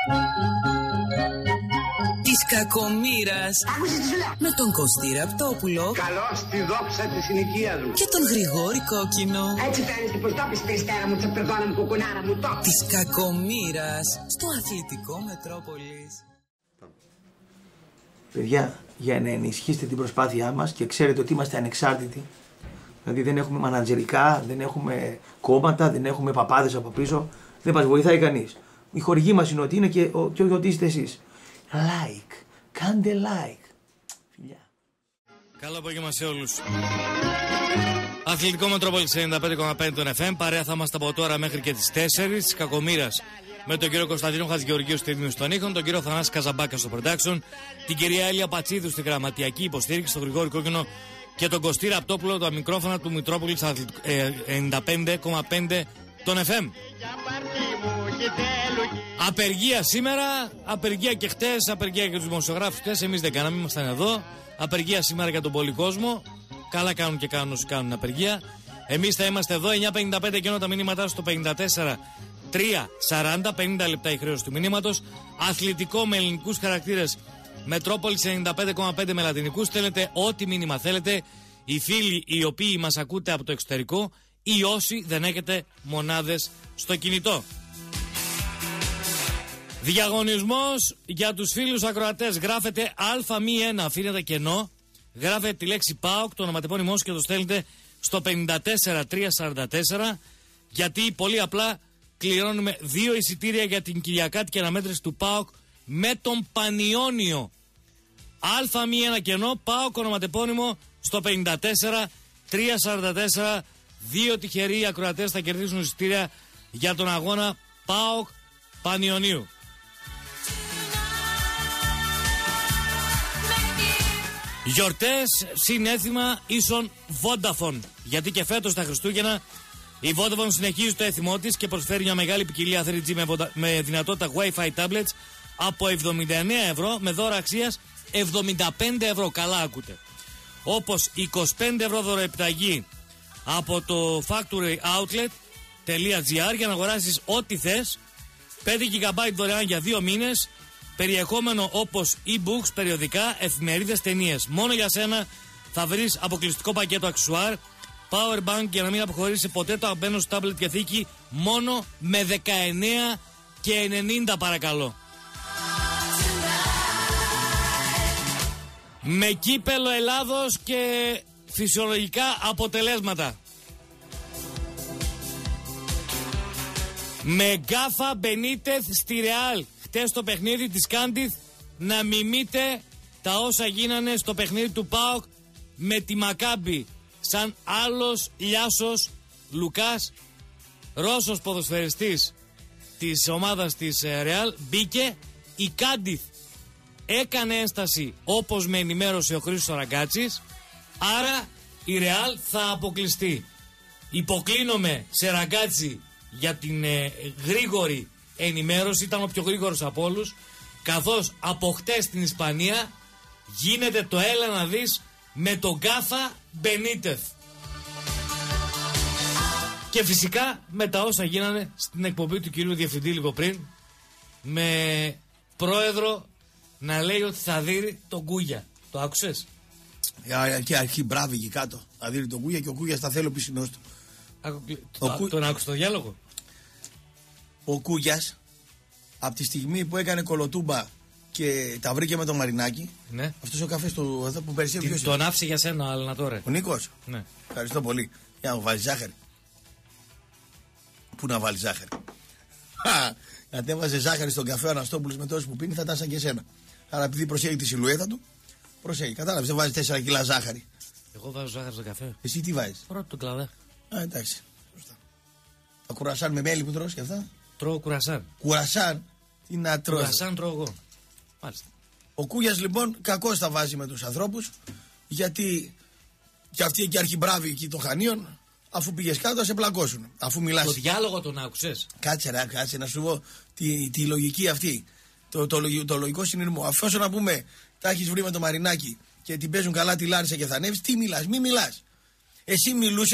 Της κακομοίρας. Άκουσες τι σου λέω. Με τον Κωστή Ραπτόπουλο. Καλώς τη δόξα της συνοικίας μου. Και τον Γρηγόρη Κόκκινο. Έτσι φαίνεται πως το πεις Χριστέρα μου, τσαπερδόνα μου, κουκουνάρα μου, το. Της κακομοίρας. Στο αθλητικό Μετρόπολης. Παιδιά, για να ενισχύσετε την προσπάθειά μας και ξέρετε ότι είμαστε ανεξάρτητοι, δηλαδή δεν έχουμε μανατζερικά, δεν έχουμε κόμματα, δεν έχουμε παπάδες από πίσω, δεν μας βοηθάει κανείς. Η χορηγή μας είναι ότι είναι και ότι είστε εσείς. Like, κάντε like. Φιλιά. Καλό απόγευμα σε όλους. Αθλητικό Μετρόπολης 95,5 των FM. Παρέα θα είμαστε από τώρα μέχρι και τις 4 της κακομοίρας. Με τον κύριο Κωνσταντίνο Χατζηγεωργίου στη ρύθμιση των ήχων, τον κύριο Θανάση Καζαμπάκα στο production, την κυρία Έλια Πατσίδου στη γραμματιακή υποστήριξη, τον Γρηγόρη Κόκκινο και τον Κωστή Ραπτόπουλο, τα μικρόφωνα του Μητρόπολης 95,5 των FM. Απεργία σήμερα, απεργία και χτες, απεργία για τους δημοσιογράφους χτες. Εμείς δεν κάναμε, ήμασταν εδώ. Απεργία σήμερα για τον πολύ κόσμο. Καλά κάνουν και κάνουν όσοι κάνουν απεργία. Εμείς θα είμαστε εδώ 9.55 και ενώ τα μηνύματά στο 54 3.40, 50 λεπτά η χρέωση του μηνύματος. Αθλητικό με ελληνικούς χαρακτήρες, Μετρόπολης 95,5 με λατινικούς. Στέλνετε ό,τι μήνυμα θέλετε. Οι φίλοι οι οποίοι μας ακούτε από το εξωτερικό ή όσοι δεν έχετε μονάδες στο κινητό. Διαγωνισμός για τους φίλους ακροατές. Γράφετε Α1, αφήνετε κενό. Γράφετε τη λέξη ΠΑΟΚ, το ονοματεπώνυμό και το στέλνετε στο 54344. Γιατί πολύ απλά κληρώνουμε 2 εισιτήρια για την Κυριακάτικη αναμέτρηση του ΠΑΟΚ με τον Πανιόνιο. Α1 κενό, ΠΑΟΚ ονοματεπώνυμο στο 54344. 2 τυχεροί ακροατές θα κερδίσουν εισιτήρια για τον αγώνα ΠΑΟΚ Πανιονίου. Γιορτές, συνέθιμα ίσον Vodafone. Γιατί και φέτος τα Χριστούγεννα η Vodafone συνεχίζει το έθιμό της και προσφέρει μια μεγάλη ποικιλία 3G με δυνατότητα Wi-Fi tablets από 79 ευρώ με δώρα αξίας 75 ευρώ. Καλά ακούτε. Όπως 25 ευρώ δωροεπιταγή από το factoryoutlet.gr για να αγοράσεις ό,τι θες. 5 GB δωρεάν για 2 μήνες. Περιεχόμενο όπως e-books, περιοδικά, εφημερίδες, ταινίες. Μόνο για σένα θα βρεις αποκλειστικό πακέτο αξεσουάρ, power bank για να μην αποχωρήσει ποτέ το αγαπημένο σου tablet και θήκη, μόνο με 19,90 παρακαλώ. Με κύπελο Ελλάδος και φυσιολογικά αποτελέσματα. Με γκάφα Μπενίτεθ στη Ρεάλ. Χτες στο παιχνίδι της Κάντιθ να μιμείτε τα όσα γίνανε στο παιχνίδι του ΠΑΟΚ με τη Μακάμπι. Σαν άλλος Λιάσος Λουκάς, Ρώσος ποδοσφαιριστής της ομάδας της Ρεάλ, μπήκε. Η Κάντιθ έκανε ένσταση όπως με ενημέρωσε ο Χρήστος Ραγκάτσης, άρα η Ρεάλ θα αποκλειστεί. Υποκλίνομαι σε Ραγκάτσι για την γρήγορη ενημέρωση, ήταν ο πιο γρήγορος από όλους, καθώς από χτες στην Ισπανία γίνεται το έλα να δεις με τον γκάφα Μπενίτεθ. Και φυσικά με τα όσα γίνανε στην εκπομπή του κυρίου Διευθυντή λίγο πριν, με πρόεδρο να λέει ότι θα δείρει τον Κούγια. Το άκουσες? Και αρχή μπράβη εκεί κάτω. Θα δείρει τον Κούγια και ο Κούγιας θα θέλει ο πισινός του. Τον άκουσες το διάλογο? Ο Κούγιας από τη στιγμή που έκανε κολοτούμπα και τα βρήκε με το Μαρινάκι. Ναι. Αυτός ο καφές του εδώ που περισσεύει ποιος είναι? Τον άφησε για σένα, αλλά να τώρα. Ο Νίκος. Ναι. Ευχαριστώ πολύ. Για να μου βάλει ζάχαρη. Πού να βάλει ζάχαρη? Γιατί έβαζε ζάχαρη στον καφέ ο Αναστόπουλος με τόσους που πίνει, θα τάσα και εσένα. Άρα επειδή προσέχει τη σιλουέτα του, προσέχει. Κατάλαβες, δεν βάζει 4 κιλά ζάχαρη. Εγώ βάζω ζάχαρη στον καφέ. Εσύ τι βάζεις? Πρώτο το κλαδέ. Εντάξει. Τα κουρασάν με μέλι που τρως και αυτά? Τρώω κουρασάν. Κουρασάν? Τι να τρως? Κουρασάν τρώω εγώ. Μάλιστα. Ο Κούγιας λοιπόν κακώς τα βάζει με τους ανθρώπους, γιατί και αυτοί εκεί αρχιμπράβοι εκεί των Χανίων, αφού πήγες κάτω θα σε πλακώσουν. Αφού μιλάς. Το διάλογο τον άκουσες? Κάτσε να σου πω τη λογική αυτή. Το λογικό συνειρμό. Αφού να πούμε τα έχεις βρει με το Μαρινάκι και την παίζουν καλά τη Λάρισα και θα ανέβεις, τι μιλάς? Μη μιλάς. Εσύ μιλούσες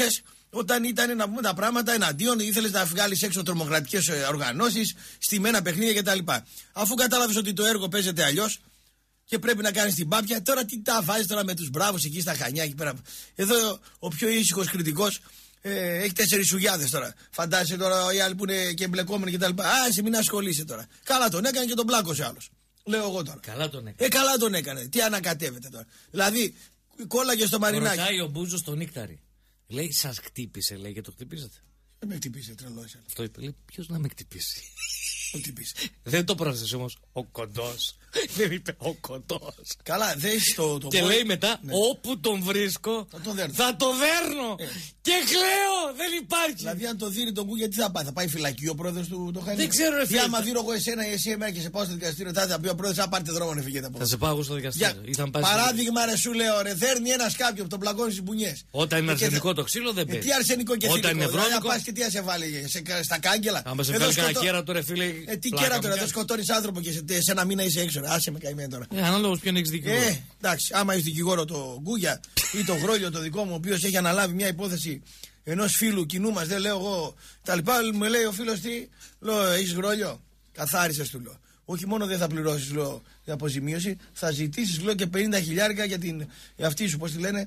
όταν ήταν να πούμε τα πράγματα εναντίον, ήθελες να βγάλεις έξω τρομοκρατικές οργανώσεις, στημένα παιχνίδια κτλ. Αφού κατάλαβες ότι το έργο παίζεται αλλιώς και πρέπει να κάνεις την πάπια, τώρα τι τα βάζεις τώρα με τους μπράβους εκεί στα Χανιά εκεί πέρα. Εδώ ο πιο ήσυχος κριτικός έχει 4 σουγιάδες τώρα. Φαντάζεσαι τώρα οι άλλοι που είναι και εμπλεκόμενοι κτλ. Εσύ μην ασχολείσαι τώρα. Καλά τον έκανε και τον πλάκωσε άλλος. Λέω εγώ τώρα. Καλά τον έκανε. Καλά τον έκανε. Τι ανακατεύεται τώρα. Δηλαδή, κόλλαγε στο Μαρινάκι. Ρωτάει ο Μπούζος στον Νίκταρη. Λέει, σας χτύπησε, λέει, και το χτυπήσατε. Δεν με χτυπήσει, τρελός. Αυτό είπε, λέει, ποιος να με χτυπήσει. Χτυπήσει. Δεν το πρόσθεσε όμως ο κοντός. Δεν είπε ο κοντός. Καλά, δες το. Και λέει μετά, όπου τον βρίσκω, θα το δέρνω. Και κλαίω, δεν υπάρχει. Δηλαδή, αν το δίνει τον Κούγια, τι θα πάει, θα πάει φυλακή ο πρόεδρος του Χανί. Δεν ξέρω, ρε φίλε. Τι άμα δίνω εγώ εσένα ή εσύ εμένα και σε πάω στο δικαστήριο, θα πει ο πρόεδρος, θα πάρετε δρόμο να φύγετε από εδώ. Θα σε πάω στο δικαστήριο. Παράδειγμα, ρε σου λέω, ρε, δέρνει ένας κάποιον που τον πλακώνει στις μπουνιές. Όταν είναι αρσενικό το ξύλο, δεν παίζει. Τι αρσενικό και όταν είναι βρώμικο. πας και τι σε βάλει στα κάγκελα. Αν σε βγάλει κανένα κέρατο, ρε φίλε. Τι κέρατο, ρε, δεν σκοτώνει άνθρωπο και σε ένα μήνα είσαι έξω. Άσε με καημένο τώρα. Ανάλογος ποιον έχεις δικηγόρο. Εντάξει, άμα έχει δικηγόρο το Γκούγια ή το Γρόλιο το δικό μου, ο οποίος έχει αναλάβει μια υπόθεση ενός φίλου κοινού μας, δεν λέω εγώ τα λοιπά, μου λέει ο φίλος τι, λέω, έχεις Γρόλιο, καθάρισες του λέω. Όχι μόνο δεν θα πληρώσεις, λέω, την αποζημίωση, θα ζητήσεις, λέω, και 50.000 για την αυτή σου, πώς τη λένε.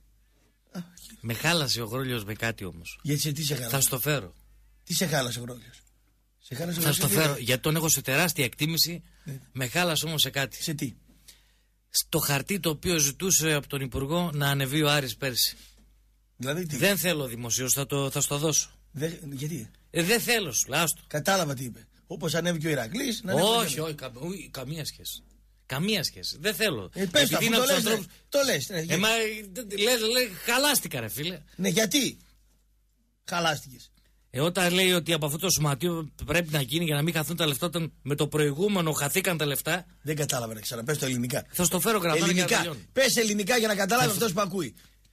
Με χάλασε ο Γρόλιος με κάτι όμως. Γιατί τι σε χάλασε. Θα στο φέρω. Τι σε χάλασε ο Γρόλιος. Θα στο φέρω, γιατί τον έχω σε τεράστια εκτίμηση. Με χάλασε όμως σε κάτι. Σε τι. Στο χαρτί το οποίο ζητούσε από τον Υπουργό να ανεβεί ο Άρης πέρσι. Δηλαδή τι. Δεν θέλω δημοσίως, θα στο δώσω. Γιατί. Δεν θέλω, σου λάστο. Κατάλαβα τι είπε. Όπως ανέβηκε ο Ηρακλής. Όχι, καμία σχέση. Καμία σχέση. Δεν θέλω. Πες αφού το λες, το λες. Λέει, χαλάστηκα, ρε φίλε. Ναι, γιατί χαλάστηκες. Όταν λέει ότι από αυτό το σωματείο πρέπει να γίνει για να μην χαθούν τα λεφτά, όταν με το προηγούμενο χαθήκαν τα λεφτά. Δεν κατάλαβα να ξαναπες το ελληνικά. Θα στο φέρω γραμμένο για να πες ελληνικά για να καταλάβει αυτός που ακούει.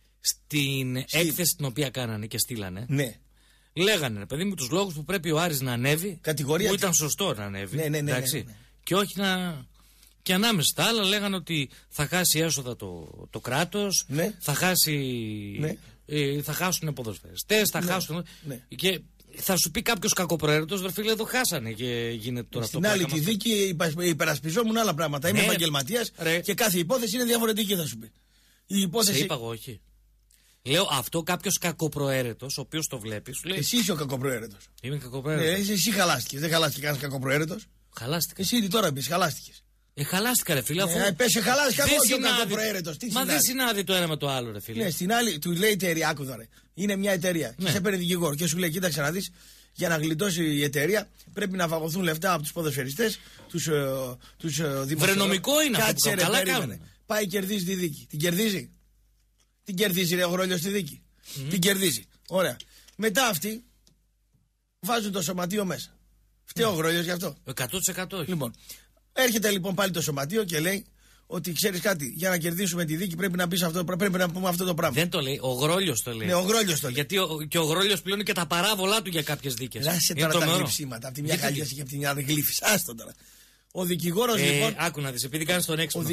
Στην έκθεση την οποία κάνανε και στείλανε. Ναι. Λέγανε, ρε παιδί μου, τους λόγους που πρέπει ο Άρης να ανέβει. Κατηγορία. Που ήταν σωστό να ανέβει. Ναι. Και όχι να. Και ανάμεσα στα άλλα λέγανε ότι θα χάσει έσοδα το κράτος, θα χάσει. Ναι. Θα χάσουν ποδοσφαιριστές, θα χάσουν. Ναι. Και θα σου πει κάποιος κακοπροαίρετος, ρε φίλε, εδώ χάσανε και γίνεται τώρα αυτό. Στην άλλη τη δίκη υπερασπιζόμουν άλλα πράγματα. Είμαι επαγγελματίας και κάθε υπόθεση είναι διαφορετική, θα σου πει. Η υπόθεση. Σε είπα εγώ, όχι. Λέω αυτό κάποιος κακοπροαίρετος, ο οποίος το βλέπει, σου λέει. Εσύ είσαι ο κακοπροαίρετος. Είμαι κακοπροαίρετος. Εσύ χαλάστηκες. Δεν χαλάστηκε κανένας κακοπροαίρετος. Χαλάστηκα. Εσύ ήδη τώρα πεις, χαλάστηκες. Χαλάστηκα, ρε φίλε. Πες, χαλάστηκα εγώ και ο κακοπροαίρετος. Μα δεν συνάδει το ένα με το άλλο, ρε φίλε. Ναι, στην άλλη, του λέει εταιρεία, άκουδα ρε. Είναι μια εταιρεία. Και σε παίρνει δικηγόρο και σου λέει, κοίταξε να δεις, για να γλιτώσει η εταιρεία πρέπει να φαγωθούν λεφτά από τους ποδοσφαιριστές, τους δημοσιογράφους. Βρενομικό είναι αυτό που καλά κάνουν. Πάει, κερδίζει τη δίκη. Την κερδίζει. Την κερδίζει, ρε, ο Γρόλιος στη δίκη. Την κερδίζει. Ωραία. Μετά αυτοί βάζουν το σωματείο μέσα. Φταίει ο Γρόλιος γι' αυτό. 100%. Λοιπόν, έρχεται λοιπόν πάλι το σωματείο και λέει ότι ξέρεις κάτι, για να κερδίσουμε τη δίκη πρέπει να πεις αυτό, πρέπει να πούμε αυτό το πράγμα. Δεν το λέει, ο Γρόλιος το λέει. Ναι, ο Γρόλιος το λέει. Γιατί και ο Γρόλιος πληρώνει και τα παράβολά του για κάποιες δίκες. Άσε τώρα τα γλυψίματα. Από τη μια χαλίαση και από την άλλη γλύφεις. Άστο τώρα. Ο δικηγόρος λοιπόν. Άκου να δεις, επειδή κάνεις τον έξυπνο.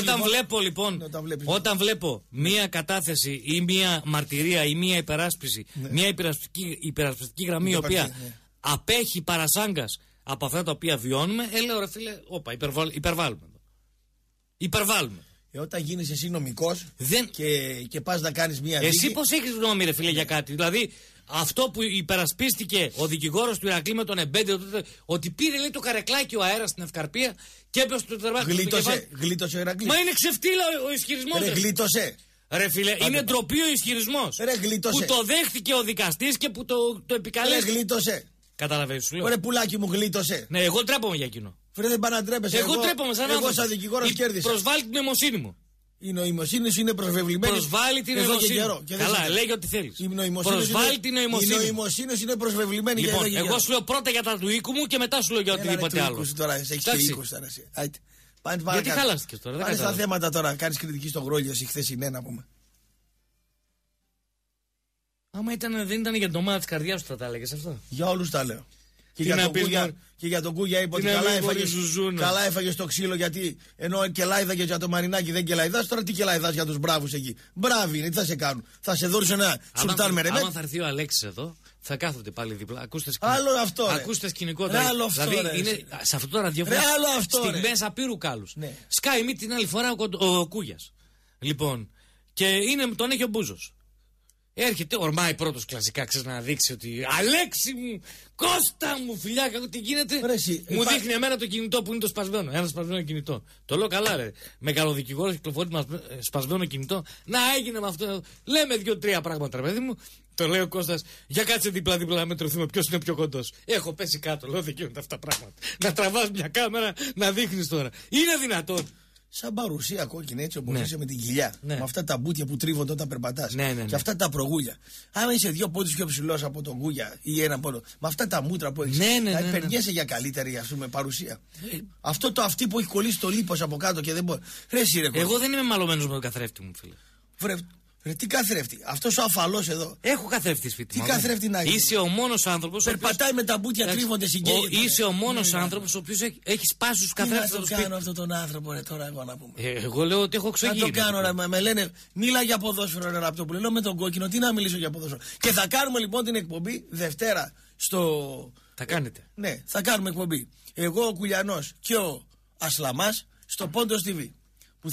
Όταν βλέπω μία κατάθεση ή μία μαρτυρία ή μία υπεράσπιση, μία υπερασπιστική γραμμή η οποία απέχει παρασάγκας από αυτά τα οποία βιώνουμε, λέω ρε φίλε, όπα, υπερβάλλουμε. Υπερβάλλουμε. Όταν γίνεις εσύ νομικός και πας να κάνεις μία δίκη. Εσύ πώς έχεις γνώμη, ρε φίλε, για κάτι. Δηλαδή, αυτό που υπερασπίστηκε ο δικηγόρος του Ηρακλή με τον Εμπέντε, ότι πήρε, λέει, το καρεκλάκι ο αέρας στην Ευκαρπία και έπαιζε το τερμάκι. Γλίτωσε ο Ηρακλής. Μα είναι ξεφτύλα ο ισχυρισμός. Ρε, γλίτωσε. Ρε φίλε, είναι ντροπή ο ισχυρισμός. Ρε, γλίτωσε. Που το δέχτηκε ο δικαστής και που το επικαλέστηκε. Ρε, γλίτωσε. Καταλαβαίνεις, σου λέω. Ρε, πουλάκι μου, γλίτωσε. Ναι, εγώ τρέπομαι για εκείνο. Φρέ, δεν πάνε να τρέπεσαι. Εγώ τρέπομαι σαν άνθρωπος. Εγώ σαν δικηγόρος κέρδισα. Προσβάλλει την νοημοσύνη μου. Η νοημοσύνη σου είναι προσβεβλημένη. Προσβάλλει την νοημοσύνη. Καλά, λέγει ό,τι θέλει. Προσβάλλει την νοημοσύνη. Η νοημοσύνη σου είναι προσβεβλημένη. Λοιπόν, εγώ σου λέω πρώτα για τα του οίκου μου και μετά σου λέω για οτιδήποτε άλλο. Γιατί χαλάστηκε τώρα. Πάνε στα θέματα τώρα. Κάνει κριτική στον Γρόλιο, εσύ χθεσινέ να πούμε. Άμα δεν ήταν για την ομάδα τη καρδιά σου, θα τα έλεγε αυτό. Για όλου τα λέω. Και για τον Κούγια είπε ότι καλά έφαγε το ξύλο, γιατί ενώ κελάιδαγε για το Μαρινάκι δεν κελάιδας. Τώρα τι κελάιδας για τους μπράβους εκεί. Μπράβοι είναι, τι θα σε κάνουν. Θα σε δώσουν ένα σουλτάν με ρεμέτ. Άμα θα έρθει ο Αλέξης εδώ, θα κάθονται πάλι δίπλα. Ακούστε σκηνικότητα. Δηλαδή είναι σε αυτό το ραδιόφωνο στιγμές απείρου κάλους. Σκάει μη την άλλη φορά ο Κούγιας. Λοιπόν, και τον έχει ο Μπούζος. Έρχεται, ορμάει πρώτος κλασικά, ξέρεις, να δείξει ότι Αλέξη μου, Κώστα μου, φιλιάκα, τι γίνεται. Μου δείχνει εμένα το κινητό που είναι το σπασμένο. Ένα σπασμένο κινητό. Το λέω καλά, ρε. Μεγαλοδικηγόρος κυκλοφορεί σπασμένο κινητό. Να έγινε με αυτό. Λέμε 2-3 πράγματα, ρε παιδί μου. Το λέει ο Κώστας, για κάτσε δίπλα-δίπλα να μετρωθούμε ποιος είναι πιο κοντός. Έχω πέσει κάτω, λέω δεν γίνονται αυτά πράγματα. Να τραβάς μια κάμερα, να δείχνεις τώρα. Είναι δυνατόν. Σαν παρουσία κόκκινη, έτσι όπως είσαι με την κοιλιά. Με αυτά τα μπουτια που τρίβονται όταν περπατάς. Και αυτά τα προγούλια. Άμα είσαι 2 πόντους πιο ψηλός από τον Κούγια ή 1 πόντο, με αυτά τα μούτρα που έχεις. Περνιέσαι για καλύτερη, ας πούμε, παρουσία. Αυτό το αυτή που έχει κολλήσει το λίπος από κάτω και δεν μπορεί. Εγώ δεν είμαι μαλωμένος με τον καθρέφτη μου, φίλε. Τι καθρέφτη, αυτός ο αφαλός εδώ. Έχω καθρέφτη σπίτι μου. Τι καθρέφτη να έχει. Είσαι ο μόνος άνθρωπος. Περπατάει με τα μπουτια, τρίβονται, συγκέγεται. Είσαι ο μόνος άνθρωπος ο οποίος έχει σπάσει τους καθρέφτες. Τι να το κάνω αυτόν τον άνθρωπο, ρε, τώρα εγώ να πούμε. Εγώ λέω ότι έχω ξεγίνει. Να το κάνω, ρε, με λένε, μίλα για ποδόσφαιρο, ρε Ραπτόπουλε. Λέω με τον κόκκινο, τι να μιλήσω για ποδόσφαιρο. Και θα κάνουμε λοιπόν την εκπομπή Δευτέρα στο. Θα κάνετε. Ναι, θα κάνουμε εκπομπή. Εγώ, ο Κουλιανός και ο Ασλαμάς στο Πόντος TV. Που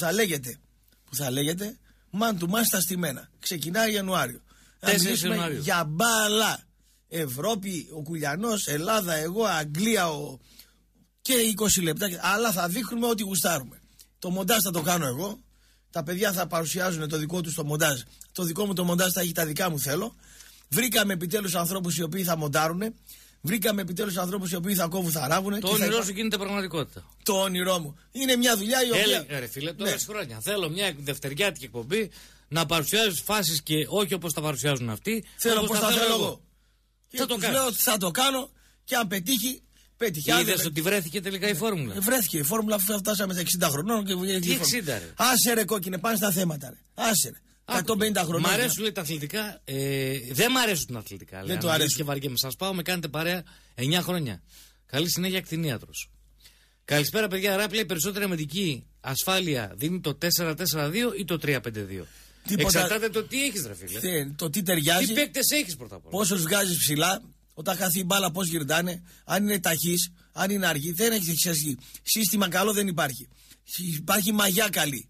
θα λέγεται. Μαν του μάστα στημένα. Ξεκινάει Ιανουάριο. 4 Ιανουαρίου. Για μπάλα. Ευρώπη, ο Κουλιανός, Ελλάδα, εγώ, Αγγλία και 20 λεπτά. Αλλά θα δείχνουμε ό,τι γουστάρουμε. Το μοντάζ θα το κάνω εγώ. Τα παιδιά θα παρουσιάζουν το δικό τους το μοντάζ. Το δικό μου το μοντάζ θα έχει τα δικά μου θέλω. Βρήκαμε επιτέλους ανθρώπους οι οποίοι θα μοντάρουν. Βρήκαμε επιτέλους ανθρώπους οι οποίοι θα κόβουν, θα ράβουν. Το όνειρό σου γίνεται πραγματικότητα. Το όνειρό μου. Είναι μια δουλειά η οποία. Ρε φίλε, τώρα χρόνια. Θέλω μια δευτεριάτικη εκπομπή να παρουσιάζεις φάσεις και όχι όπως τα παρουσιάζουν αυτοί. Θέλω όπως τα θέλω εγώ. Θα το κάνω. Λέω ότι θα το κάνω και αν πέτυχε. Είδες ότι βρέθηκε τελικά η φόρμουλα. Βρέθηκε η φόρμουλα, αφού φτάσαμε στα 60 χρονών και βγήκε. Τι 60, ρε. Άσε ρε κόκκινε, πάνε στα θέματα, ρε. Άσε ρε. 150 χρονών. Μ' αρέσουν λέει, τα αθλητικά. Δεν μ' αρέσουν τα αθλητικά. Δεν το αρέσουν. Και βαριέμαι. Σας πάω, με κάνετε παρέα 9 χρόνια. Καλή συνέχεια, κτηνίατρος. Καλησπέρα, παιδιά. Ράπλε, περισσότερη αμυντική ασφάλεια δίνει το 4-4-2 ή το 3-5-2. Εξαρτάται το τι έχεις, ρε φίλε. Το τι ταιριάζει. Τι παίκτες έχεις πρώτα απ' όλα. Πόσους βγάζεις ψηλά. Όταν χαθεί η μπάλα, πώς γυρνάνε. Αν είναι ταχύς, αν είναι αργή. Δεν έχει εξασχεί. Σύστημα καλό δεν υπάρχει. Υπάρχει μαγιά καλή.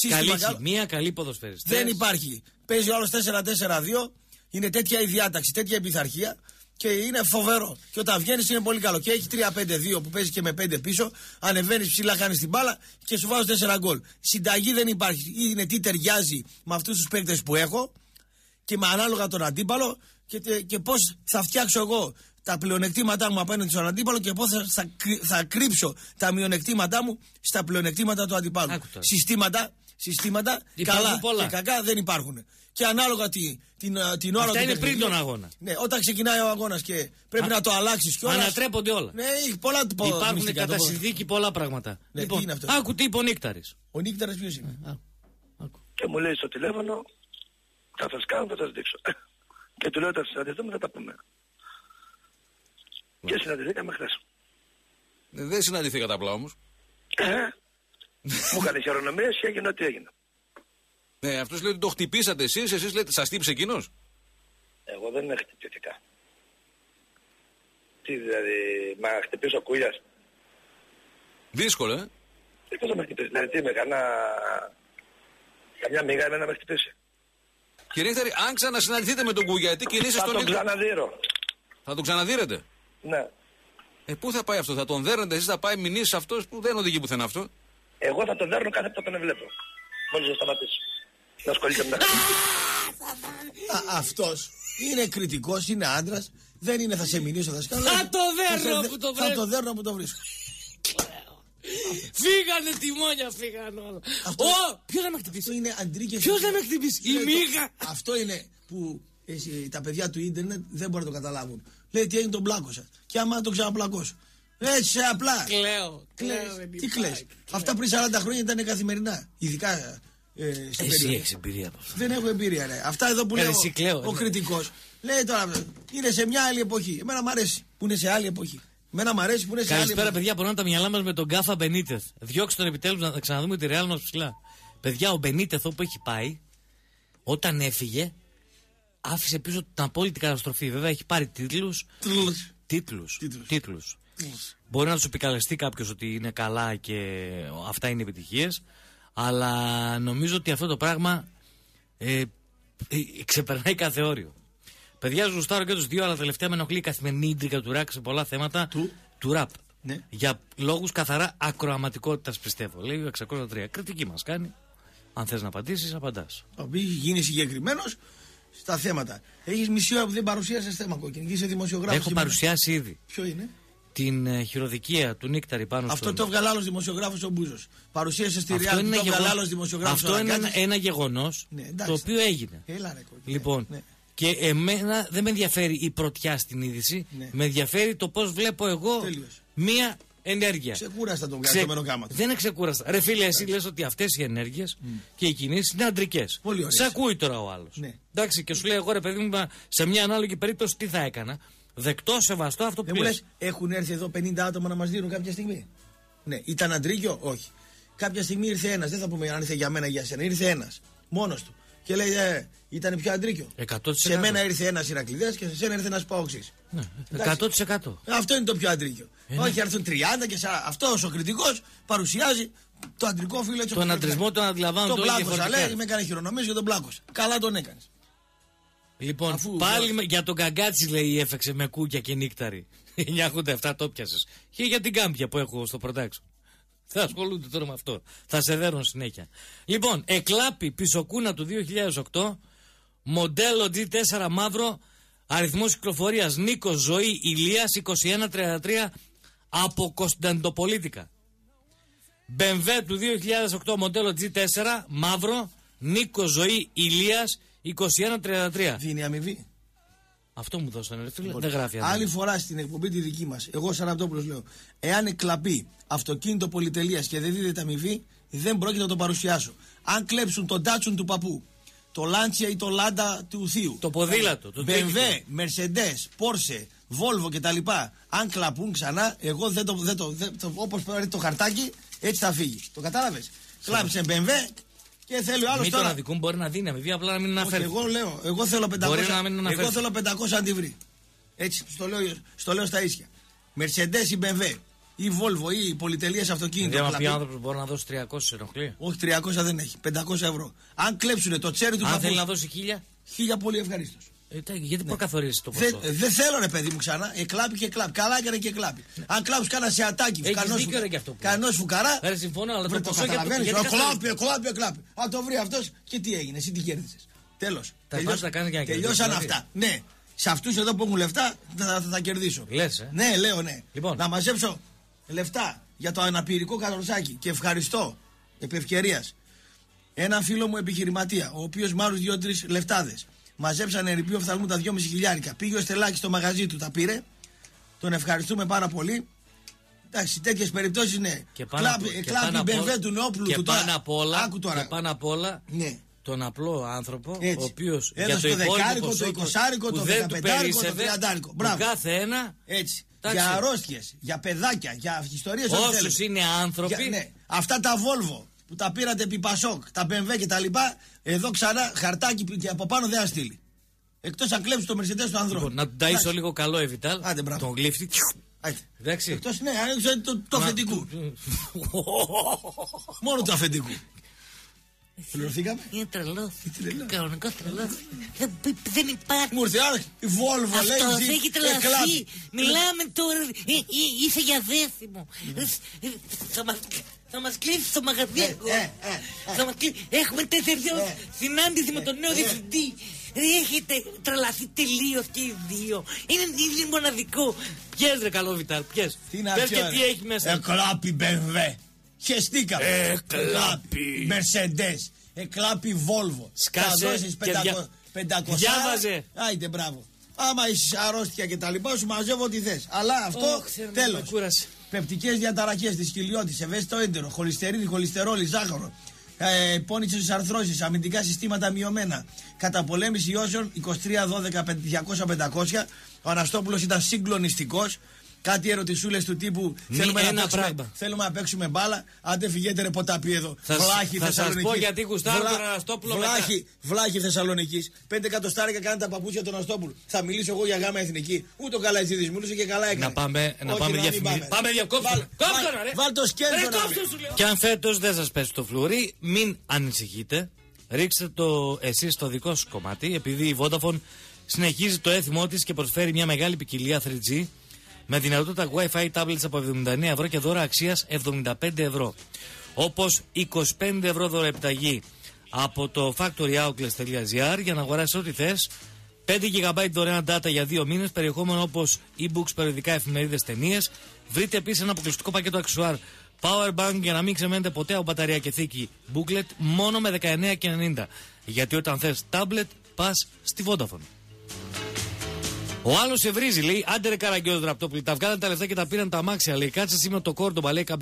Μία καλή ποδοσφαιριστή. Δεν υπάρχει. Παίζει ο άλλος 4-4-2. Είναι τέτοια η διάταξη, τέτοια η πειθαρχία και είναι φοβερό. Και όταν βγαίνει είναι πολύ καλό. Και έχει 3-5-2 που παίζει και με 5 πίσω. Ανεβαίνει ψηλά, κάνει την μπάλα και σου βάζω 4 γκολ. Συνταγή δεν υπάρχει. Είναι τι ταιριάζει με αυτούς τους παίκτες που έχω και με ανάλογα τον αντίπαλο και πώς θα φτιάξω εγώ τα πλεονεκτήματά μου απέναντι στον αντίπαλο και πώς θα κρύψω τα μειονεκτήματά μου στα πλεονεκτήματα του αντιπάλου. Συστήματα καλά και κακά δεν υπάρχουν. Και ανάλογα την ώρα αυτά είναι πριν τον αγώνα. Ναι, όταν ξεκινάει ο αγώνας και πρέπει να το αλλάξεις κιόλας. Ανατρέπονται όλα. Ναι, πολλά υπάρχουν κατά συνθήκη πολλά πράγματα. Ναι, λοιπόν, τι είναι αυτό. Άκου τι είπε ο Νίκταρης. Ο Νίκταρης ποιος είναι? Και μου λέει στο τηλέφωνο, θα σας κάνω, θα σας δείξω. Και του λέω ότι θα συναντηθούμε, θα τα πούμε. Και συναντηθήκαμε χθες. Δεν συναντηθήκατε απλά όμως. Μου έκανε χειρονομίες και έγινε ό,τι έγινε. Ναι, αυτός λέει ότι το χτυπήσατε εσείς λέτε σας χτύπησε εκείνος. Εγώ δεν χτυπήθηκα. Τι δηλαδή, μα χτυπήσω ο Κούλιας. Δύσκολο, Πώς θα με χτυπήσει, δηλαδή τι με καμιά μηγά εμένα με χτυπήσει. Κύριε Νίκταρη, αν ξανασυναντηθείτε με τον Κούγια, τι κινήσεις στον Νίκταρη. Θα τον ξαναδείρω. Θα τον ξαναδείρετε. Ναι. Πού θα πάει αυτό, θα τον δέρνετε εσείς, θα πάει μηνύσεις αυτός που δεν οδηγεί πουθενά αυτό. Εγώ θα τον δέρνω κάθε που τον βλέπω. Μόλις να σταματήσει. Να ασχολείται με τα χρήματα. Αυτός είναι κριτικός, είναι άντρας. Δεν είναι θα σε μηνύσω, θα σκάλω. Θα το δέρνω που το βρίσκω. Θα το δέρνω που το βρίσκω. Φύγανε τιμόνια, φύγανε όλα. Ποιος να με χτυπήσει? Είναι αντρίκες. Ποιος να με χτυπήσει? Η μίγα. Αυτό είναι που τα παιδιά του ίντερνετ δεν μπορούν να το καταλάβουν. Λέει τι έγινε, τον πλάκωσα. Και άμα τον ξαναπλακώσω. Έτσι απλά. Κλαίω. Τι κλαις? Αυτά πριν 40 χρόνια ήταν καθημερινά. Ειδικά στην Εσύ περίοδο. έχεις εμπειρία από αυτό. Δεν έχω εμπειρία, ρε. Αυτά εδώ που λέει εσύ, Κλέο, ο κριτικός. Λέει τώρα, είναι σε μια άλλη εποχή. Εμένα μου αρέσει που είναι σε άλλη εποχή. Εμένα μου αρέσει που είναι σε άλλη Καλησπέρα, εποχή. παιδιά. Πονάνε τα μυαλά μας με τον Γκάφα Μπενίτεθ. Διώξτε τον επιτέλους να ξαναδούμε τη Ρεάλ μας ψηλά. Παιδιά, ο Μπενίτεθ όπου έχει πάει, όταν έφυγε, άφησε πίσω την απόλυτη καταστροφή. Βέβαια έχει πάρει τίτλους. Μπορεί να του επικαλεστεί κάποιο ότι είναι καλά και αυτά είναι επιτυχίες, αλλά νομίζω ότι αυτό το πράγμα ξεπερνάει κάθε όριο. Παιδιά, ζουστάρω και τους δύο, αλλά τελευταία με ενοχλεί η καθημερινή ίντρικα του ρακ σε πολλά θέματα του ραπ. Ναι. Για λόγους καθαρά ακροαματικότητας, πιστεύω. Λέει ο 603. Κριτική μας κάνει. Αν θες να απαντήσεις, απαντάς. Έχει γίνει συγκεκριμένος στα θέματα. Έχεις μισή ώρα που δεν παρουσίασες θέμα, Κόκκινη. Είσαι δημοσιογράφος. Έχω παρουσιάσει ήδη. Ποιο είναι? Την χειροδικία του Νίκταρη πάνω Αυτό το έβγαλε άλλος δημοσιογράφος ο Μπούζος. Παρουσίασε στη Ρεάλ, το έβγαλε άλλος δημοσιογράφος. Αυτό είναι ένα γεγονός, ναι, το οποίο έγινε. Έλα, ρε, Κόκκινη. Λοιπόν, ναι. και εμένα δεν με ενδιαφέρει η πρωτιά στην είδηση, ναι. με ενδιαφέρει το πώς βλέπω εγώ μία ενέργεια. Ξεκούραστα τον κρατούμενο κάμα του. Δεν είναι ξεκούραστα. Ρε φίλε, εσύ λες ότι αυτές οι ενέργειες και οι κινήσεις είναι αντρικές. Σε ακούει τώρα ο άλλος. Ναι. Εντάξει, και σου λέει εγώ, ρε παιδί μου, σε μια ανάλογη περίπτωση τι θα έκανα. Δεκτό, σεβαστό αυτό που λες. Έχουν έρθει εδώ 50 άτομα να μας δίνουν κάποια στιγμή. Ναι, ήταν αντρίκιο, όχι. Κάποια στιγμή ήρθε ένας, δεν θα πούμε αν ήρθε για μένα ή για σένα, ήρθε ένας, μόνος του. Και λέει, ήταν πιο αντρίκιο. 100%. Σε μένα ήρθε ένας Ηρακλειδές και σε σένα ήρθε ένας Παοξής. Ναι, 100%. Αυτό είναι το πιο αντρίκιο. Όχι, έρθουν 30 και 40. Αυτός ο κριτικός παρουσιάζει το αντρικό φύλλο έτσι. Τον αντρισμό τον αντιλαμβάνουν τον πλάκωσα, λέει, με έκανε χειρονομίες και τον πλάκωσα. Καλά τον έκανες. Λοιπόν, πάλι για τον Καγκάτσι λέει έφεξε με κούκια και νύκταρη. 987 το πιάσες. Και για την κάμπια που έχω στο production. Θα ασχολούνται τώρα με αυτό. Θα σε δέρουν συνέχεια. Λοιπόν, εκλάπη πισωκούνα του 2008, μοντέλο G4 μαύρο, αριθμός κυκλοφορίας Νίκος Ζωή Ηλίας 2133 από Κωνσταντοπολίτικα. BMW του 2008 μοντέλο G4 μαύρο, Νίκος Ζωή Ηλίας 2133. Δίνει αμοιβή. Αυτό μου δώσανε, ρε φίλε. Δεν γράφει. Άλλη φορά στην εκπομπή τη δική μας, εγώ Σαραντόπουλος λέω, εάν εκλαπεί αυτοκίνητο πολυτελείας και δεν δίδεται αμοιβή, δεν πρόκειται να το παρουσιάσω. Αν κλέψουν τον τάτσουν του παππού, το Λάντσια ή το Λάντα του θείου, το ποδήλατο, το BMW, Mercedes, Porsche, Volvo κτλ. Αν κλαπούν ξανά, εγώ όπως παίρνει το χαρτάκι, έτσι θα φύγει. Το κατάλαβες? Κλάψε BMW. Και θέλει ο άλλος μην τώρα. τον αδικούν, μπορεί να δίνει αμοιβή, απλά να μην αναφέρει. Εγώ λέω, εγώ θέλω 500 αντιβρή. Έτσι, στο λέω στα ίσια. Mercedes ή BMW ή Volvo ή πολυτελείες αυτοκίνητο. Δηλαδή, αν πει άνθρωπος μπορεί να δώσει 300, ενοχλεί. Όχι, 300 δεν έχει, 500 ευρώ. Αν κλέψουνε το τσέρι του. Αν θέλει να δώσει 1000. 1000 πολύ ευχαρίστως. Γιατί προκαθορίζει το ποσό. Δεν θέλω, ρε παιδί μου, ξανά. Εκλάπη και κλάπη. Καλά έκανε και κλάπη. Αν κλάψει κάνα σε ατάκι, κανός φουκαρά. Δεν συμφωνώ, αλλά το ποσό Κλάπη. Αν το βρει αυτός και τι έγινε, εσύ τι κέρδισες. Τέλος. Τελειώσαν αυτά. Ναι. Σε αυτούς εδώ που έχουν λεφτά θα κερδίσω. Λες, Ναι, λέω ναι. Λοιπόν. Να μαζέψω λεφτά για το αναπηρικό κατορσάκι. Και ευχαριστώ επί ευκαιρίας έναν φίλο μου επιχειρηματία, ο οποίος μ' άλλους 2-3 λεφτάδες. Μαζέψανε ερειπείο οφθαλμού τα 2,5 χιλιάρικα. Πήγε ο Στελάκης στο μαγαζί του, τα πήρε. Τον ευχαριστούμε πάρα πολύ. Εντάξει, τέτοιες περιπτώσεις ναι. Εκλάπη μπεμβέ του Νεόπλου του τώρα. Και πάνω απ' όλα ναι. Τον απλό άνθρωπο, ο οποίος έδωσε για το δεκάρικο, το 20άρικο, το 15άρικο, το 30άρικο. Μπράβο. Κάθε ένα. Έτσι. Για αρρώστιες, για παιδάκια, για ιστορίες. Όσους είναι άνθρωποι. Ναι. Αυτά τα Volvo που τα πήρατε επί Πασόκ, τα BMW και τα λοιπά, εδώ ξανά χαρτάκι και από πάνω δεν θα στείλει. Εκτός αν κλέψει το Mercedes του ανθρώπου. Λοιπόν, να του ταΐσω λίγο καλό Εβιτάλ. Τον γλύφτη. Εντάξει. Εκτός ναι, άνοιξε το αφεντικού. Μόνο του αφεντικού. Πληρωθήκαμε. Είναι τρελό. Κανονικό τρελό. Δεν υπάρχει. Μου ήρθε η Volvo λέει. Αυτό δεν έχει τρελαθεί. Μιλάμε τώρα. Είσαι για δέθιμο. Θα μας κλείσει το μαγαζί. Έχουμε τέτοια συνάντηση με τον νέο διευθυντή. Έχετε τρελαθεί τελείως και οι δύο. Είναι μοναδικό. Πιες ρε καλό Βιτάλ, πιες. Πες και τι έχει μέσα. Εκλάπη BMW. Χεστήκαμε. Εκλάπη Mercedes. Εκλάπη Volvo. Σκάσε και 500. Διάβαζε. Άιντε μπράβο. Άμα είσαι αρρώστια και τα λοιπά σου μαζεύω ό,τι θες. Αλλά αυτό τέλος. Πεπτικές διαταραχές της κοιλιώτης, ευαίσθητο έντερο, χολυστερίνη, χολυστερόλη, ζάχαρο, πόνιτσες αρθρώσεις, αμυντικά συστήματα μειωμένα, καταπολέμηση ιώσεων 23-12-200-500. Ο Αναστόπουλος ήταν συγκλονιστικός. Κάτι ερωτησούλες του τύπου θέλουμε να παίξουμε μπάλα. Άντε φυγέτε ρε ποτάπι εδώ. Βλάχη θα Θεσσαλονίκη. σας πω γιατί γουστάρω τον Αναστόπουλο. Βλάχη Θεσσαλονίκης. 5 εκατοστάρικα κάνουν τα παπούτσια τον Αναστόπουλου. Θα μιλήσω εγώ για γάμα εθνική. Ούτε ο Καλατζίδης μιλούσε και καλά έκανε. Να πάμε διαφημίσεις. Πάμε διακόψουμε. Βάλ το σκέλτο. Και αν φέτος δεν σας πέσει το φλουρί, μην ανησυχείτε. Ρίξτε το εσείς στο δικό σας κομμάτι, επειδή η Vodafone συνεχίζει το έθιμό της και προσφέρει μια μεγάλη ποικιλία 3G με δυνατότητα Wi-Fi tablets από 79 ευρώ και δώρα αξίας 75 ευρώ. Όπως 25 ευρώ δώρα επιταγή από το factoryoutlet.gr για να αγοράσεις ό,τι θες, 5 GB δωρεάν data για 2 μήνες, περιεχόμενο όπως e-books, περιοδικά, εφημερίδες, ταινίες. Βρείτε επίσης ένα αποκλειστικό πακέτο αξουάρ Power Bank για να μην ξεμένετε ποτέ από μπαταρία και θήκη booklet μόνο με 19,90. Γιατί όταν θες tablet πας στη Vodafone. Ο άλλος σε βρίζει, λέει, άντε ρε Καραγκιόζη Ραπτόπουλη, τα βγάλανε τα λεφτά και τα πήραν τα αμάξια, λέει, κάτσε σήμερα το Κόρντομπα, λέει,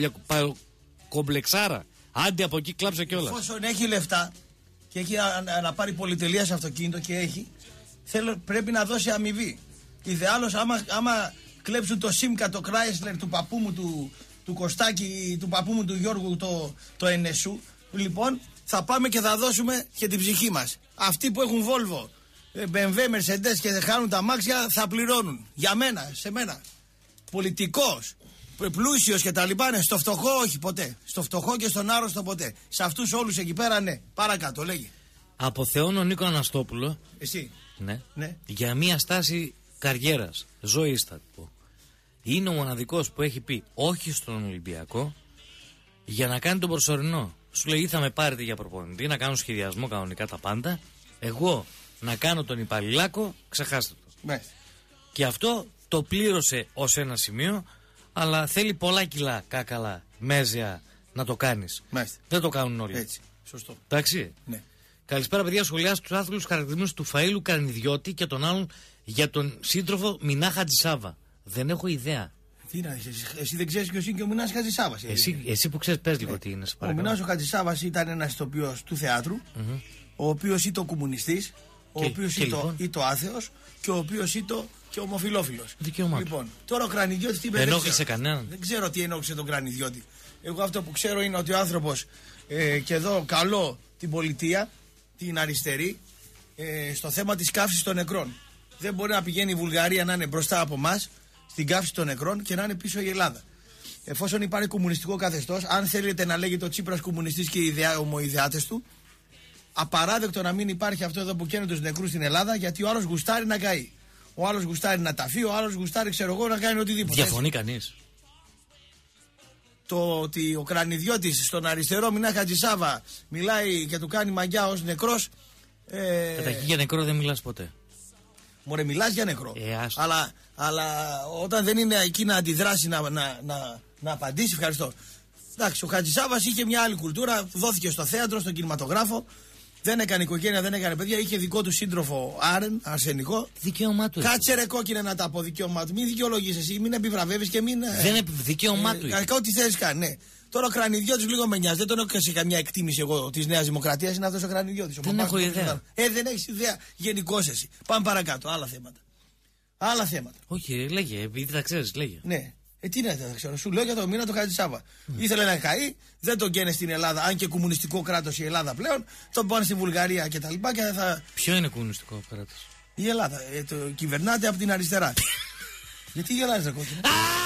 κομπλεξάρα, άντε από εκεί κλάψε κιόλας. Εφόσον έχει λεφτά και έχει να πάρει πολυτελεία σε αυτοκίνητο και έχει, πρέπει να δώσει αμοιβή. Ιδεάλλως άμα κλέψουν το Σίμκα, το Chrysler του παππού μου του Κωστάκη, του παππού μου του Γιώργου, το NSU, λοιπόν θα πάμε και θα δώσουμε και την ψυχή μας. Αυτοί που έχουν Volvo, BMW, Mercedes και δεν χάνουν τα αμάξια θα πληρώνουν. Για μένα, σε μένα. Πολιτικός, πλούσιος και τα λοιπά, ναι. Στο φτωχό όχι ποτέ. Στο φτωχό και στον άρρωστο ποτέ. Σε αυτούς όλους εκεί πέρα ναι. Παρακάτω, λέγει. Αποθεώνω Νίκο Αναστόπουλο. Εσύ. Ναι. Για μια στάση καριέρας, ζωής θα πω. Είναι ο μοναδικός που έχει πει όχι στον Ολυμπιακό για να κάνει τον προσωρινό. Σου λέει, ή θα με πάρετε για προπονητή, να κάνω σχεδιασμό κανονικά τα πάντα. Εγώ να κάνω τον υπαλληλάκο, ξεχάστε το. Ναι. Και αυτό το πλήρωσε ως ένα σημείο, αλλά θέλει πολλά κιλά κάκαλα, μέζια να το κάνεις. Μάλιστα. Δεν το κάνουν όλοι. Έτσι. Σωστό. Εντάξει. Ναι. Καλησπέρα, παιδιά. Σχολιάστε τους άθλους χαρακτηρισμούς του Φαΐλου Καρνιδιώτη και τον άλλον για τον σύντροφο Μινά Χατζησάβα. Δεν έχω ιδέα. Τι να, εσύ δεν ξέρεις ποιος είναι και ο Μινάς Χατζησάβας. Εσύ που ξέρεις, πες λίγο τι είναι. Ο Μινάς ο Χατζησάβας ήταν ένας ηθοποιός του θεάτρου, ο οποίος ήταν κομμουνιστής, ο οποίος ήταν άθεος και ο οποίος ήταν και ομοφυλόφιλος. Δικαίωμά. Λοιπόν, τώρα ο Κρανιδιώτης τι είπε. Ενόχλησε κανέναν. Δεν ξέρω τι ενόχλησε τον Κρανιδιώτη. Εγώ αυτό που ξέρω είναι ότι ο άνθρωπος και εδώ καλώ την πολιτεία, την αριστερή, στο θέμα της καύσης των νεκρών. Δεν μπορεί να πηγαίνει η Βουλγαρία να είναι μπροστά από εμάς στην καύση των νεκρών και να είναι πίσω η Ελλάδα. Εφόσον υπάρχει κομμουνιστικό καθεστώς, αν θέλετε να λέγεται ο Τσίπρας κομμουνιστής και οι ομοειδεάτες του, απαράδεκτο να μην υπάρχει αυτό εδώ που καίνε τους νεκρούς στην Ελλάδα, γιατί ο άλλος γουστάρει να καεί. Ο άλλος γουστάρει να ταφεί, ο άλλος γουστάρει, ξέρω εγώ, να κάνει οτιδήποτε. Διαφωνεί κανείς. Το ότι ο Κρανιδιώτης στον αριστερό Μινά Χατζησάβα μιλάει και του κάνει μαγιά ως νεκρός. Καταρχήν για νεκρό δεν μιλάς ποτέ. Μωρέ, μιλάς για νεκρό. Αλλά όταν δεν είναι εκεί να αντιδράσει, να απαντήσει, ευχαριστώ. Εντάξει, ο Χατζησάβας είχε μια άλλη κουλτούρα, δόθηκε στο θέατρο, στον κινηματογράφο. Δεν έκανε οικογένεια, δεν έκανε παιδιά. Είχε δικό του σύντροφο αρσενικό. Δικαίωμά του. Κάτσε ρε κόκκινε να τα πω, δικαίωμά του. Μην δικαιολογείς εσύ, μην επιβραβεύεις και μην. Δεν είναι δικαίωμά του. Ό,τι θέλεις κάνει, ναι. Τώρα ο Κρανιδιώτης λίγο με νοιάζει. Δεν τον έχω σε καμιά εκτίμηση εγώ τη Νέα Δημοκρατία. Είναι αυτό ο Κρανιδιώτης. Δεν έχω ιδέα. Δεν έχεις ιδέα γενικώς εσύ. Πάμε παρακάτω. Άλλα θέματα. Όχι, λέγε, επειδή τα ξέρεις, λέγε. Ναι. Τι να τα ξέρω. Σου λέω για το Μίνα το Χατζησάβα. Ήθελε να καεί, δεν τον καίνε στην Ελλάδα, αν και κομμουνιστικό κράτος η Ελλάδα πλέον. Τον πάνε στη Βουλγαρία κτλ. Ποιο είναι κομμουνιστικό κράτος? Η Ελλάδα. Κυβερνάται από την αριστερά. Γιατί γελάζεις ρε κόκκινο?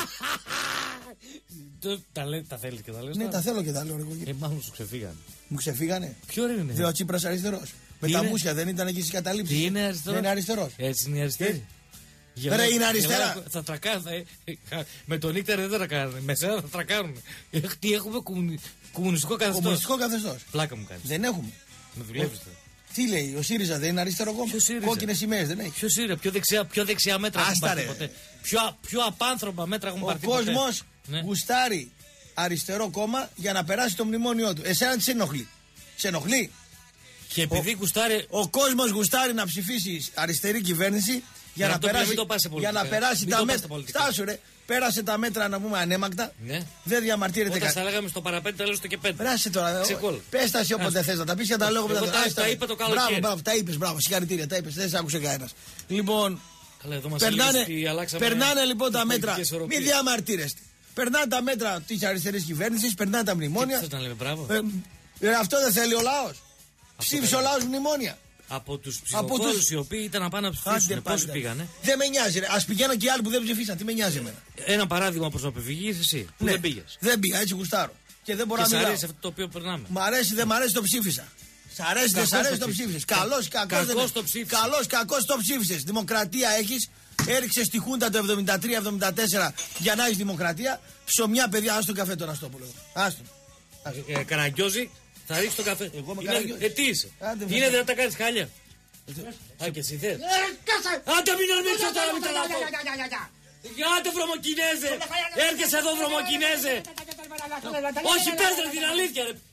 Τα θέλεις και τα λες? Ναι, τα θέλω και τα λέω ρε κόκκινο. Μάλλον σου ξεφύγανε. Μου ξεφύγανε. Ποιο είναι? Δεν ο Τσίπρας αριστερός. Με τα μουσια δεν ήταν εκεί στις καταλήψεις. Τι είναι αριστερός? Δεν είναι αριστερός. Έτσι είναι η αριστερή. Ρε, είναι αριστερά. Θα τρακάρουν. Με τον Ίκτερ δεν θα τρακάρουν. Με σένα θα τρακάρουν. Τι έχουμε κομμουνιστικό καθεστώς. Κομμουνιστικό καθεστώς. Πλάκα μου κάνει. Δεν έχουμε. Με δουλεύεις. Τι λέει, ο ΣΥΡΙΖΑ δεν είναι αριστερό κόμμα? Κόκκινες σημαίες δεν έχει? Ποιο ΣΥΡΙΖΑ, πιο δεξιά μέτρα έχουν πάρει ποτέ? Πιο απάνθρωπα μέτρα έχουν πάρει ποτέ? Ο κόσμος γουστάρει αριστερό κόμμα για να περάσει το μνημόνιό του. Εσένα τι σε ενοχλεί? Σε ενοχλεί? Και επειδή ο κόσμος γουστάρει να ψηφίσει αριστερή κυβέρνηση Για να περάσει, για να περάσει τα μέτρα. Στάσου ρε, πέρασε τα μέτρα να πούμε ανέμακτα. Ναι. Δεν διαμαρτύρεται κανένα. Όταν τα λέγαμε στο παραπέντε, τα λέω στο και πέντε. Περάσε τώρα. Πες τα εσύ όποτε θες να τα πεις και τα λέω μετά. Τα είπα το καλοκαίρι. Μπράβο, τα είπες, μπράβο, συγχαρητήρια, τα είπες, δεν σε άκουσε κανένας. Λοιπόν, περνάνε λοιπόν τα μέτρα. Μην διαμαρτύρεστε. Περνάνε τα μέτρα της αριστερής κυβέρνησης, περνάνε τα μνημόνια. Θες να λέμε μπράβο. Αυτό δεν θέλει ο λαός. Ψήφισε ο λαός μνημόνια. Από τους ψηφοφόρους οι οποίοι ήταν να πάνε να ψηφίσουν. Πόσοι πήγανε. Δεν με νοιάζει. Ας πηγαίνουν και οι άλλοι που δεν ψηφίσαν. Τι με νοιάζει εμένα. Ένα παράδειγμα προς αποφυγή εσύ που δεν πήγες. Δεν πήγα, έτσι γουστάρω. Και δεν μπορώ να μιλάω. Σ' αρέσει αυτό το οποίο περνάμε. Μ' αρέσει, δεν μ' αρέσει, το ψήφισα. Σ' αρέσει, δεν σ' αρέσει, το ψήφισες. Καλός, κακός το ψήφισες. Δημοκρατία έχεις. Έριξες τη Χούντα το 73-74 για να έχεις δημοκρατία. Ψωμιά, παιδιά, άστο καφέ τώρα στο πόλο. Άστο. Καραγκιόζη, θα ρίξεις το καφέ. Εγώ με τι είσαι. Είναι δεν τα κάνεις χάλια. Α, και εσύ θες. Άντε μην ορμήξω τώρα, μην τρελαθώ. Άντε βρωμοκινέζε. Έρχεσαι εδώ βρωμοκινέζε. Όχι, πες ρε την αλήθεια ρε.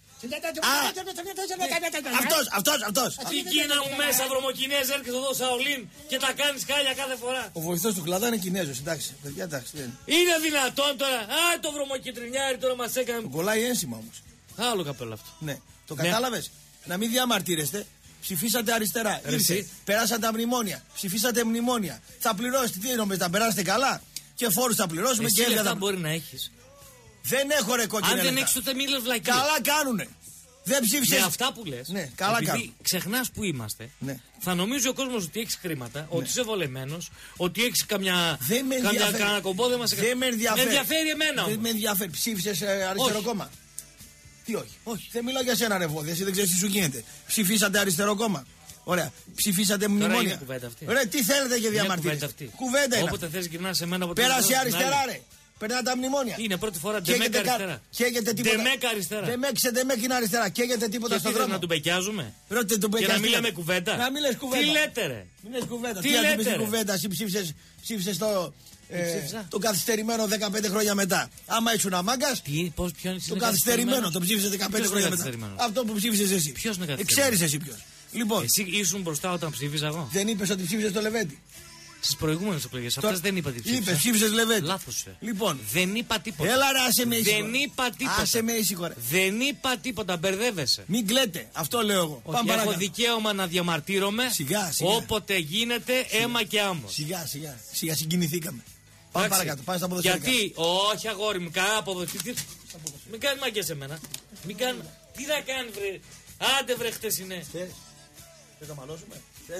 Αυτός. Τι Κίνα μου μέσα βρωμοκινέζε, έρχεσαι εδώ Σαολίν και τα κάνεις χάλια κάθε φορά. Ο βοηθός του Κλαδά είναι Κινέζος, εντάξει. Είναι δυνατόν τώρα. Α, το βρωμοκιτρινιάρι τώρα μας έκανε. Κολλάει ένσημα όμως. Άλλο καπέλο αυτό. Ναι, το κατάλαβες. Να μην διαμαρτύρεστε. Ψηφίσατε αριστερά. Περάσατε τα μνημόνια. Ψηφίσατε μνημόνια. Θα πληρώσετε. Τι νομίζετε, θα περάσετε καλά. Και φόρους θα πληρώσουμε. Εσύ και λεφτά μπορεί να έχεις. Δεν έχω ρε κόκκινα. Αν δεν έχεις ούτε μη λες βλακίες. Καλά κάνουνε. Δεν ψήφισες. Με αυτά που λες. Ναι, καλά επειδή κάνουν. ξεχνάς που είμαστε. Ναι. Θα νομίζει ο κόσμος ότι έχεις χρήματα, ότι είσαι βολεμένος, ότι έχεις καμιά κομπό. Δεν με ενδιαφέρει. Με ενδιαφέρει εμένα. Δεν με ενδιαφέρει. Ψήφισες αριστερό κόμμα. Τι όχι. Δεν μιλάω για σένα ρε βόδια. Εσύ δεν ξέρεις τι σου γίνεται. Ψηφίσατε αριστερό κόμμα. Ωραία. Ψηφίσατε μνημόνια. Ωραία, τι θέλετε και διαμαρτύρεστε. Κουβέντα είναι. Όποτε θες γυρνάς σε μένα. Πέρασε αριστερά ρε. Περνά τα μνημόνια. Είναι πρώτη φορά ντεμέκα αριστερά. Καίγεται τίποτα. Ντεμέκα αριστερά. Ντεμέκ είναι αριστερά. Καίγεται τίποτα στον δρόμο. Να του μπεκιάζουμε. Και να μην λέμε κουβέντα. Να μην λες κουβέντα. Τι λέτε ρε. Μην λες κουβέντα. Τι λέτε κουβέντα. Εσύ ψήφισες το καθυστερημένο 15 χρόνια μετά. Άμα ήσουν αμάγκας. Το καθυστερημένο το ψήφισες 15 χρόνια μετά. Αυτό που ψήφισες εσύ. Ποιος είναι καθυστερημένο. Ξέρεις εσύ ποιος. Λοιπόν. Εσύ ήσουν μπροστά όταν ψήφιζα εγώ. Δεν είπες ότι ψήφισες το Λεβέντι. Στις προηγούμενες εκλογές. Αυτές δεν είπα τι ψήφισες. Είπες, ψήφισες Λεβέντι. Λάθος. Λοιπόν. Δεν είπα τίποτα. Έλα ρε, άσε με ήσυχο. Δεν είπα τίποτα. Άσε με ήσυχο. Δεν είπα τίποτα, μπερδεύεσαι. Μην κλαίτε, αυτό λέω εγώ. Ότι έχω δικαίωμα να διαμαρτύρομαι. Σιγά. Όποτε γίνεται αίμα και άμμος. Σιγά, συγκινηθήκαμε. Πάμε παρακάτω, πάμε στα ποδοσφαιρικά. Γιατί, όχι αγόρι μου, κανένα ποδοσφαιρικά. Μην κάνει μαγκές σε μένα. Μην κάνει. Τι θα κάνει, βρε. Άντε, βρε, χτες είναι. Θες να μαλώσουμε,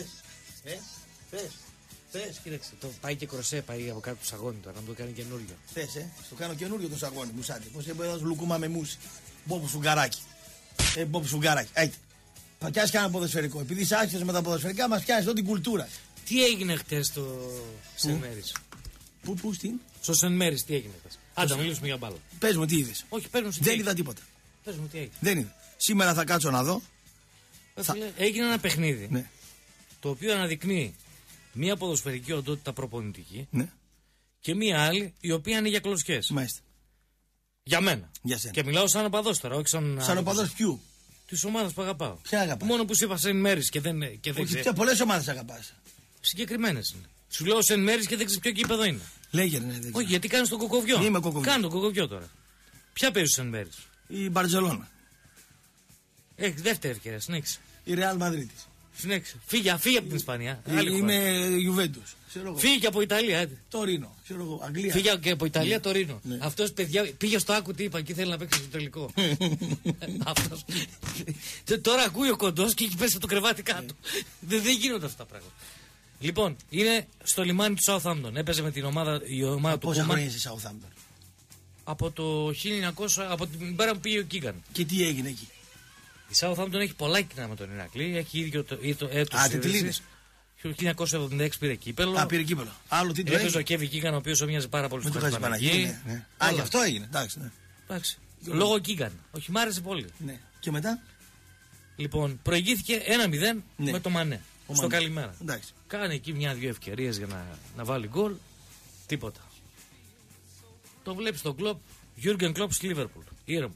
θες. Κοίταξε, το πάει και κροσέ, πάει από κάτω του σαγόνι τώρα, να το κάνει καινούριο. Θες, στο κάνω καινούριο το σαγόνι, μουσάτι. Πώς έπαιρνε λουκούμα με μουσι. Μπόπου σφουγγαράκι. Μπόπου σφουγγαράκι. Άιτε. Θα πιάσει κανένα ποδοσφαιρικό. Επειδή είσαι άξιος με τα ποδοσφαιρικά, μας πιάνεις εδώ την κουλτούρα. Τι έγινε χτες στο Σεν Μέρις. Πού, στην. Στο Σεν Μέρις, τι έγινε χτες. Άντα, μιλήσουμε για μπάλα. Πες μου, τι είδες. Όχι, παίρνω στην. Δεν είδα τίποτα. Πες μου, τι έγινε. Δεν είδα. Σήμερα θα κάτσω να δω. Έγινε ένα παιχνίδι. Ναι. Το οποίο αναδεικνύει μία ποδοσφαιρική οντότητα προπονητική. Ναι. Και μία άλλη η οποία είναι για κλωτσιές. Μάλιστα. Για μένα. Για σένα. Και μιλάω σαν οπαδός τώρα, όχι σαν. Σαν οπαδός ποιου. Τη ομάδα που αγαπάω. Ποια αγαπάς. Μόνο που σου είπα Σεν Μέρις και δεν ξέρω. Πολλές ομάδες αγαπάς. Συγκεκριμένες είναι. Σου λέω Σεν Μέρις και δεν ξέρεις ποιο γήπεδο είναι. Λέγε, ναι, όχι, γιατί κάνεις τον κοκοβιό. Είμαι κοκοβιό. Κάνε τον κοκοβιό τώρα. Ποια παίζει Σεν Μέρις. Η Μπαρτζελόνα. Έχει δεύτερη ευκαιρία, συνέχισε. Η Ρεάλ Μαδρίτης. Συνέχισε. Φύγε από την Ισπανία. Είμαι Ιουβέντους. Φύγε και από Ιταλία. Τωρίνο. Αγγλία. Φύγε και από Ιταλία, ναι. Τωρίνο. Ναι. Αυτός παιδιά πήγε στο άκου τι είπα και θέλει να παίξει στο τελικό. Αυτός. Τώρα ακούει ο κοντός και έχει πέσει από το κρεβάτι κάτω. Δεν γίνονται αυτά τα πράγματα. Λοιπόν, είναι στο λιμάνι του Southampton. Έπαιζε με την ομάδα, η ομάδα του Πόσα χρόνια είσαι Southampton. Από το 1900, από την πέρα που πήγε ο Κίγκαν. Και τι έγινε εκεί. Η Southampton έχει πολλά κοινά με τον Ηρακλή. Έχει ίδιο το έτος. Το 1976 πήρε κύπελο. Πήρε κύπελο. Άλλο τι το έπαιζε ο Κέβι Κίγκαν, ο οποίος έμοιαζε πάρα πολύ στο Χατζηπαναγή. Γι' αυτό έγινε. Εντάξει. Λόγω Κίγκαν. Όχι, μ' άρεσε πολύ. Ναι. Και μετά. Λοιπόν, προηγήθηκε 1-0 με το Μανέ. Στο καλημέρα. Εντάξει. Κάνε εκεί μια-δυο ευκαιρίες για να βάλει γκολ. Τίποτα. Το βλέπεις τον Κλοπ. Γιούργεν Κλοπ στη Λίβερπουλ. Ήρεμος.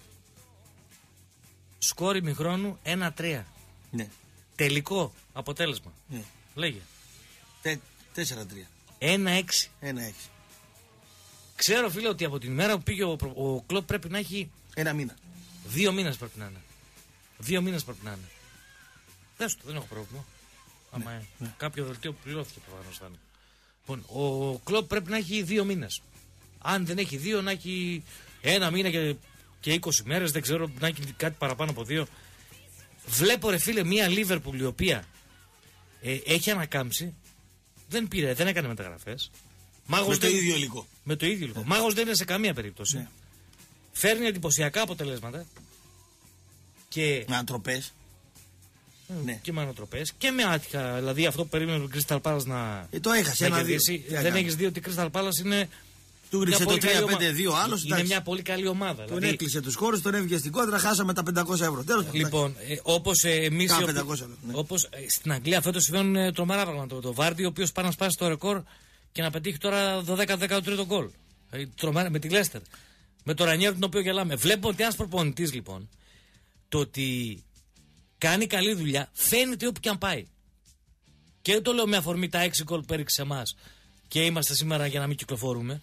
Σκόρ ημιχρόνου 1-3. Ναι. Τελικό αποτέλεσμα. Ναι. Λέγε. 4-3. 1-6. 1-6. Ξέρω, φίλε, ότι από την ημέρα που πήγε ο Κλοπ πρέπει να έχει. 1 μήνα. 2 μήνες πρέπει να είναι. 2 μήνες πρέπει να είναι. Δεν έχω πρόβλημα. Άμα κάποιο δελτίο που πληρώθηκε προφανώς θα είναι. Λοιπόν, ο Κλοπ πρέπει να έχει 2 μήνες. Αν δεν έχει 2, να έχει 1 μήνα και 20 μέρες, δεν ξέρω, να έχει κάτι παραπάνω από 2. Βλέπω, ρε φίλε, μια Λίβερπουλ η οποία έχει ανακάμψει. Δεν έκανε μεταγραφές. Με το ίδιο υλικό. Με το ίδιο υλικό. Μάγος δεν είναι σε καμία περίπτωση. Ναι. Φέρνει εντυπωσιακά αποτελέσματα. Και με ανατροπές. Ναι. Και με ανατροπές και με άτυχα. Δηλαδή αυτό που περίμενε τον Crystal Palace να. Το έχασε ένα κερδίσει. Δεν έχεις δει ότι η Crystal Palace είναι. Του γκρίσε το 3-5-2 άλλος. Είναι μια πολύ καλή ομάδα. Τον έκλεισε τους χώρους, τον έβγε στην κόντρα, χάσαμε τα 500 ευρώ. Τέλος, λοιπόν, όπως εμείς. Όπως στην Αγγλία φέτος συμβαίνουν τρομερά πράγματα. Το Βάρντι, ο οποίος πάει να σπάσει το ρεκόρ και να πετύχει τώρα 12-13 γκολ. Με τη Λέστερ. Με το Ρανιέρ τον οποίο γελάμε. Βλέπω ότι ένας προπονητής λοιπόν. Το ότι κάνει καλή δουλειά φαίνεται όπου και αν πάει. Και δεν το λέω με αφορμή τα 6 γκολ που έριξε σε εμάς και είμαστε σήμερα για να μην κυκλοφορούμε.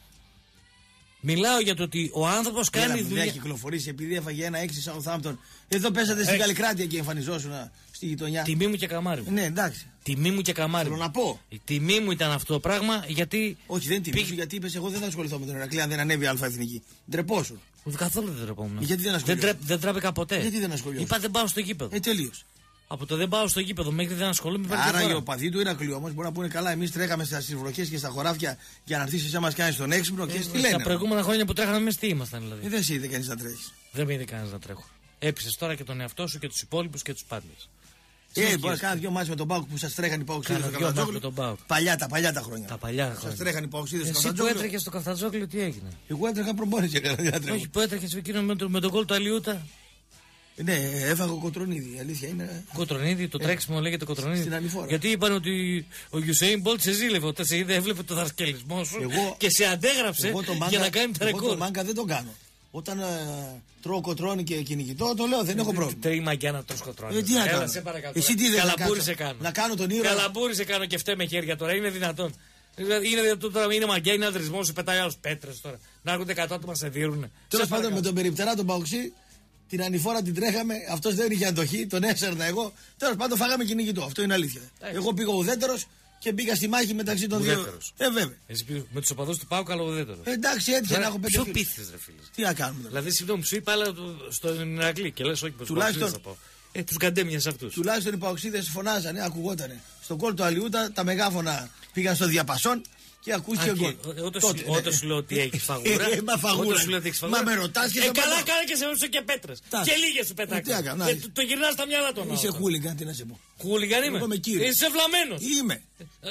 Μιλάω για το ότι ο άνθρωπος κάνει δουλειά. Δεν κυκλοφορήσει επειδή έφαγε ένα 6 Southampton. Εδώ πέσατε στην Καλλικράτεια και εμφανιζόσουν στη γειτονιά. Τιμή μου και καμάρι μου. Ναι, εντάξει. Τιμή μου και καμάρι μου. Θέλω να πω. Η τιμή μου ήταν αυτό το πράγμα γιατί. Όχι, δεν τιμή σου γιατί είπες εγώ δεν θα ασχοληθώ με τον Ηρακλή αν δεν ανέβει αλφα εθνική. Ντρεπόσουν. Καθόλου δεν τρεπόμουν. Γιατί δεν ασχοληθώ. Δεν τράπηκα ποτέ. Γιατί δεν ασχοληθώ. Είπα δεν πάω στο γήπεδο. Τελείως. Από το δεν πάω στο γήπεδο μέχρι δεν ασχολούμαι. Άρα οι οπαδοί του Ηρακλείου όμως μπορεί να πούνε καλά. Εμείς τρέχαμε στις βροχές και στα χωράφια για να έρθεις εσύ να μας κάνεις τον έξυπνο και τι λένε. Τα προηγούμενα χρόνια που τρέχαμε εμείς τι ήμασταν δηλαδή. Δεν σε είδε κανείς να τρέχεις. Δεν με είδε κανείς να τρέχω. Έπεισες τώρα και τον εαυτό σου και τους υπόλοιπους και τους πάντες. Μπορεί να κάνει 2 μάτς με τον Πάουκ που σας τρέχανε οι Παουξίδες στο Καφτατζόκλου. Τα παλιά τα χρόνια. Τα παλιά χρόνια. Σας τρέχανε οι Παουξίδες στο Καφτατζόκλου. Εσύ που έτρεχες στο Καφτατζόκλου τι έγινε. Εγώ έτρεχα προπόνηση. Όχι που έτρεχες εκείνο με τον γκολ του Αλιούτα. Ναι, έφαγα κοτρονίδι. Η αλήθεια είναι. Κοτρονίδι, το τρέξιμο λέγεται κοτρονίδι. Στην ανηφόρα. Γιατί είπαν ότι ο Γιουσέιν Μπολτ σε ζήλευε όταν σε είδε, έβλεπε το δασκελισμό σου και σε αντέγραψε για να κάνει τα ρεκόρ. Εγώ το μάγκα δεν τον κάνω. Όταν τρώω κοτρόνι και κυνηγητό, το λέω, δεν έχω πρόβλημα. Τρίμα για να τρως κοτρόνι. Τι να κάνω. Εσύ τι δεν καλαμπούρι κάνω. Να κάνω τον ήρωα. Καλαμπούρι σε κάνω και φταίει με χέρια τώρα, είναι δυνατόν. Είναι δυνατόν τώρα, είναι μαγκιά, είναι αδρισμό, σου πετάει άλλους πέτρες τώρα. Να έρχονται 100 άτομα σε δίρουν. Τέλος πάντων με τον περιπτερά τον Παοξή, την ανηφόρα την τρέχαμε, αυτός δεν είχε αντοχή, τον έσαιρνα εγώ. Τέλος πάντων φάγαμε κυνηγητό, αυτό είναι αλήθεια. Εγώ πήγα ουδέτερος. Και μπήκα στη μάχη μεταξύ των δύο. Βέβαια. Εσύ πήγε με τους οπαδούς του Πάου καλό ουδέτερο. Εντάξει, έτυχε να έχω 5 Πιο πείθες, ρε φίλε. Τι να κάνουμε. Δηλαδή, συγγνώμη, σου είπα, αλλά στον Ηρακλή και λες όχι προς τουλάχιστον θα πω. Τους καντέμιας αυτούς. Τουλάχιστον οι Παοξίδες φωνάζανε, ακουγότανε. Στον κόλ του Αλιούτα τα μεγάφωνα πήγαν στο διαπασόν και ακούστηκε γκολ. Όταν σου λέω ότι έχεις φαγούρα. Όταν σου λέω ότι έχεις φαγούρα. Μα με ρωτάς και καλά κάνει και σε ρωτήσω και πέτρες. Και λίγες σου πετάξεις. Το γυρνάς στα μυαλά των. Είσαι χούλιγκαν, τι να σε πω. Χούλιγκαν είμαι. Είσαι βλαμμένος. Είμαι.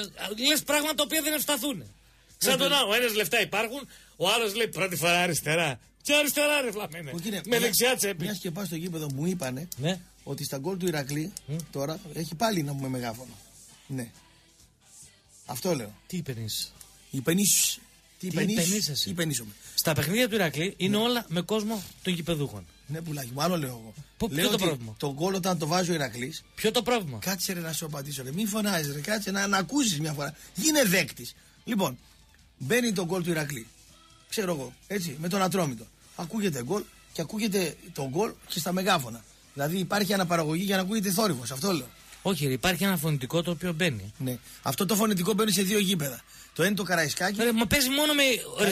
Λες πράγματα τα οποία δεν ευσταθούν. Σαν τον άλλο, ένας λεφτά υπάρχουν, ο άλλος λέει πρώτη φορά αριστερά. Και αριστερά ρε βλαμμένε. Με δεξιά τσέπη. Μιας και πάω στο γήπεδο μου είπανε ότι στα γκολ του Ηρακλή τώρα έχει πάλι να πούμε μεγάφωνο. Ναι. Αυτό λέω. Τι υπενείς. Υπενείς. Τι υπενήσομαι. Στα παιχνίδια του Ηρακλή είναι όλα με κόσμο των γηπεδούχων. Ναι, πουλάκι μου, άλλο λέω εγώ. Ποιο το πρόβλημα. Το γκολ όταν το βάζει ο Ηρακλής. Ποιο το πρόβλημα. Κάτσε ρε να σου απαντήσω. Ρε. Μην φωνάζεις, ρε. Κάτσε να ακούσεις μια φορά. Γίνε δέκτης. Λοιπόν, μπαίνει το γκολ του Ηρακλή. Ξέρω εγώ, έτσι, με τον Ατρόμητο. Ακούγεται γκολ και ακούγεται το γκολ και στα μεγάφωνα. Δηλαδή υπάρχει αναπαραγωγή για να ακούγεται θόρυβος. Αυτό λέω. Όχι, υπάρχει ένα φωνητικό το οποίο μπαίνει. Ναι. Αυτό το φωνητικό μπαίνει σε 2 γήπεδα. Το ένα το Καραϊσκάκι. Μα παίζει μόνο με.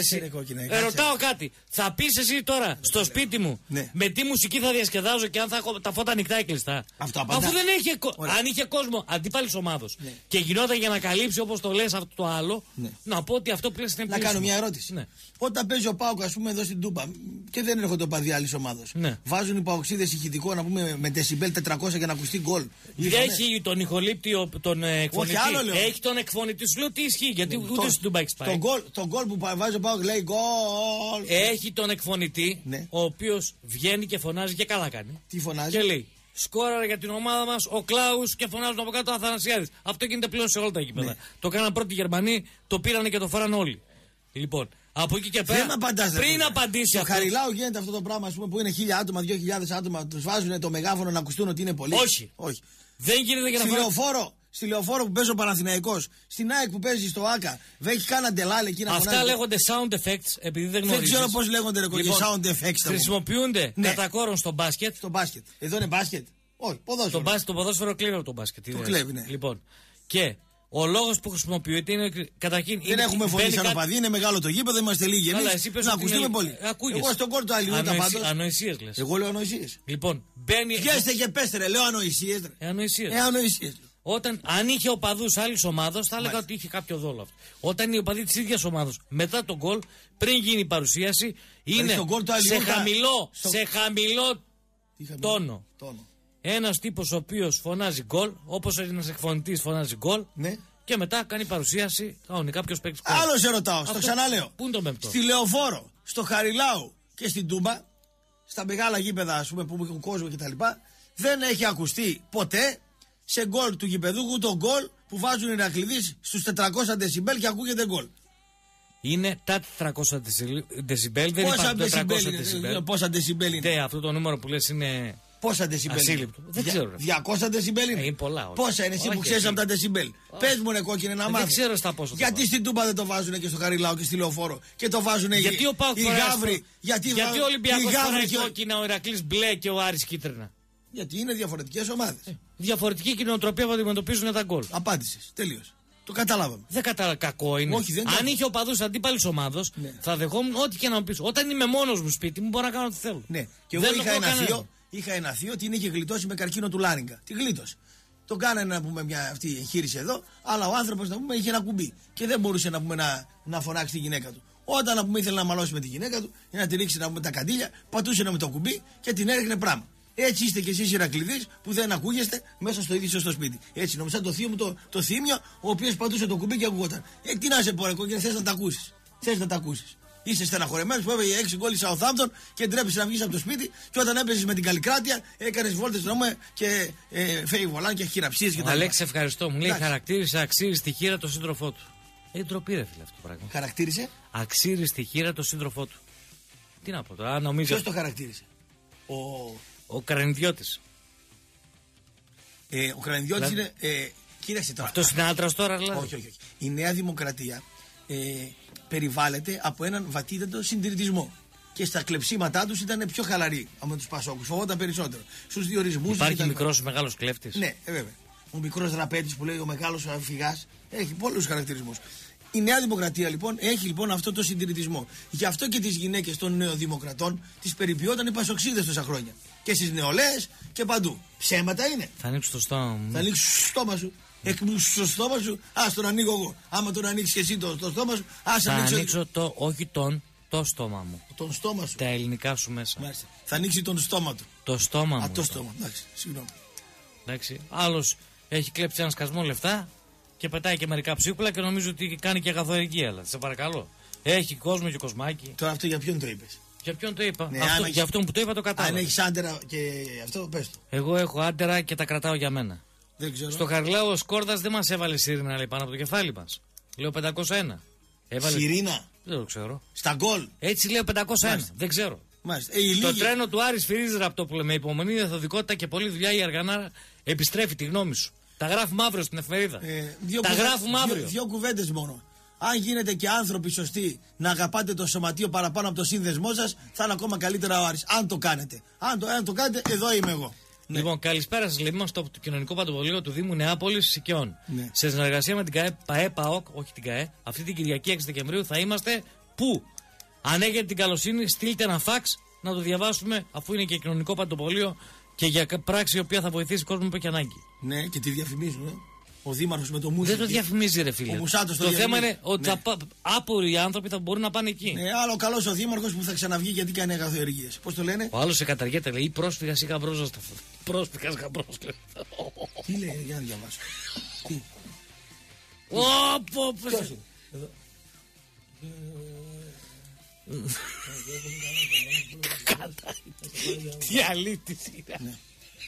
Ρωτάω κάτι. Θα πεις εσύ τώρα στο σπίτι μου με τι μουσική θα διασκεδάζω και αν θα έχω τα φώτα ανοιχτά ή κλειστά. Αφού δεν έχει. Αν είχε κόσμο αντίπαλης ομάδος και γινόταν για να καλύψει όπως το λες αυτό το άλλο, να πω ότι αυτό πλέον είναι να κάνω μια ερώτηση. Όταν παίζει ο Πάουκ, ας πούμε, εδώ στην Τούμπα και δεν έρχονται οπαδοί άλλης ομάδος. Βάζουν οι Παοξίδες ηχητικό να πούμε με δεσιμπέλ 400 για να ακουστεί γκολ. Έχει τον ηχολήπτη, τον εκφωνητή. Έχει τον εκφωνητή. Σου λέω τι ισχύει γιατί ούτε στην Τούμπα έχει πάει. Το γκολ που βάζει ο Πάουκ λέει γκολ. Έχει τον εκφωνητή ο οποίος βγαίνει και φωνάζει και καλά κάνει. Τι φωνάζει. Και λέει σκόραρε για την ομάδα μας ο Κλάους και φωνάζουν από κάτω Αθανασιάδης. Αυτό γίνεται πλέον σε όλα τα γήπεδα. Το κάναν πρώτοι Γερμανοί, το πήρανε και το φοράν όλοι. Λοιπόν, από εκεί και πέρα. Πριν απαντήσει. Στο Χαριλάου γίνεται αυτό το πράγμα, ας πούμε, που είναι 1.000 άτομα, 2.000 άτομα, τους βάζουν το μεγάφωνο να ακουστούν ότι είναι πολλοί. Όχι. Δεν γίνεται για να φωνάζουν. Στη Λεωφόρο στη Λεωφόρο που παίζει ο Παναθηναϊκός, στην ΑΕΚ που παίζει στο ΆΚΑ, δεν έχει κανένα ντελάλ εκεί να φωνάζει. Αυτά λέγονται sound effects, επειδή δεν γνωρίζεις. Δεν ξέρω πώς λέγονται sound effects. Χρησιμοποιούνται κατά κόρον στο μπάσκετ. Στο μπάσκετ. Εδώ είναι μπάσκετ. Όχι, ποδόσφαιρο. Το ποδόσφαιρο κλέβει από το μπάσκετ. Το κλέβει, ναι. Λοιπόν, και ο λόγος που χρησιμοποιείται είναι καταρχήν. Δεν έχουμε φωνή σαν οπαδί, είναι μεγάλο το γήπεδο, είμαστε λίγοι. Να ακουστούμε πολύ. Εγώ στον κόρτο αλληλούτα πάντως. Ανοησίες λες. Εγώ λέω ανοησίες. Λοιπόν, μπαίνει. Βγέστε και πέστε, ρε, λέω ανοησίες. Ανοησίες. Αν είχε οπαδούς άλλης ομάδας, θα έλεγα ότι είχε κάποιο δόλο αυτό. Όταν οι οπαδοί της ίδιας ομάδας μετά τον γκολ, πριν γίνει η παρουσίαση, είναι σε χαμηλό τόνο. Ένας τύπος ο οποίος φωνάζει γκολ, όπως ένας εκφωνητής φωνάζει γκολ, ναι. Και μετά κάνει παρουσίαση κανονικά ποιος παίξει γκολ. Άλλο σε ρωτάω, στο ξαναλέω. Πού είναι το μεμπτό? Στη Λεωφόρο, στο Χαριλάου και στην Τούμπα, στα μεγάλα γήπεδα, ας πούμε, που έχουν κόσμο κτλ., δεν έχει ακουστεί ποτέ σε γκολ του γηπεδούχου το γκολ που βάζουν οι Ηρακλήδεις στους 400 δεσιμπέλ και ακούγεται γκολ. Είναι τα 400 δεσιμπέλ, δεν υπάρχουν 400 δεσιμπέλ. Πόσα δεσιμπέλ είναι? Αυτό το νούμερο που λες είναι. Πόσα δεσιμπέλ? Ασύλληπτο. Δεν ξέρω. 200 δεσιμπέλ είναι. Είναι πολλά. Πόσα είναι εσύ που ξέρεις από τα δεσιμπέλ? Πες μου, κόκκινε, να μάθεις. Δεν ξέρω στα πόσα. Γιατί στην Τούμπα δεν το βάζουν και στο Χαριλάου και στη Λεωφόρο και το βάζουν οι Γαύροι? Γιατί ο Ολυμπιακός φοράει κόκκινα, ο Ηρακλής μπλε και ο Άρης κίτρινα? Γιατί είναι διαφορετικές ομάδες. Διαφορετική κοινοτροπία που αντιμετωπίζουν τα γκολ. Απάντησες. Τελείως. Το καταλάβαμε. Δεν κατάλαβα. Κακό είναι. Όχι, αν είχε οπαδούς αντίπαλης ομάδος, θα δεχόμουν ό,τι και να μου πεις. Όταν είμαι μόνος μου σπίτι μου, μπορώ να κάνω ό,τι θέλω. Ναι. Και εγώ είχα ένα θείο ότι είχε γλιτώσει με καρκίνο του Λάριγκα. Τη γλίτωσε. Το κάνανε να πούμε μια αυτή εγχείρηση εδώ, αλλά ο άνθρωπος να πούμε είχε ένα κουμπί και δεν μπορούσε να πούμε να φωνάξει τη γυναίκα του. Όταν να πούμε ήθελε να μαλώσει με τη γυναίκα του ή να τη ρίξει να πούμε τα καντήλια, πατούσε με το κουμπί και την έριχνε πράγμα. Έτσι είστε κι εσείς Ηρακλήδεις που δεν ακούγεστε μέσα στο ίδιο στο σπίτι. Έτσι νομίζω το θείο μου το θύμιο, ο οποίος πατούσε το κουμπί και ακούγονταν. Τι να σε πω, και θες να τα ακούσεις. Θες να τα ακούσεις. Είσαι στεναχωρεμένος που έβγαλε 6 γκολ Southampton και ντρέπεσαι να βγεις από το σπίτι και όταν έπαιζες με την Καλλικράτεια έκανες βόλτες δρόμο και φέει βολάν και χειραψίες και τα λοιπά. Αλέξη, ευχαριστώ. Μου λέει χαρακτήρισε αξίριστη χείρα το σύντροφό του. Ντροπή, ρε φίλε, αυτό το πράγμα. Χαρακτήρισε. Αξίριστη χείρα το σύντροφό του. Τι να πω τώρα, νομίζω. Ποιος το χαρακτήρισε? Ο Κρανιδιώτης. Ο Κρανιδιώτης είναι. Κοίταξε τώρα. Αυτός είναι άντρας τώρα, δηλαδή. Όχι. Η Νέα Δημοκρατία περιβάλλεται από έναν βατίδατο συντηρητισμό. Και στα κλεψίματά τους ήταν πιο χαλαροί από τους Πασόκους. Φοβόταν περισσότερο. Στους διορισμούς. Υπάρχει μικρός μεγάλος κλέφτης. Ναι, βέβαια. Ο μικρός ραπέτης που λέει ο μεγάλος αφηγάς έχει πολλούς χαρακτηρισμούς. Η Νέα Δημοκρατία λοιπόν έχει λοιπόν αυτό το συντηρητισμό. Γι' αυτό και τις γυναίκες των νεοδημοκρατών τις περιποιόταν οι πασοξίδες τόσα χρόνια. Και στις νεολαίες και παντού. Ψέματα είναι. Θα ανοίξω το στόμα μου. Θα ανοίξεις το στόμα σου. Εκμούσεις το στόμα σου. Ας τον ανοίγω εγώ. Άμα τον ανοίξεις και εσύ το στόμα σου. Θα ανοίξω το στόμα μου. Τον στόμα σου. Τα ελληνικά σου μέσα. Μάλιστα. Θα ανοίξει τον στόμα του. Το στόμα μου. Το στόμα. Εντάξει, συγγνώμη. Εντάξει. Άλλος έχει κλέψει ένα σκασμό λεφτά και πετάει και μερικά ψίχουλα και νομίζω ότι κάνει και αγαθοεργία. Αλλά σε παρακαλώ. Έχει κόσμο και κοσμάκι. Τώρα αυτό για ποιον το είπες? Για ποιον το είπα? Ναι, για αυτόν που το είπα το κατάλαβα. Αν έχεις άντερα και αυτό, πες το. Εγώ έχω άντερα και τα κρατάω για μένα. Δεν ξέρω. Στο Χαριλάου ο Σκόρδας δεν μας έβαλε σιρήνα, λέει, πάνω από το κεφάλι μας. Λέω 501. Έβαλε... Σιρήνα. Δεν το ξέρω. Στα γκολ. Έτσι λέω 501. Μάλιστα. Δεν ξέρω. Το τρένο του Άρης φυρίζει ραπτό που λέμε. Υπομονή, διαθοδικότητα και πολλή δουλειά η Αργανάρα επιστρέφει τη γνώμη σου. Τα γράφουμε αύριο στην εφημερίδα. Τα γράφουμε αύριο. Δύο κουβέντες μόνο. Αν γίνετε και άνθρωποι σωστοί να αγαπάτε το σωματείο παραπάνω από το σύνδεσμό σας, θα είναι ακόμα καλύτερα ο Άρης. Αν το κάνετε. Αν το κάνετε, εδώ είμαι εγώ. Ναι. Λοιπόν, καλησπέρα σας. Λέμε στο κοινωνικό παντοπολείο του Δήμου Νεάπολης Σικαιών. Ναι. Σε συνεργασία με την ΚΑΕ ΠΑΟΚ, όχι την ΚΑΕ, αυτή την Κυριακή 6 Δεκεμβρίου θα είμαστε πού? Αν έχετε την καλοσύνη, στείλτε ένα φαξ να το διαβάσουμε, αφού είναι και κοινωνικό παντοπολείο και για πράξη η οποία θα βοηθήσει κόσμο που έχει ανάγκη. Ναι, και τη διαφημίζουν. Ο Δήμαρχος με το Μουσάτο. Δεν το διαφημίζει, ρε φίλε. Το θέμα είναι ότι άποροι άνθρωποι θα μπορούν να πάνε εκεί. Ναι, άλλο καλός ο Δήμαρχος που θα ξαναβγεί γιατί κάνει αγαθοεργίες. Πώς το λένε? Ο άλλος σε καταργέται, λέει πρόσφυγας ή γαμπρός. Πρόσφυγας γαμπρός. Τι λέει, για να διαβάσω. Τι. Τι αλήτης είναι.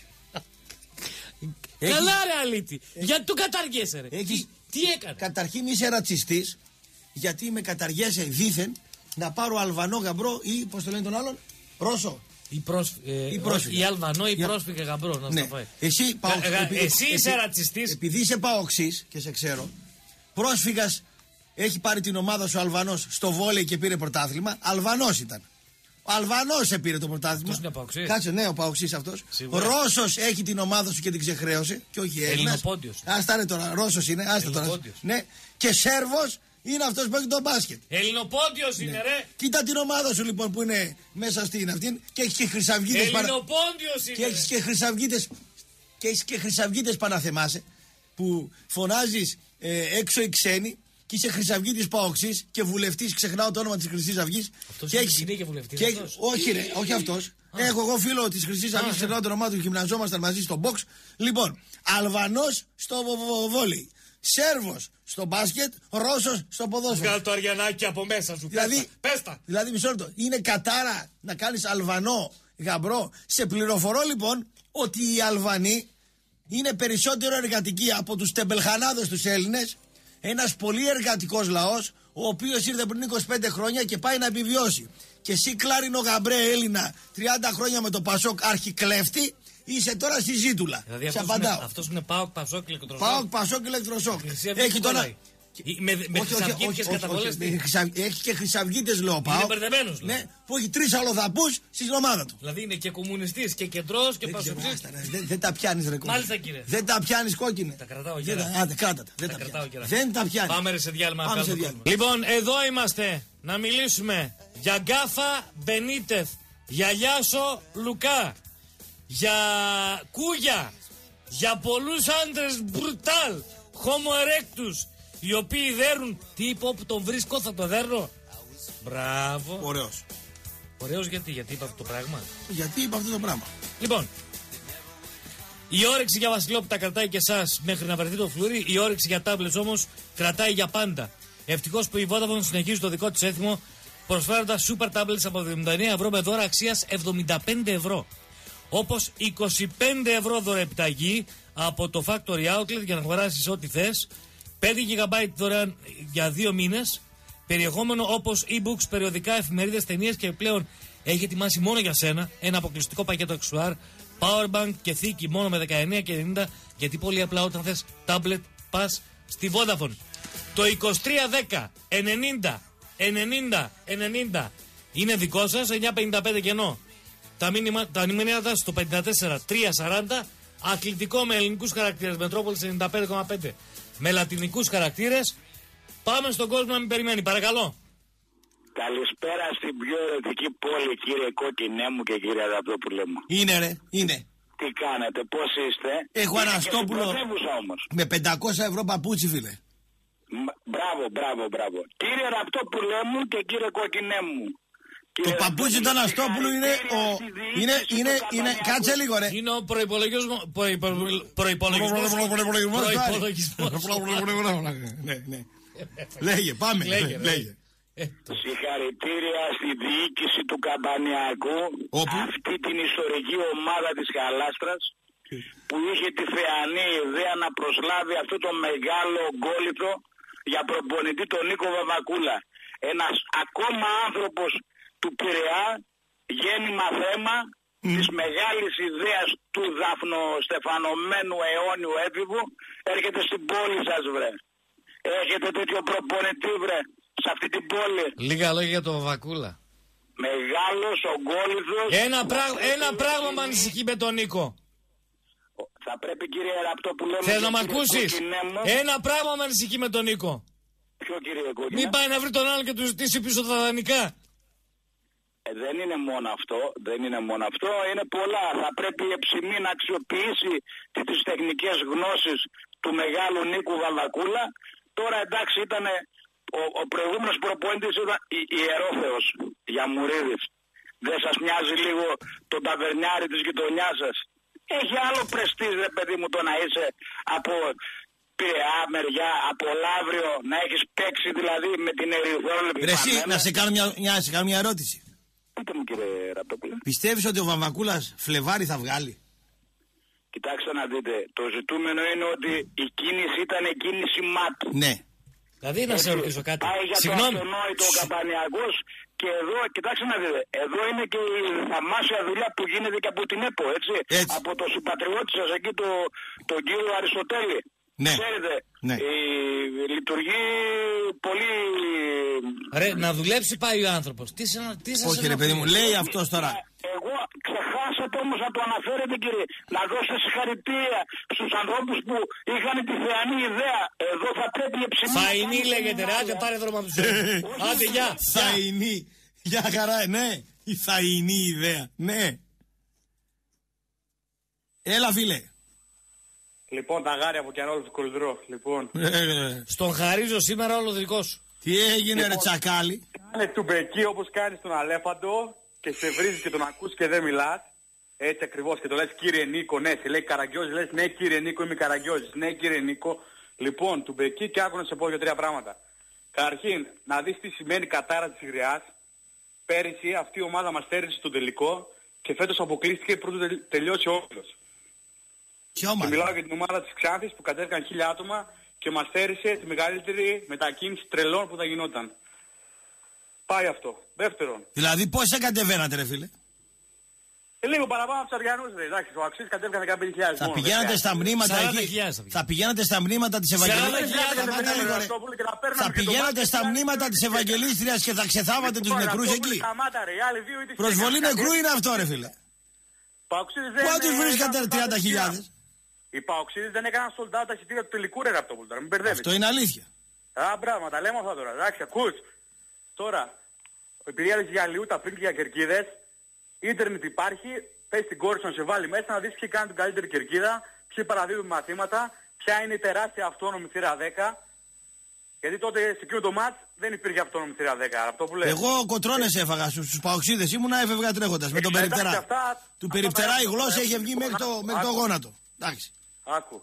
Καλά ρε αλήτη. Γιατί το καταργέσαι ρε? Τι έκανε? Καταρχήν είσαι ρατσιστής, γιατί με καταργέσαι δήθεν να πάρω Αλβανό γαμπρό ή πώς το λένε τον άλλον, Ρώσο. Η Αλβανό ή πρόσφυγα γαμπρό. Να ναι. Εσύ είσαι ρατσιστής. Επειδή είσαι παοξής και σε ξέρω, πρόσφυγας έχει πάρει την ομάδα σου Αλβανός στο βόλεϊ και πήρε πρωτάθλημα. Αλβανός ήταν. Ο Αλβανός πήρε το πρωτάθλημα. Αυτός είναι παοξής. Κάτσε, ναι, ο παοξής αυτός. Ο Ρώσος έχει την ομάδα σου και την ξεχρέωσε. Και όχι Έλληνας. Ελληνοπόντιος. Άστα ρε τώρα, Ρώσος είναι. Άστα τώρα. Ναι. Και Σέρβος είναι αυτός που έχει το μπάσκετ. Ελληνοπόντιος είναι, ρε. Κοίτα την ομάδα σου λοιπόν που είναι μέσα στην αυτήν και έχει και χρυσαυγίτες. Ελληνοπόντιος είναι. Και έχει και χρυσαυγίτες. Και έχει και χρυσαυγίτες παναθεμάσαι που φωνάζεις έξω οι ξένοι. Και είσαι χρυσαυγίτης παοξής και βουλευτής, ξεχνάω το όνομα της Χρυσής Αυγής. Αυτός είναι και βουλευτής. Όχι, ρε, όχι αυτός. Έχω εγώ φίλο της Χρυσής Αυγής, ξεχνάω το όνομά του, γυμναζόμασταν μαζί στο box. Λοιπόν, Αλβανός στο βόλεϊ. Σέρβος στο μπάσκετ, Ρώσος στο ποδόσφαιρο. Βγάλ' το αριανάκι από μέσα σου. Πέστα. Δηλαδή, μισό λεπτό. Είναι κατάρα να κάνεις Αλβανό γαμπρό. Σε πληροφορώ λοιπόν ότι οι Αλβανοί είναι περισσότερο εργατικοί από τους τεμπελχανάδες τους Έλληνες. Ένας πολύ εργατικός λαός, ο οποίος ήρθε πριν 25 χρόνια και πάει να επιβιώσει. Και εσύ κλάρινο γαμπρέ Έλληνα 30 χρόνια με το Πασόκ αρχικλέφτη, είσαι τώρα στη ζήτουλα. Δηλαδή σε απαντάω. Αυτός είναι ΠΑΟΚ, Πασόκ, ηλεκτροσόκ. ΠΑΟΚ, Πασόκ, ηλεκτροσόκ. Έχει τώρα. Με χρυσαυγίτες καταβολές. Έχει και χρυσαυγίτες λέω ΠΑΟΚ. Είναι μπερδεμένος. Ναι, που έχει 3 αλλοδαπούς στην ομάδα του. Δηλαδή είναι και κομμουνιστής και κεντρός και πασοξής. Δεν τα πιάνεις ρε κόκκινε. Μάλιστα κύριε. Δεν τα πιάνεις κόκκινε. Τα κρατάω γερά. Άντε κράτα τα. Δεν τα πιάνεις. Πάμε σε διάλειμμα. Λοιπόν, εδώ είμαστε να μιλήσουμε για Γκάφα Μπενίτεθ, για Λιάσο Λουκά, για Κούγια, για πολλούς άντρες μπρουτάλ, Homo erectus, οι οποίοι δέρουν. Τι είπε, όπου τον βρίσκω θα το δέρνω. Μπράβο. Ωραίος. Ωραίος γιατί είπα αυτό το πράγμα. Γιατί είπα αυτό το πράγμα. Λοιπόν, η όρεξη για Βασιλόπιτα κρατάει και εσάς μέχρι να βρεθεί το φλουρί. Η όρεξη για τάμπλετς όμως κρατάει για πάντα. Ευτυχώς που η Vodafone συνεχίζει το δικό της έθιμο, προσφέροντας super tablets από 79 ευρώ με δώρα αξίας 75 ευρώ. Όπως 25 ευρώ δώρα επιταγή από το Factory Outlet για να αγοράσεις ό,τι θες. 5 GB δωρεάν για 2 μήνες. Περιεχόμενο όπως e-books, περιοδικά, εφημερίδες, ταινίες και πλέον έχει ετοιμάσει μόνο για σένα ένα αποκλειστικό πακέτο αξουάρ, powerbank και θήκη μόνο με 19,90, γιατί πολύ απλά όταν θες tablet πας στη Vodafone. Το 2310 90 90 90 είναι δικό σας, 955 κενό. Τα μηνύματα στο 54 340, αθλητικό με ελληνικούς χαρακτήρες, Μετρόπολης 95,5 με λατινικούς χαρακτήρες. Πάμε στον κόσμο να μην περιμένει, παρακαλώ. Καλησπέρα στην πιο ερωτική πόλη, κύριε Κόκκινέ μου και κύριε Ραπτόπουλε μου. Είναι ρε, είναι. Τι κάνετε, πώς είστε? Έχω Αναστόπουλο με 500 ευρώ παπούτσι, φίλε. Μπράβο. Κύριε Ραπτόπουλε μου και κύριε Κόκκινέ μου. Το παπούτσι του Αναστόπουλου είναι. Κάτσε λίγο, ρε. Είναι ο προϋπολογισμός. Ναι. Λέγε, πάμε. Λέγε. Συγχαρητήρια στη διοίκηση του Καμπανιακού, αυτή την ιστορική ομάδα της Χαλάστρας, που είχε τη θεανή ιδέα να προσλάβει αυτό το μεγάλο γκόλιθο για προπονητή τον Νίκο Βαμβακούλα. Ένας ακόμα άνθρωπος του Πειραιά, γέννημα θέμα της μεγάλης ιδέας του δαφνοστεφανωμένου αιώνιου έφηβου, έρχεται στην πόλη σας, βρε. Έχετε τέτοιο προπονητή, βρε, σε αυτή την πόλη. Λίγα λόγια για τον Βαμβακούλα. Μεγάλος, ογκόλυθος. Ένα πράγμα με ανησυχεί με τον Νίκο. Θα πρέπει, κύριε Ραπτόπουλο, θες να μ' ακούσεις? Ένα πράγμα με ανησυχεί με τον Νίκο. Ποιο, κύριε Κόκκινε? Μην πάει να βρει τον άλλον και του ζητήσει πίσω τα δανεικά. Δεν είναι μόνο αυτό, είναι πολλά. Θα πρέπει η Εψημή να αξιοποιήσει τις τεχνικές γνώσεις του μεγάλου Νίκου Βαμβακούλα. Τώρα εντάξει, ήταν ο προηγούμενος προπονητής ήταν ιερόθεος Γιαμουρίδης. Δεν σας μοιάζει λίγο τον ταβερνιάρη της γειτονιάς σας? Έχει άλλο πρεστίζ, ρε παιδί μου, το να είσαι από Πειραιά μεριά, από Λαύριο, να έχεις παίξει δηλαδή με την Ερυθρόλεπτη. Ρε εσύ, να σε κάνω μια ερώτηση. Πείτε μου, κύριε Ραπτόπουλε. Πιστεύεις ότι ο Βαμβακούλας Φλεβάρι θα βγάλει? Κοιτάξτε να δείτε, το ζητούμενο είναι ότι η κίνηση ήταν κίνηση ΜΑΤ. Ναι. Δηλαδή να σε ρωτήσω κάτι. Πάει για το αυτονόητο ο Καμπανιακός Και εδώ, κοιτάξτε να δείτε, εδώ είναι και η θαυμάσια δουλειά που γίνεται και από την ΕΠΟ, έτσι. Από το συμπατριώτη σας εκεί, τον κύριο Αριστοτέλη. Ναι. Ξέρετε, ναι. Λειτουργεί πολύ... Ρε, να δουλέψει πάει ο άνθρωπος. Τι σας όχι ρε παιδί μου, λέει αυτός τώρα. Εγώ ξεχάσατε όμως να το αναφέρετε, κύριε. Να δώσετε συγχαρητήρια στους ανθρώπους που είχαν τη θεανή ιδέα. Εδώ θα πρέπει εψημί... Φαϊνή λέγεται ρε, άντε πάρε δρόμο του ζωή. Άντε γεια. Φαϊνή. Γεια χαρά, ναι. Η φαϊνή ιδέα, ναι. Έλα φίλε. Λοιπόν, τα γάρια από καιρό του Κολυδρό. Λοιπόν. Στον χαρίζω σήμερα όλο δικό σου. Τι έγινε ρε τσακάλι. Κάνε του μπεκί όπως κάνεις τον Αλέφαντο και σε βρίζεις και τον ακούς και δεν μιλάς. Έτσι ακριβώς και το λες κύριε Νίκο, ναι, σε λέει Καραγκιόζης, λες ναι κύριε Νίκο είμαι Καραγκιόζης, ναι κύριε Νίκο. Λοιπόν, του μπεκί και άκου να σε πω 2-3 πράγματα. Καταρχήν, να δεις τι σημαίνει κατάρα της Υγριάς. Πέρυσι αυτή η ομάδα μας στέρισε στον τελικό και φέτος αποκλείστηκε πρωτού τελειώσει ο Όμιλος. Και μιλάω για την ομάδα της Ξάνθης που κατέβηκαν 1000 άτομα και μας στέρισε τη μεγαλύτερη μετακίνηση τρελών που θα γινόταν. Πάει αυτό. Δεύτερον. Δηλαδή πώς κατεβαίνατε ρε φίλε. Λίγο παραπάνω από τους Αριανούς, εντάξει, ο Αξής κατέβηκαν 15.000. Θα πηγαίνατε στα μνήματα εκεί. Θα πηγαίνατε στα μνήματα της Ευαγγελίστριας. Θα πηγαίνατε στα μνήματα της Ευαγγελίστριας και θα ξεθάβατε τους νεκρούς εκεί. Προσβολή νεκρού είναι αυτό ρε φίλε. Πού τους βρίσκατε 30.000. Οι Παοξίδες δεν έκαναν sold out τα εισιτήρια του τελικού ρε Ραπτόπουλο, μην μπερδεύεις. Αυτό είναι αλήθεια. Μπράβο, τα λέμε αυτά τώρα, εντάξει, ακούς. Τώρα, επειδή έλεγες για Λιούτα πριν και για κερκίδες, ίντερνετ υπάρχει, πες την κόρη σου να σε βάλει μέσα να δεις ποιοι κάνουν την καλύτερη κερκίδα, ποιοι παραδίδουν μαθήματα, ποια είναι η τεράστια αυτόνομη θύρα 10. Γιατί τότε σε εκείνο το μάτς δεν υπήρχε αυτόνομη θύρα 10. Αυτό που λέει. Εγώ κοτρώνες έφαγα στους Παοξίδες, ήμουνα έφευγα τρέχοντας με τον Περιπτερά. Του Περιπτερά η γλώσσα είχε βγει μέχρι το γόνατο. Εντάξει. Άκου.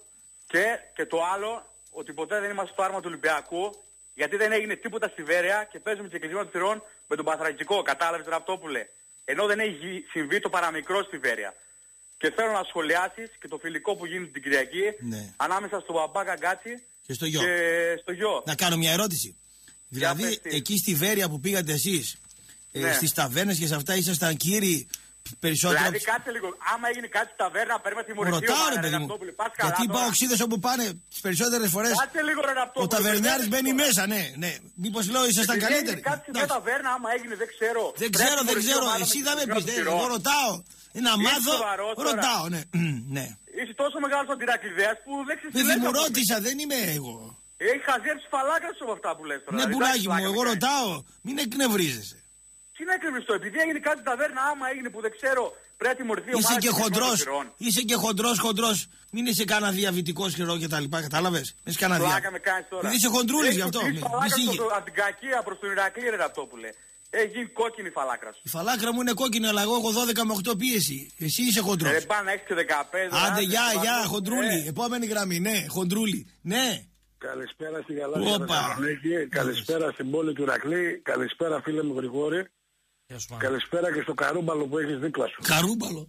Και το άλλο, ότι ποτέ δεν είμαστε στο άρμα του Ολυμπιακού, γιατί δεν έγινε τίποτα στη Βέρεια και παίζουμε και κλεισμένο θυρών με τον Παθρακικό. Κατάλαβες Ραπτόπουλε. Ενώ δεν έχει συμβεί το παραμικρό στη Βέρεια. Και θέλω να σχολιάσεις και το φιλικό που γίνεται την Κυριακή ανάμεσα στον Μπαμπά Καγκάτσι και στο γιο. Να κάνω μια ερώτηση. Δηλαδή εκεί στη Βέρεια που πήγατε εσείς, στις ταβέρνες και σε αυτά ήσασταν κύριοι περισσότερο. Δηλαδή κάτσε λίγο, άμα έγινε κάτι στη ταβέρνα παίρνει τιμωρητή. Ρωτάω ρε παιδί μου. Γιατί οι Παοξίδες όπου πάνε τις περισσότερες φορές ο ταβερνιάρης μπαίνει μέσα, ναι. Μήπως λέω ήσασταν καλύτεροι. Κάτι στην ταβέρνα άμα έγινε δεν ξέρω. Δεν ξέρω, εσύ δεν με πεις, εγώ ρωτάω. Να μάθω, ρωτάω, ναι. Είσαι τόσο μεγάλος αντιρακλειδέας που δεν ξέρεις. Δεν μου ρώτησα, δεν είμαι εγώ. Έχει χαζέψει φαλάκρα σου από αυτά που λες τώρα. Ναι πουλάκι μου, εγώ ρωτάω, μην εκνευρίζεσαι. Τι να εκνευριστώ, επειδή έγινε κάτι στην ταβέρνα, άμα έγινε που δεν ξέρω, πρέπει να τιμωρηθεί ο Είσαι και χοντρός, είσαι και χοντρός, μην είσαι κανένα διαβητικό σκληρό και τα λοιπά, κατάλαβες. Μην είσαι κανένα διαβητικό. Είσαι χοντρούλης γι' αυτό. Από την κακία προς τον Ηρακλή ρε Ραπτόπουλε. Έχει γίνει κόκκινη η φαλάκρα σου. Η φαλάκρα μου είναι κόκκινη, αλλά εγώ έχω 12 με 8 πίεση. Εσύ είσαι χοντρός. Δεν πάνε να έχεις και 15. Άντε, γεια, χοντρούλη. Επόμενη γραμμή, ναι, χοντρούλη. Ναι. Καλησπέρα στη Γαλάζια Θεσσαλονίκη. Καλησπέρα στην πόλη του Ηρακλή. Καλησπέρα φίλε μου Γρηγόρη. Καλησπέρα και στο καρούμπαλο που έχεις δίπλα σου. Καρούμπαλο.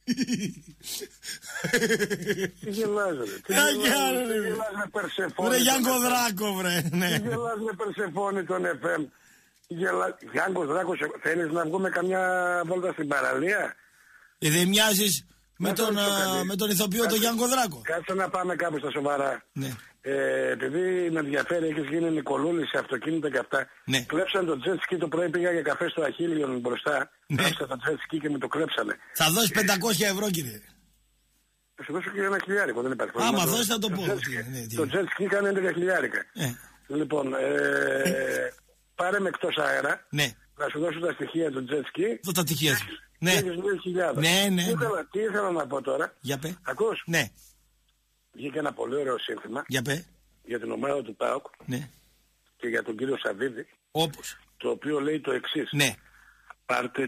Τι γελάς ρε. Τι γελάς με Περσεφόνη. Βρε Γιάνγκο Δράκο βρε. Τι γελάς με Περσεφόνη τον FM. Γιάνγκος Δράκος, θέλεις να βγούμε καμιά βόλτα στην παραλία. Δεν μοιάζεις με τον ηθοποιό τον Γιάνγκο Δράκο. Κάτσε να πάμε κάπου στα σοβαρά. Ναι. Επειδή με ενδιαφέρει, έχεις γίνει Νικολούλη σε αυτοκίνητα και αυτά. Ναι. Κλέψαν το jet ski, το πρωί πήγα για καφέ στο Αχίλιον μπροστά. Ναι. Κλέψα το jet ski και με το κλέψανε. Θα δώσεις 500 ευρώ κύριε. Θα σου δώσω και ένα χιλιάρικο, δεν υπάρχει πρόβλημα. Άμα δώσεις θα το πω. Το jet ski κάνει 11 χιλιάρικα. Λοιπόν, πάρε με εκτός αέρα. Ναι. Να σου δώσω τα στοιχεία του jet ski. Δω τα στοιχεία σου. Ναι. Ναι. Τι ήθελα να πω τώρα. Για πέ. Ακούς. Ναι. Βγήκε ένα πολύ ωραίο σύνθημα. Για πέ. Για την ομάδα του ΠΑΟΚ. Ναι. Και για τον κύριο Σαββίδη. Όπως. Το οποίο λέει το εξής. Ναι. Πάρτε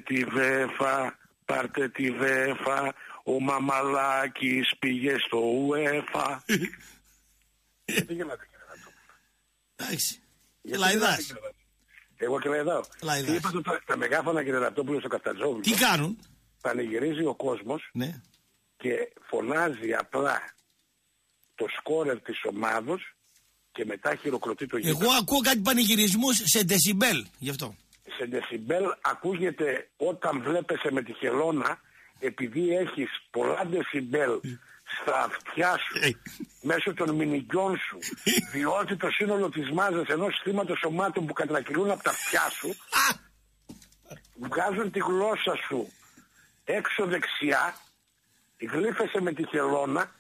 τη βέφα, ο Μαμαλάκης πήγε στο UEFA. Τι γελάτε κύριε Ραπτόπουλο. Εντάξει. Λαϊδάς. Εγώ και λαϊδάω. Τι είπατε τα μεγάφωνα κύριε Ραπτόπουλο στο Καφτατζόγλου. Τι κάνουν. Πανηγυρίζει ο κόσμος. Ναι. Και φωνάζει απλά το σκόρερ της ομάδος και μετά χειροκροτεί το γήπεδο. Εγώ ακούω κάτι πανηγυρισμούς σε δεσιμπέλ, γι' αυτό. σε δεσιμπέλ ακούγεται όταν βλέπεσαι με τη χελώνα, επειδή έχεις πολλά δεσιμπέλ στα αυτιά σου μέσω των μηνυκιών σου, διότι το σύνολο της μάζας ενός συστήματος σωμάτων που κατρακυλούν από τα αυτιά σου βγάζουν τη γλώσσα σου έξω δεξιά, γλύφεσαι με τη χελώνα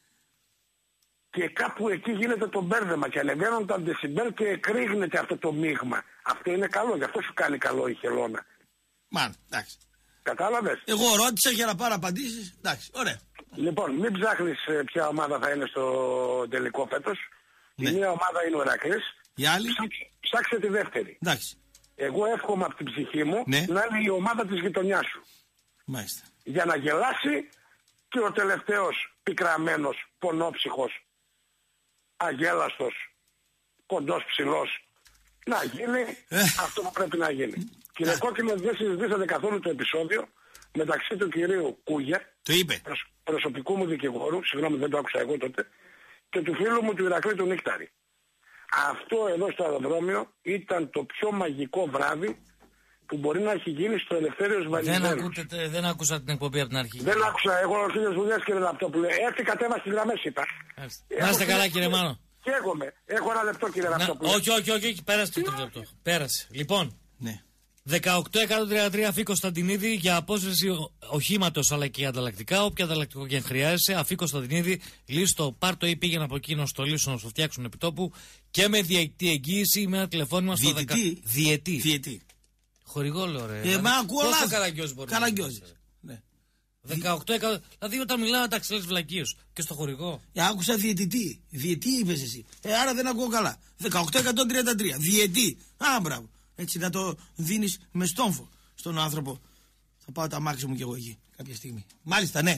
και κάπου εκεί γίνεται το μπέρδεμα και ανεβαίνουν τα δεσιμπέλ και εκρήγνεται αυτό το μείγμα. Αυτό είναι καλό, γι' αυτό σου κάνει καλό η χελώνα. Μαν, εντάξει. Κατάλαβες. Εγώ ρώτησα για να πάρω απαντήσεις. Εντάξει, ωραία. Λοιπόν, μην ψάχνεις ποια ομάδα θα είναι στο τελικό φέτος. Ναι. Η μία ομάδα είναι ο Ηρακλής. Η άλλη. Ψάξε τη δεύτερη. Εντάξει. Εγώ εύχομαι από την ψυχή μου ναι. να είναι η ομάδα της γειτονιάς σου. Μάλιστα. Για να γελάσει και ο τελευταίος πικραμένος, πονόψυχος, αγέλαστος, κοντός ψηλός να γίνει αυτό που πρέπει να γίνει. Κύριε Κόκκινε, δεν συζητήσατε καθόλου το επεισόδιο μεταξύ του κυρίου Κούγια, το είπε, προσωπικού μου δικηγόρου, συγγνώμη δεν το άκουσα εγώ τότε, και του φίλου μου του Ηρακλή του Νύχταρη. Αυτό εδώ στο αεροδρόμιο ήταν το πιο μαγικό βράδυ που μπορεί να έχει γίνει στο Ελευθέριος Βανιζέλος. Δεν άκουσα την εκπομπή από την αρχή. Δεν άκουσα, εγώ φίλες δουλειές κύριε Λαπτόπουλε. Έρθει κατέβα στις γραμμές είπα. Να είστε καλά κύριε Μάνο. Καίγομαι. Έχω ένα λεπτό κύριε Λαπτόπουλε. Όχι, πέρασε το τρίτο. Πέρασε. Λοιπόν. Ναι. 18-133 Αφή Κωνσταντινίδη για απόσυρση οχήματος αλλά και ανταλλακτικά. Όποια ανταλλακτικό και αν χρειάζεσαι, Αφή Κωνσταντινίδη, λύστο, πάρ' το ή πήγαινε από εκεί να στο λύσουν, να σου φτιάξουν επιτόπου και με διαιτητή εγγύηση με ένα τηλεφώνημα στο 10. Διαιτή. Χορηγό λέω ρε. Μα ακούω πόσο Καραγκιόζης μπορεί. Καραγκιόζης. Ναι. 18-100. Δηλαδή όταν μιλάω τα ξελές βλακίους και στο χορηγό. Άκουσα διαιτητή. Διαιτή είπες εσύ. Άρα δεν ακούω καλά. 18-133. Διαιτή. Α, μπράβο. Έτσι να το δίνεις με στόμφο στον άνθρωπο. Θα πάω τα μάξι μου κι εγώ εκεί κάποια στιγμή. Μάλιστα, ναι.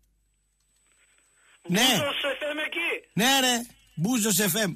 Ναι. Μπούζος FM εκεί. Ναι ρε, Μπούζος FM.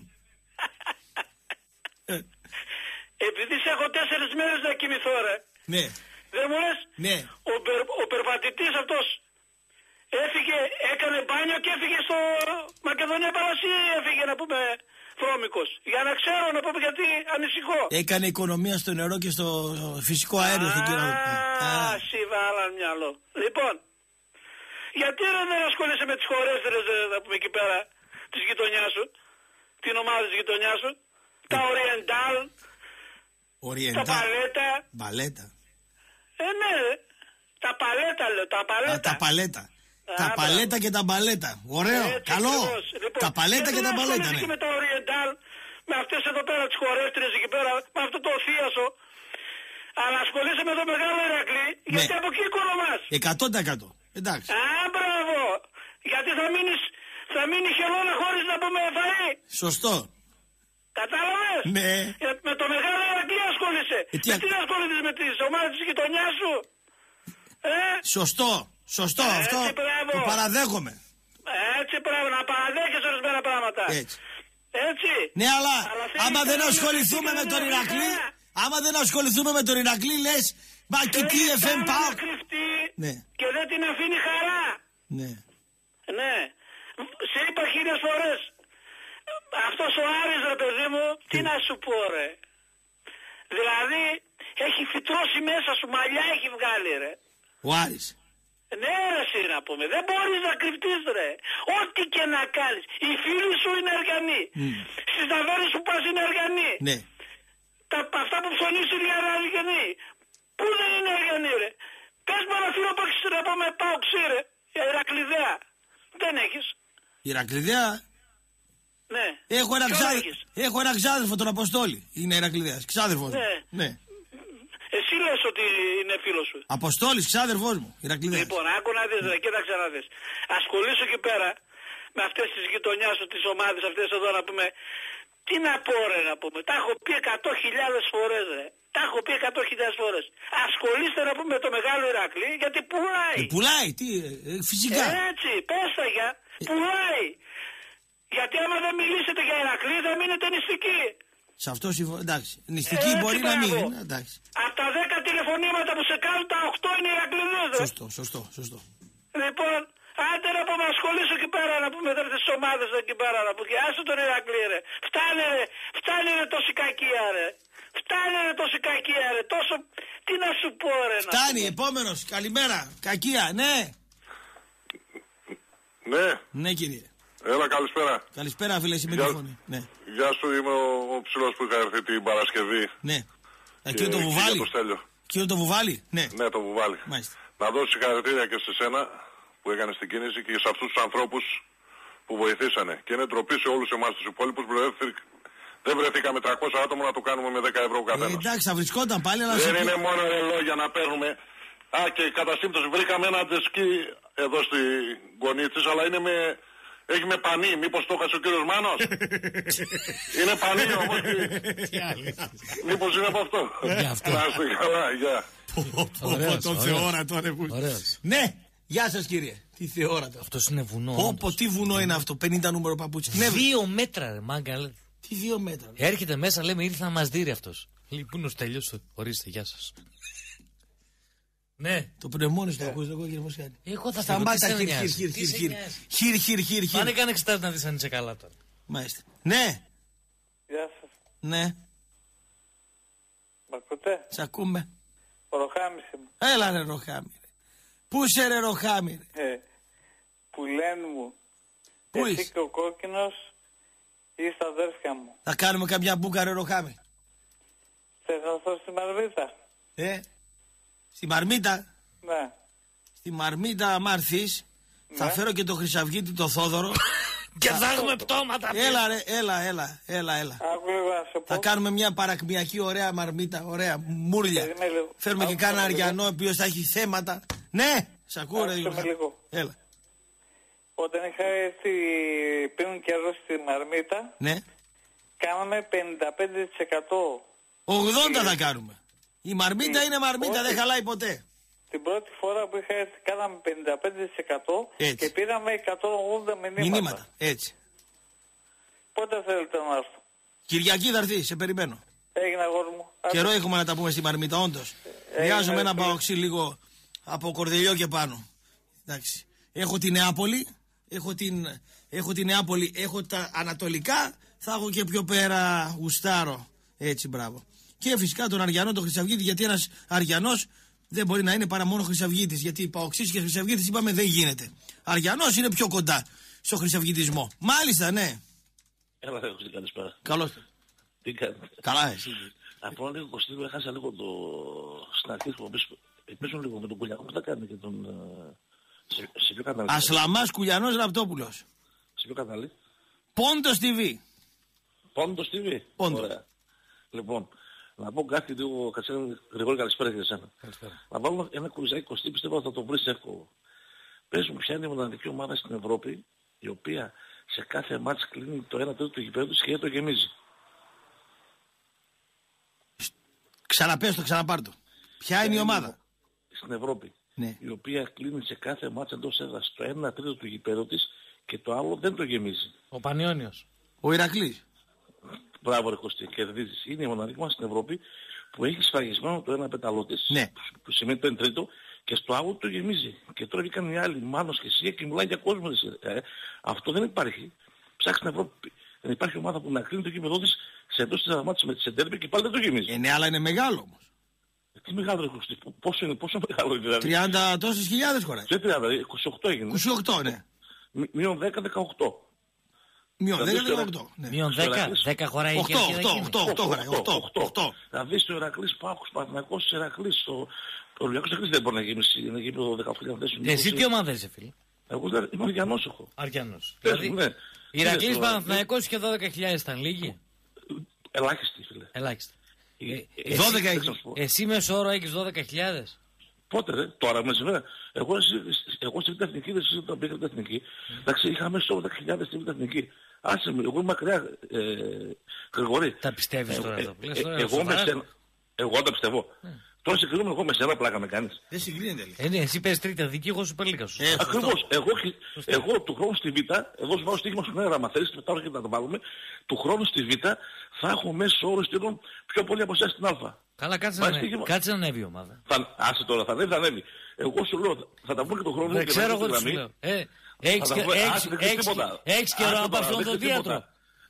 Επειδή σε έχω 4 μέρες να κοιμηθώ ρε. Ναι. Δεν μου λες. Ναι. Ο περπατητής αυτός έφυγε, έκανε μπάνιο και έφυγε στο Μακεδονία Παλασί, έφυγε να πούμε βρώμικος. Για να ξέρω να πούμε γιατί ανησυχώ. Έκανε οικονομία στο νερό και στο φυσικό αέριο στην κύριο. Βάλαν μυαλό. Λοιπόν, γιατί ρε δεν ασχολείσαι με τις χορέστερες να πούμε εκεί πέρα της γειτονιάς σου, την ομάδα της γειτονιάς σου, τα Oriental, τα Παλέτα. Παλέτα. Ναι, τα Παλέτα λέω, τα Παλέτα. Τα Παλέτα. Τα Παλέτα και τα Μπαλέτα. Ωραίο, καλό. Λοιπόν, τα Παλέτα και τα Μπαλέτα. Ναι. Με τα Oriental, με αυτές εδώ πέρα τις χορέστρες εκεί πέρα, με αυτό το θίασο. Αλλά ασχολείσαι με το μεγάλο Ηρακλή, γιατί από εκεί οικονομάς. 100%. Εντάξει. Μπράβο. Γιατί θα μείνει χελώνα χωρίς να πούμε φαΐ. Σωστό. Κατάλαβες. Ναι. Με το μεγάλο Ηρακλή ασχολείσαι. Με τι ασχολείσαι με τις ομάδες της γειτονιάς σου. Σωστό αυτό που παραδέχομαι. Έτσι πράγμα, να παραδέχεσαι ορισμένα πράγματα. Έτσι. Ναι, αλλά άμα δεν ασχοληθούμε με τον Ηρακλή, λες, μα και τι FM πάω. Ναι. Και δεν την αφήνει χαρά. Ναι. Ναι. Σε είπα 1000 φορές. Αυτός ο Άρης ρε παιδί μου, τι να σου πω ρε. Δηλαδή, έχει φυτρώσει μέσα σου, μαλλιά έχει βγάλει ρε. Ο Άρης. Ναι ρε εσύ να πούμε, δεν μπορείς να κρυφτείς ρε. Ό,τι και να κάνεις. Οι φίλοι σου είναι αργανοί. Στις ταβέρνες που πας είναι αργανοί. Ναι. Αυτά που ψωνίσουν είναι αργανοί. Πού δεν είναι αργανοί ρε. Πες μου ένα φίλο που έχεις να πούμε πάω ξύρε. Ηρακλειδέα. Δεν έχεις. Ηρακλειδέα. Ναι. Έχω ένα ξάδερφο τον Αποστόλη. Είναι Ηρακλειδέας. Ξάδερφος. Ναι. Εσύ λες ότι είναι φίλος σου. Αποστόλης, ξάδερφός μου. Ηρακλειδέας. Λοιπόν, άκου να δεις ρε, κοίταξε να δεις. Ασχολήσου εκεί πέρα με αυτές τις γειτονιάς σου, τις ομάδες αυτές εδώ να πούμε. Τι να πω ρε να πούμε. Τα έχω πει 100.000 φορές ρε. Τα έχω πει 100.000 φορές. Ασχολείστε να πούμε με το μεγάλο Ηρακλή γιατί πουλάει. Πουλάει, τι, φυσικά. Έτσι, πες τα για. Πουλάει. Γιατί άμα δεν μιλήσετε για Ηρακλή θα μείνετε νηστικοί. Σε αυτό εντάξει. Νηστική μπορεί να μην είναι. Εντάξει. Από τα 10 τηλεφωνήματα που σε κάνουν τα 8 είναι Ηρακλήδες. Σωστό. Λοιπόν, άντε να πούμε ασχολήσω εκεί πέρα να πούμε τις ομάδες εκεί πέρα να πούμε και άσε τον Ηρακλή ρε. Φτάνει ρε τόση κακία ρε. Φτάνει ρε τόσο κακία ρε, τόσο... Τι να σου πω ρε. Φτάνει, επόμενος, καλημέρα, κακία, ναι. Ναι. Ναι κύριε. Έλα, καλησπέρα. Καλησπέρα φίλε, είμαι τη φωνή. Ναι. Γεια σου, είμαι ο ψηλός που είχα έρθει την Παρασκευή. Ναι. Εκείνο το βουβάλι. Εκείνο το βουβάλι, ναι. Ναι, το βουβάλι. Μάλιστα. Να δώσω συγχαρητήρια και σε σένα που έκανες την κίνηση και σε αυτούς τους ανθρώπους που βοηθήσανε. Και είναι ντροπή σε όλους εμάς τους υπόλοιπους. Δεν βρεθήκαμε 300 άτομα να το κάνουμε με 10 ευρώ ο καθένας. Εντάξει, θα βρισκόταν πάλι, αλλά... Δεν είναι μόνο λόγια να παίρνουμε. Α, και κατά σύμπτωση βρήκαμε ένα τζεσκι εδώ στη γωνία της, αλλά είναι με... Έχει με πανί, μήπως το έχασε ο κύριος Μάνος. Είναι πανί όμως. Μήπως είναι από αυτό. Να είστε καλά, γεια. Τον θεόρατο ανεβούν. Ναι, γεια σας κύριε. Τι θεόρατο. Αυτός είναι βουνό. Όπω, τι βουνό είναι αυτό, 50 νούμερο παπούτσι. 2 μέτρα ρε μάγκα. Τι 2 μέτρα. Έρχεται μέσα, λέμε ήρθε να μας δει αυτός. Λοιπόν, τέλειωσε. Ορίστε, γεια σας. Ναι. Το πνευμόνιο το ακούς εγώ κύριε Μοσχάνη. Εγώ θα σταμάτα χειρ. Πάνε κάνε εξετάσεις να δεις αν είσαι καλά τώρα. Μάλιστα. Ναι. Γεια σας. Ναι. Μ' ακούτε? Σ' ακούμε. Ο Ροχάμης είμαι. Έλα ρε Ροχάμη. Πού είσαι ρε Ροχάμη? Που λένε μου. Πού εσύ είσαι? και ο Κόκκινος είσαι τα αδέρφια μου. Θα κάνουμε καμιά μπούκα ρε Ροχάμη. Θες να έρθω στη Μαρμίτα? Στη Μαρμίτα. Ναι. Στη Μαρμίτα άμα έρθεις, θα φέρω και το Χρυσαυγίτη το Θόδωρο. Και θα έχουμε πτώματα. Έλα ρε, έλα. Άκου λίγο να σε πω. Θα κάνουμε μια παρακμιακή ωραία μαρμίτα, ωραία μούρλια. Φέρουμε και κάνα αριανό ο οποίος θα έχει θέματα. Ναι, σ' ακούω ρε. Έλα. Όταν είχα έρθει πριν καιρό στη Μαρμίτα, ναι, κάναμε 55%. 80 θα κάνουμε. Η Μαρμίτα είναι Μαρμίτα, δεν χαλάει ποτέ. Την πρώτη φορά που είχα έρθει κάναμε 55% και πήραμε 180 μηνύματα. Έτσι. Πότε θέλετε να έρθω? Κυριακή θα έρθει, σε περιμένω. Έγινε αγόρι μου. Καιρό έχουμε να τα πούμε στη Μαρμίτα, όντως. Χρειάζομαι ένα παοξί λίγο από Κορδελιό και πάνω. Εντάξει. Έχω την Νεάπολη, έχω τα ανατολικά, θα έχω και πιο πέρα γουστάρω. Έτσι, μπράβο. Και φυσικά τον Αριανό, τον Χρυσαυγίτη, γιατί ένας Αριανός δεν μπορεί να είναι παρά μόνο Χρυσαυγίτης. Γιατί Παοξής και Χρυσαυγίτης είπαμε δεν γίνεται. Αριανός είναι πιο κοντά στο Χρυσαυγιτισμό. Μάλιστα, ναι. Έλα, θα έχω καλησπέρα. Καλώς. Τι κάνετε? Καλά, εσύ. Από λίγο Κωστίδου έχασα λίγο το στην που πέσουν λίγο με τον Κουλιανό. Πού θα κάνει και τον. Σε ποιο κανάλι? Ασλαμάς Κουλιανός Ραπτόπουλος. Σε ποιο κανάλι? Πόντος TV. Πόντος TV. Ωραία. Λοιπόν, να πω κάτι λίγο, Γρηγόρη, καλησπέρα και εσένα. Να βάλω ένα κουριζάκι Κωστή, πιστεύω θα το βρεις εύκολο. Πες μου ποια είναι η μοναδική ομάδα στην Ευρώπη η οποία σε κάθε μάτς κλείνει το 1 τρίτο του γηπέδου της και το γεμίζει. Ξαναπες το, ξαναπάρτο. Ποια είναι η ομάδα? Στην Ευρώπη. Ναι. Η οποία κλείνει σε κάθε μάτς εντός έδρας το 1 τρίτο του γηπέδου της και το άλλο δεν το γεμίζει. Ο Πανιόνιος. Ο Ηρακλής. Μπράβο ρε Κωστή, κερδίζεις. Είναι η μοναδική μας στην Ευρώπη που έχει σφραγισμένο το ένα πέταλό της, ναι, που σημαίνει το 1 τρίτο, και στο άλλο το γεμίζει. Και τώρα βγήκαν οι άλλοι, Μάνος και εσύ, και μιλάει για κόσμο. Αυτό δεν υπάρχει. Ψάξτε στην Ευρώπη. Δεν υπάρχει ομάδα που να κλείνει το γήπεδό της σε εντός της αδαμάτης με τις εντέρπη και πάλι δεν το γεμίζει. Ναι, αλλά είναι μεγάλο όμως. Τι μεγάλο ρε Κωστή, πόσο μεγάλο είναι δηλαδή? 30 τόσες χιλιάδες χωράει. Δεν 30, 28 έγινε. 28, ναι. Μείον 10, 18. Μείον 10, 18. Μείον 10 χωράει και 8 χωράει. 8. Θα δεις το Ηρακλής Πάκος, Παναθηναϊκός Ηρακλής, το Ολυμπιακός Ηρακλής δεν μπορεί να γίνει το 18 θέσεων. Εσύ τι ομάδα είσαι φίλε? Εγώ είμαι Αριανός έχω. Αριανός. Δηλαδή Ηρακλής Παναθηναϊκός και 12.000 ήταν λίγοι? Ελάχιστη φίλε. Ελάχιστη. 12 έχεις. Εσύ μέσω όρο έχεις 12.000. Πότε ρε, τώρα μεσημέρα. Εγώ στη Β' Εθνική, δεν συζητώ όταν πήγα στην Εθνική. Εντάξει, είχα μέσα 10.000 στη Β' Εθνική. Άσε με, εγώ είμαι μακριά, Γρηγορή. Τα πιστεύεις τώρα αυτό που λες τώρα? Εγώ τα πιστεύω. Τώρα συγκρίνομαι εγώ με σένα, πλάκα με κάνεις. Δεν συγκρίνεται. Ναι, εσύ παίζεις τρίτη δική, εγώ σου πέλικα σου. Ακριβώς. Εγώ του χρόνου στη Β, εδώ σου βάλω στοίχημα στον αέρα, μα θέλεις μετά και να το βάλουμε, του χρόνου στη Β θα έχω μέσω όρο στοίχημα πιο πολύ από εσάς στην Α. Καλά, κάτσε να ανέβει η ομάδα. Άσε τώρα, θα ανέβει. Εγώ σου λέω, θα τα πούμε και τον χρόνο. Δεν ξέρω εγώ τι σου λέω. Έχεις καιρό να πάψει το θέατρο.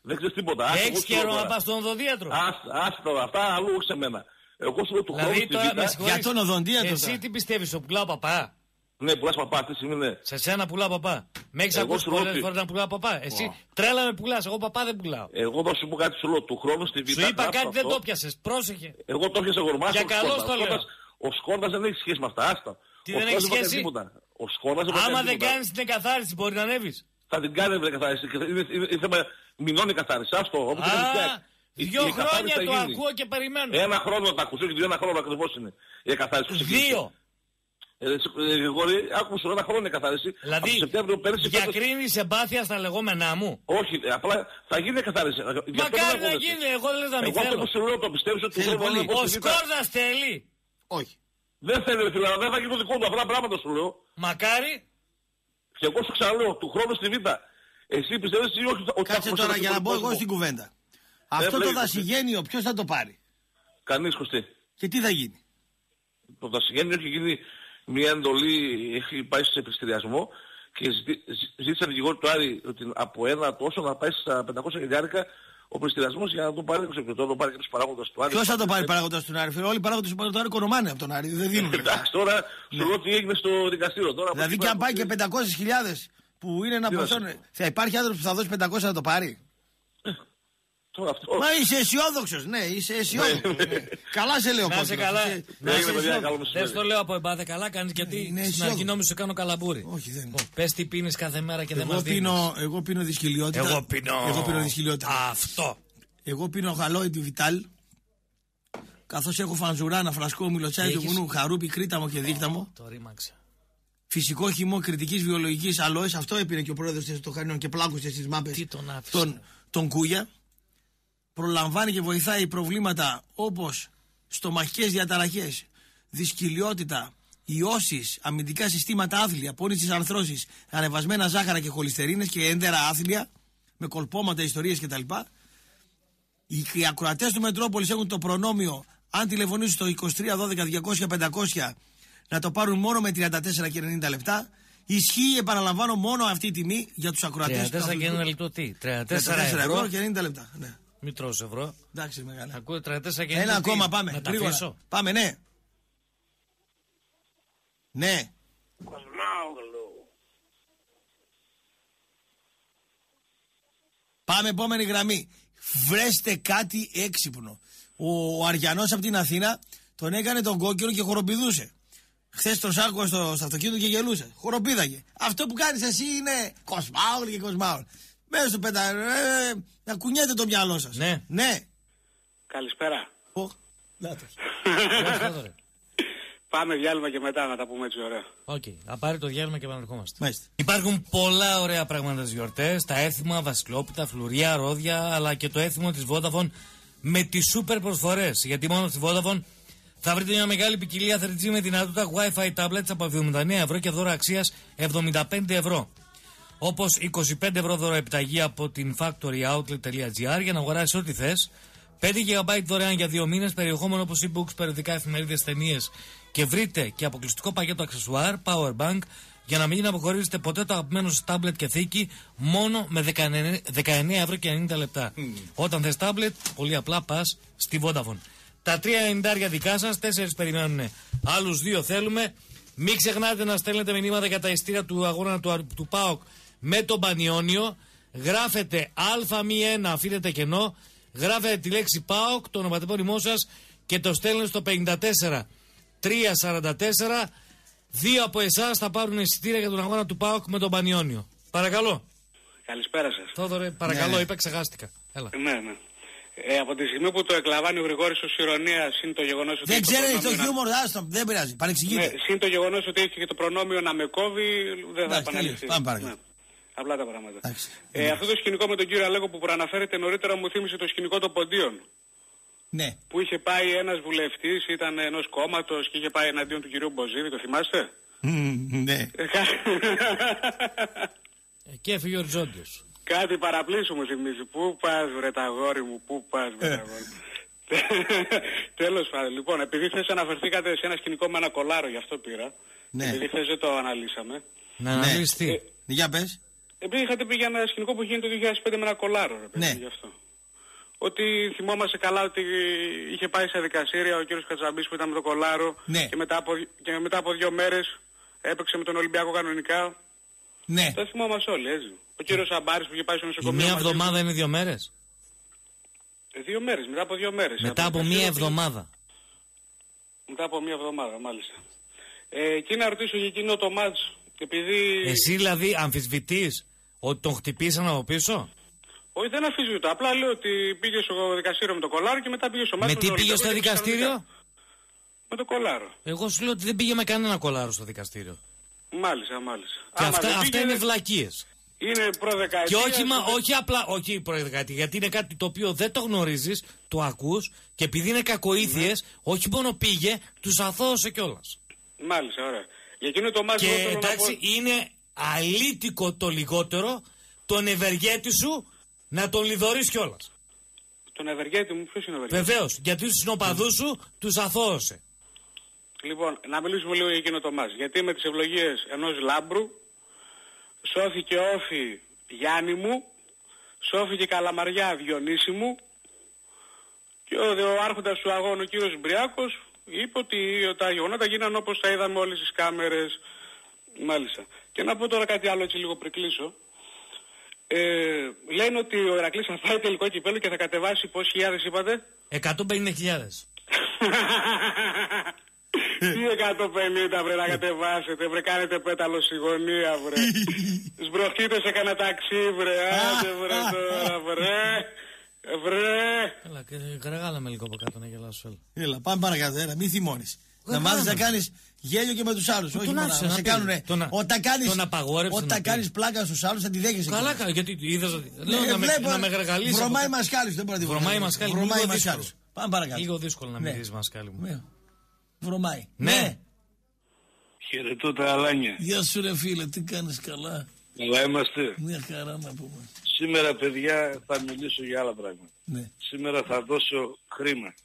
Δεν ξέρεις τίποτα. Έχεις καιρό να πας στον οδοντίατρο. Άστα, αυτά αλλού όχι σε μένα. Εγώ σου λέω του χρόνου στη Β'. Για τον οδοντίατρο. Εσύ τι πιστεύεις, ο πουλάω παπά? Ναι, πουλάς παπά, αυτή τη στιγμή ναι. Σε σένα πουλάω παπά. Με έχεις ακούσει πολλές φορές να πουλάω παπά. Εσύ τρέλα με πουλάς, εγώ παπά δεν πουλάω. Εγώ θα σου πω κάτι, σου λέω του χρόνου στη Β'. Σου είπα κάτι, δεν το πιάσες, πρόσεχε. Εγώ το πιάσα γορμάς. Για καλώς το λέω. Ο Σκόρδας δεν έχει σχέση με αυτά, άστα. Τι δεν έχει σχέση? Ο Σκόρδας δεν άμα δεν κάνεις την εκαθάριση μπορεί να ανέβεις. Θα την κάνει την εκαθάριση. Είναι θέμα μηνών εκαθάριση. Άστο. 2 χρόνια το ακούω και περιμένω. 1 χρόνο να τα ακούσω και 1 χρόνο ακριβώς είναι η εκαθάριση. 2. Γρηγόρη, άκουσα 1 χρόνο η εκαθάριση. Δηλαδή, διακρίνεις εμπάθεια στα λεγόμενά μου. Όχι, απλά θα γίνει εκαθάριση. Μακάρι να γίνει, εγώ δεν θα μην θέλω. Εγώ αυτό σου το πιστεύεις ότι ο Σκόρδας θέλει. Όχι. Δεν θέλει, φίλε, δεν θα γίνει το δικό του, απλά πράγματα σου λέω. Μακάρι. Και εγώ σου ξαναλέω, του χρόνου στη Β'. Εσύ πιστεύεις ή όχι ότι κάτσε τώρα για να μπω εγώ στην κουβέντα. Αυτό το δασηγένειο ποιος θα το πάρει? Κανείς, Κωστή. Και τι θα γίνει? Το δασηγένειο έχει γίνει μια εντολή, έχει πάει σε επιστηριασμό και ζήτησε δικηγόρο του Άρη ότι από ένα τόσο να πάει στα 500.000 ο πληστηριασμός για να τον πάρει το πάρει και τους παράγοντες του Άρη. Ποιος θα το πάρει παράγοντας του Άρη? Όλοι οι παράγοντες του Άρη κονομάνε από τον Άρη, δεν δίνουν. Εντάξει, τώρα σου λέω τι έγινε στο δικαστήριο. Δηλαδή και αν πάει και 500.000 που είναι ένα ποσό, θα υπάρχει άνθρωπος που θα δώσει 500 να το πάρει? Μα είσαι αισιόδοξος, ναι, είσαι αισιόδοξος. Καλά σε λέω. Να είσαι καλά. Δεν στο λέω από εμπάθε καλά κάνεις γιατί στην αρχή νόμιζα σου κάνω καλαμπούρι. Όχι, δεν. Πες τι πίνεις κάθε μέρα και δεν μας δίνεις. Εγώ πίνω δυσκολιότητα. Εγώ πίνω δυσκολιότητα. Αυτό. Εγώ πίνω γαλόιτι Βιτάλ. Καθώς έχω φανζουράνα, φρασκό, μιλοτσάι του βουνού, χαρούπι, κρίταμο και δίκταμο. Το ρίμαξα. Φυσικό χυμό κριτικής βιολογικής αλόες. Αυτό έπινε και ο πρόεδρος των Χανίων και πλάκωσε στις μάπες τον Κούγια. Προλαμβάνει και βοηθάει προβλήματα όπως στομαχικές διαταραχές, δυσκολιότητα, ιώσεις, αμυντικά συστήματα άθλια, πόνησης αρθρώσεις, ανεβασμένα ζάχαρα και χολυστερίνες και έντερα άθλια με κολπώματα, ιστορίες κτλ. Οι ακροατές του Μετρόπολης έχουν το προνόμιο, αν τηλεφωνήσουν στο 23 12 200 500, να το πάρουν μόνο με 34 και 90 λεπτά. Ισχύει, επαναλαμβάνω, μόνο αυτή η τιμή για τους ακροατές. 34 και 90 λεπτό τι? 34 ευρώ και 90 λεπτά. Ναι. Μην τρως ευρώ. Εντάξει, μεγάλα. Ακούω 34 και 90. Ένα ακόμα, πάμε. Να τα αφήσω. Πάμε, ναι. Ναι. Πάμε, επόμενη γραμμή. Βρέστε κάτι έξυπνο. Ο Αριανός από την Αθήνα τον έκανε τον κόκκινο και χοροπηδούσε. Χθες τον άκουγα στο αυτοκίνητο και γελούσε. Χοροπήδαγε. Αυτό που κάνεις εσύ είναι κοσμάουλ και κοσμάουλ. Μέσα στο να κουνιέται το μυαλό σας. Ναι. Ναι. Καλησπέρα. Πάμε διάλειμμα και μετά να τα πούμε έτσι ωραία. Οκ, θα πάρει το διάλειμμα και επαναρχόμαστε. Υπάρχουν πολλά ωραία πράγματα στις γιορτές. Τα έθιμα, βασιλόπιτα, φλουριά, ρόδια, αλλά και το έθιμο της Vodafone με τις σούπερ προσφορές. Γιατί μόνο στη Vodafone θα βρείτε μια μεγάλη ποικιλία 3G με δυνατότητα Wi-Fi tablets από 79 ευρώ και δώρα αξίας 75 ευρώ. Όπως 25 ευρώ δώρο επιταγή από την factoryoutlet.gr για να αγοράσεις ό,τι θες. 5 GB δωρεάν για 2 μήνες, περιεχόμενο όπως e-books, περιοδικά, εφημερίδες, ταινίες και βρείτε και αποκλειστικό πακέτο αξεσουάρ, power bank για να μην αποχωρήσετε ποτέ το αγαπημένο σας τάμπλετ και θήκη μόνο με 19 ευρώ και 90 λεπτά. Όταν θες τάμπλετ, πολύ απλά πας στη Vodafone. Τα 3,90 δικά σας, 4 περιμένουν, άλλους 2 θέλουμε. Μην ξεχνάτε να στέλνετε μηνύματα για τα ειστήρια του αγώνα του ΠΑΟΚ με τον Πανιόνιο. Γράφετε Α1, αφήνετε κενό. Γράφετε τη λέξη ΠΑΟΚ, το ονοματεπώνυμό σας και το στέλνετε στο 54 344. 2 από εσάς θα πάρουν εισιτήρια για τον αγώνα του ΠΑΟΚ με τον Πανιόνιο. Παρακαλώ. Καλησπέρα σας. Θόδωρε, παρακαλώ, είπα, ξεχάστηκα. Έλα. Ναι. Από τη στιγμή που το εκλαμβάνει ο Γρηγόρης ως ηρωνία, συν το γεγονός ότι. Δεν ξέρει το χιούμορ, άστο, δεν πειράζει. Παρεξηγείτε. Ναι, συν το γεγονός ότι έχει και το προνόμιο να με κόβει, δεν θα επαναληφθεί. Πάμε παρακάτω. Ναι. Απλά τα πράγματα. Αυτό το σκηνικό με τον κύριο Αλέκο που προαναφέρεται νωρίτερα μου θύμισε το σκηνικό των Ποντίων. Ναι. Που είχε πάει ένας βουλευτής, ήταν ενός κόμματος και είχε πάει εναντίον του κυρίου Μποζίδη, το θυμάστε? Ναι. Και έφυγε ο Οριζόντιος. Κάτι παραπλήσου μου θυμίζει. Πού πας βρε τα αγόρι μου, πού πας βρε τα αγόρι μου. Τέλος πάντων, λοιπόν, επειδή χθες αναφερθήκατε σε ένα σκηνικό με ένα κολάρο, γι' αυτό πήρα. Ναι. Επειδή χθες δεν το αναλύσαμε. Να αναλύσει τι. Για πες. Επειδή είχατε πει για ένα σκηνικό που γίνεται το 2005 με ένα κολάρο, ρε παιδί, γι' αυτό. Ότι θυμόμαστε καλά ότι είχε πάει σε δικαστήρια ο κύριος Κατσαμπής που ήταν με το κολάρο και μετά από 2 μέρες έπαιξε με τον Ολυμπιακό κανονικά. Ναι. Το θυμόμαστε όλοι, έτσι. Ο κύριος Σαμπάρης που είχε πάει στο νοσοκομείο. Μία εβδομάδα είναι 2 μέρες. 2 μέρες, μετά από 2 μέρες. Μετά από μία εβδομάδα. Μετά από μία εβδομάδα, μάλιστα. Εκεί να ρωτήσω για εκείνο το μάτς, επειδή... Εσύ δηλαδή αμφισβητείς ότι τον χτυπήσαν από πίσω? Όχι, δεν αμφισβητώ. Απλά λέω ότι πήγε στο δικαστήριο με το κολάρο και μετά πήγε στο μάτς. Με τι πήγε στο δικαστήριο? Με το κολάρο. Εγώ σου λέω ότι δεν πήγε με κανένα κολάρο στο δικαστήριο. Μάλιστα. Και αυτά είναι βλακίες. Είναι προδεκαετία. Και όχι προδεκαετία, γιατί είναι κάτι το οποίο δεν το γνωρίζεις, το ακούς και επειδή είναι κακοήθειες, όχι μόνο πήγε, τους αθώωσε κιόλας. Μάλιστα, ωραία. Για εκείνο το μάτς. Και εντάξει, είναι αλήτικο το λιγότερο τον ευεργέτη σου να τον λιδωρείς κιόλας. Τον ευεργέτη μου, ποιος είναι ο ευεργέτης? Βεβαίως, γιατί τους συνοπαδούς σου τους αθώωσε. Λοιπόν, να μιλήσουμε λίγο για εκείνο το μάτς. Γιατί με τις ευλογίες ενός Λάμπρου σώθηκε Όφη Γιάννη μου, σώθηκε Καλαμαριά Διονύση μου και ο άρχοντας του αγώνου, ο κύριος Μπριάκος, είπε ότι τα γεγονότα γίνανε όπως τα είδαμε όλες τις κάμερες. Μάλιστα. Και να πω τώρα κάτι άλλο έτσι λίγο πριν κλείσω. Λένε ότι ο Ηρακλής θα φάει τελικό κυπέλλο και θα κατεβάσει πόσοι χιλιάδες είπατε? 150.000. Τι 150 βρε να κατεβάσετε, βρε κάνετε πέταλο στη γωνία βρε. Σμπροχτείτε σε κανένα ταξί βρε, άντε βρε τώρα βρε. Έλα και γραγάλαμε λίγο από κάτω να γελάσω. Έλα πάμε παρακάτω, μην θυμώνεις. Να μάθεις να κάνεις γέλιο και με τους άλλους. Όχι μόνο να σε κάνουνε. Όταν κάνεις πλάκα στους άλλους θα τη δέχεσαι. Καλά, γιατί είδες να με γραγαλίσεις. Βρωμάει μασκάλι, δεν μπορεί Βρωμάει μασκάλι. Πάμε παρακάτω. Λίγο δύσκολο να μιλήσεις μασκάλι μου. Βρωμάει. Ναι. Χαιρετώ τα αλάνια. Γεια σου ρε φίλε, τι κάνεις? Καλά? Καλά είμαστε. Μια χαρά να πούμε. Σήμερα παιδιά θα μιλήσω για άλλα πράγματα. Ναι. Σήμερα θα δώσω χρήμα.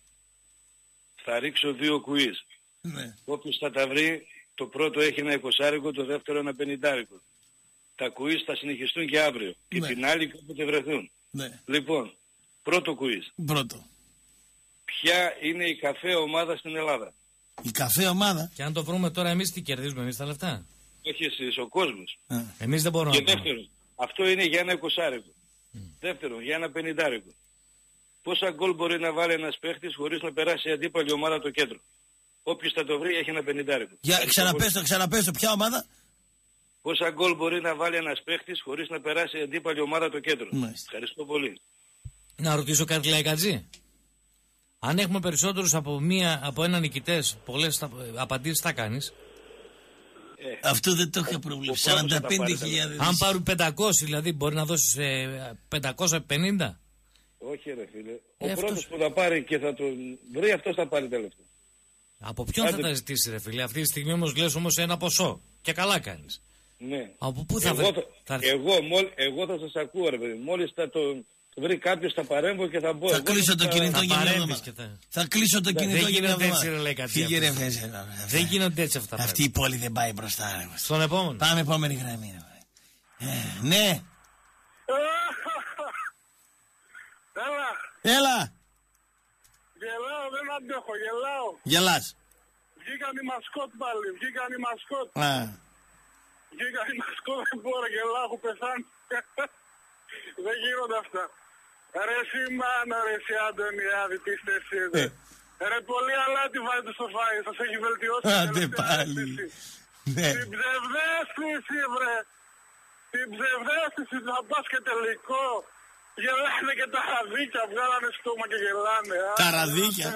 Θα ρίξω 2 κουίζ. Ναι. Όποιος θα τα βρει, το πρώτο έχει ένα 20, το δεύτερο ένα 50. Τα κουίζ θα συνεχιστούν και αύριο. Και την άλλη κάποτε βρεθούν. Ναι. Λοιπόν, πρώτο κουίζ. Πρώτο. Ποια είναι η καφέ ομάδα στην Ελλάδα? Η καφέ ομάδα. Και αν το βρούμε τώρα εμείς τι κερδίζουμε εμείς τα λεφτά? Όχι εσείς, ο κόσμος. Εμείς δεν μπορούμε. Και δεύτερον, αυτό είναι για ένα 20. Δεύτερον, για ένα 50. Πόσα γκολ μπορεί να βάλει ένας παίχτης χωρίς να περάσει η αντίπαλη ομάδα το κέντρο? Όποιος θα το βρει έχει ένα 50. Για ξαναπες το, ποια ομάδα? Πόσα γκολ μπορεί να βάλει ένας παίχτης χωρίς να περάσει η αντίπαλη ομάδα το κέντρο? Ευχαριστώ πολύ. Να ρωτήσω κάτι Λαϊκατζή. Αν έχουμε περισσότερους από ένα νικητές, πολλές απαντήσεις θα κάνεις? Αυτό δεν το είχα προβλέψει. 45.000. Αν πάρουν 500 δηλαδή μπορεί να δώσεις 550? Όχι ρε φίλε. Ο πρώτος που θα πάρει και θα τον βρει, αυτός θα πάρει τελευταίο. Από ποιον θα τα ζητήσει ρε φίλε? Αυτή τη στιγμή όμως λες όμως ένα ποσό. Και καλά κάνεις. Ναι. Από πού θα εγώ θα σας ακούω ρε παιδί. Μόλις θα τον βρει κάποιος θα παρέμβω και θα μπω. Θα κλείσω το κινητό για μια εβδομάδα. Θα κλείσω το κινητό για μια εβδομάδα. Φύγε ρε Φέζε. Δεν γίνονται έτσι αυτά. Αυτή η πόλη δεν πάει μπροστά ρε. Στον επόμενο. Πάμε επόμενη γραμμή. Ναι. Έλα. Γελάω, δεν αντέχω, γελάω. Γελάς. Βγήκαν οι μασκότ πάλι, βγήκαν οι μασκότ. Βγήκαν οι μασκότ, δεν μπορώ, γελάω, έχω πεθάνει. Δεν γίνονται αυτά. Ρε εσύ μάνα, ρε εσύ Αντωνιάδη, τι είστε εσύ εδώ. Ρε πολύ αλάτι βάζετε στο φάι, σας έχει βελτιώσει. Άντε πάλι. Την ψευδέστηση βρε. Την ψευδέστηση, θα πας και τελικό. Γελάνε και τα ραδίκια, βγάλανε στόμα και γελάνε. Τα ραδίκια.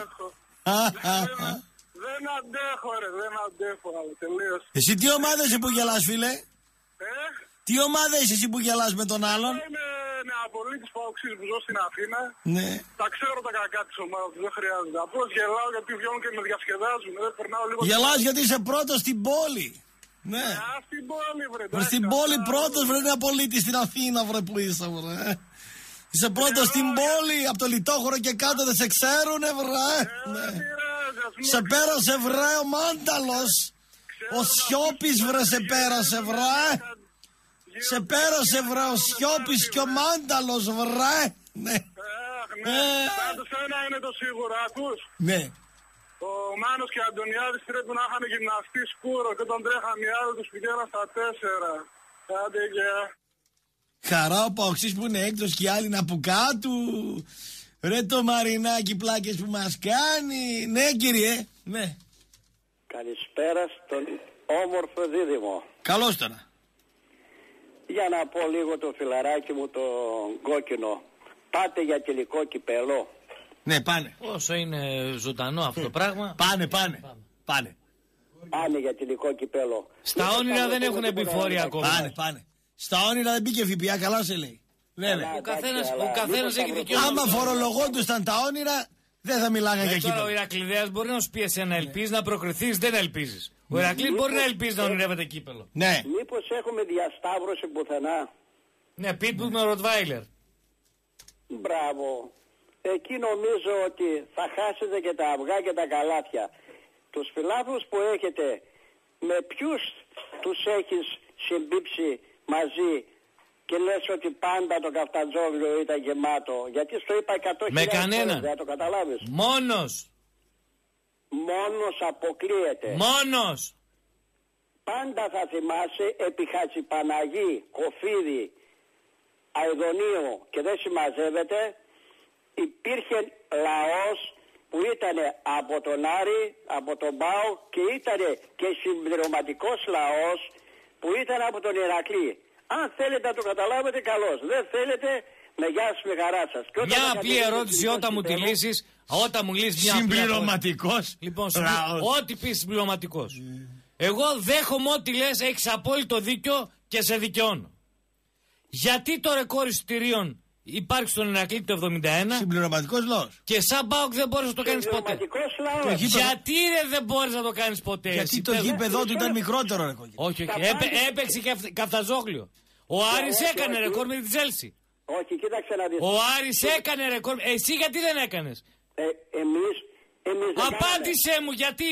Δεν αντέχω ρε, δεν αντέχω, αλλά τελείως. Εσύ τι ομάδα είσαι που γελάς φίλε? Τι ομάδα είσαι εσύ που γελάς με τον άλλον? Είμαι νεαπολίτης Παοξής που ζω στην Αθήνα. Ναι. Τα ξέρω τα κακά της ομάδας, δεν χρειάζεται. Απλώς γελάω γιατί βγαίνουν και με διασκεδάζουν. Δεν περνάω λίγο. Γελάς γιατί είσαι πρώτος στην πόλη. Ναι. Στην πόλη βρε. Στην πόλη πρώτος βρε νεαπολίτης στην Αθήνα βρε που είσαι βρε. Είσαι πρώτος στην πόλη, από το Λιτόχωρο και κάτω δεν σε ξέρουνε βρε. Σε πέρασε βρε ο Μάνταλος. Ο Σιώπης βρε σε πέρασε βρε. Σε πέρασε βρε ο Σιώπης και ο Μάνταλος βρε. Ναι. Πάντως ένα είναι το σίγουρο, ακούς. Ναι. Ο Μάνος και ο Αντωνιάδης πρέπει να είχαν γυμναστεί σκούρο και όταν τρέχαν οι άλλοι τους πηγαίναν στα 4. Άντε γεια. Χαρά ο Παοξής που είναι έκτος και οι άλλοι να που κάτω. Ρε το Μαρινάκι πλάκες που μας κάνει. Ναι κύριε. Ναι. Καλησπέρα στον όμορφο δίδυμο. Καλώς τώρα. Για να πω λίγο το φιλαράκι μου το κόκκινο. Πάτε για τελικό κυπέλο. Ναι, πάνε. Όσο είναι ζωντανό αυτό το πράγμα. Πάνε. Πάνε για τελικό κυπέλο. Στα όνειρα δεν έχουν επιφόρια ακόμα. Πάνε. Στα όνειρα δεν μπήκε ΦΠΑ, καλά σε λέει. Ο καθένας έχει δικαίωμα. Άμα φορολογόντουσαν τα όνειρα, δεν θα μιλάγανε για κύπελο. Τώρα ο Ηρακλειδέας μπορεί να σου πει εσένα ελπίζεις να προκριθείς, δεν ελπίζεις. Ο Ηρακλής μπορεί να ελπίζει να ονειρεύεται κύπελο. Ναι. Μήπως έχουμε διασταύρωση πουθενά. Ναι, Πίτμπουλ με Ροτβάιλερ. Μπράβο. Εκεί νομίζω ότι θα χάσετε και τα αυγά και τα καλάθια. Τους φιλάθλους που έχετε, με ποιους τους έχεις συμπίψει μαζί και λες ότι πάντα το Καφτατζόγλιο ήταν γεμάτο? Γιατί στο είπα 100.000 με κανέναν. Δεν το καταλάβεις. Μόνος αποκλείεται. Μόνος. Πάντα θα θυμάσαι επί Χατζηπαναγή, Κοφίδη, Αιδονίου και δεν συμμαζεύεται, υπήρχε λαός που ήταν από τον Άρη, από τον Πάο και ήταν και συμπληρωματικός λαός που ήταν από τον Ηρακλή. Αν θέλετε να το καταλάβετε καλώς, δεν θέλετε με γεια σας, με χαρά σας. Μια απλή ερώτηση όταν μου τη λύσεις, όταν μου λύσεις μια συμπληρωματικός. Λοιπόν, ό,τι πεις συμπληρωματικός. Εγώ δέχομαι ό,τι λες, έχεις απόλυτο δίκιο και σε δικαιώνω. Γιατί το ρεκόρ εισιτηρίων υπάρχει στον Ηρακλή το 71. Συμπληρωματικός λαός. Και σαν ΠΑΟΚ δεν μπορείς να το κάνεις ποτέ. Γιατί ρε δεν μπορείς να το κάνεις ποτέ? Γιατί το γήπεδο του ήταν μικρότερο ρεκόρ. Όχι. Έπαιξε και Καφταζόγλιο. Ο Άρης έκανε ρεκόρ με τη Τσέλσι. Όχι, κοίταξε να δεις. Ο Άρης έκανε ρεκόρ. Εσύ γιατί δεν έκανες? Εμείς απάντησέ μου γιατί.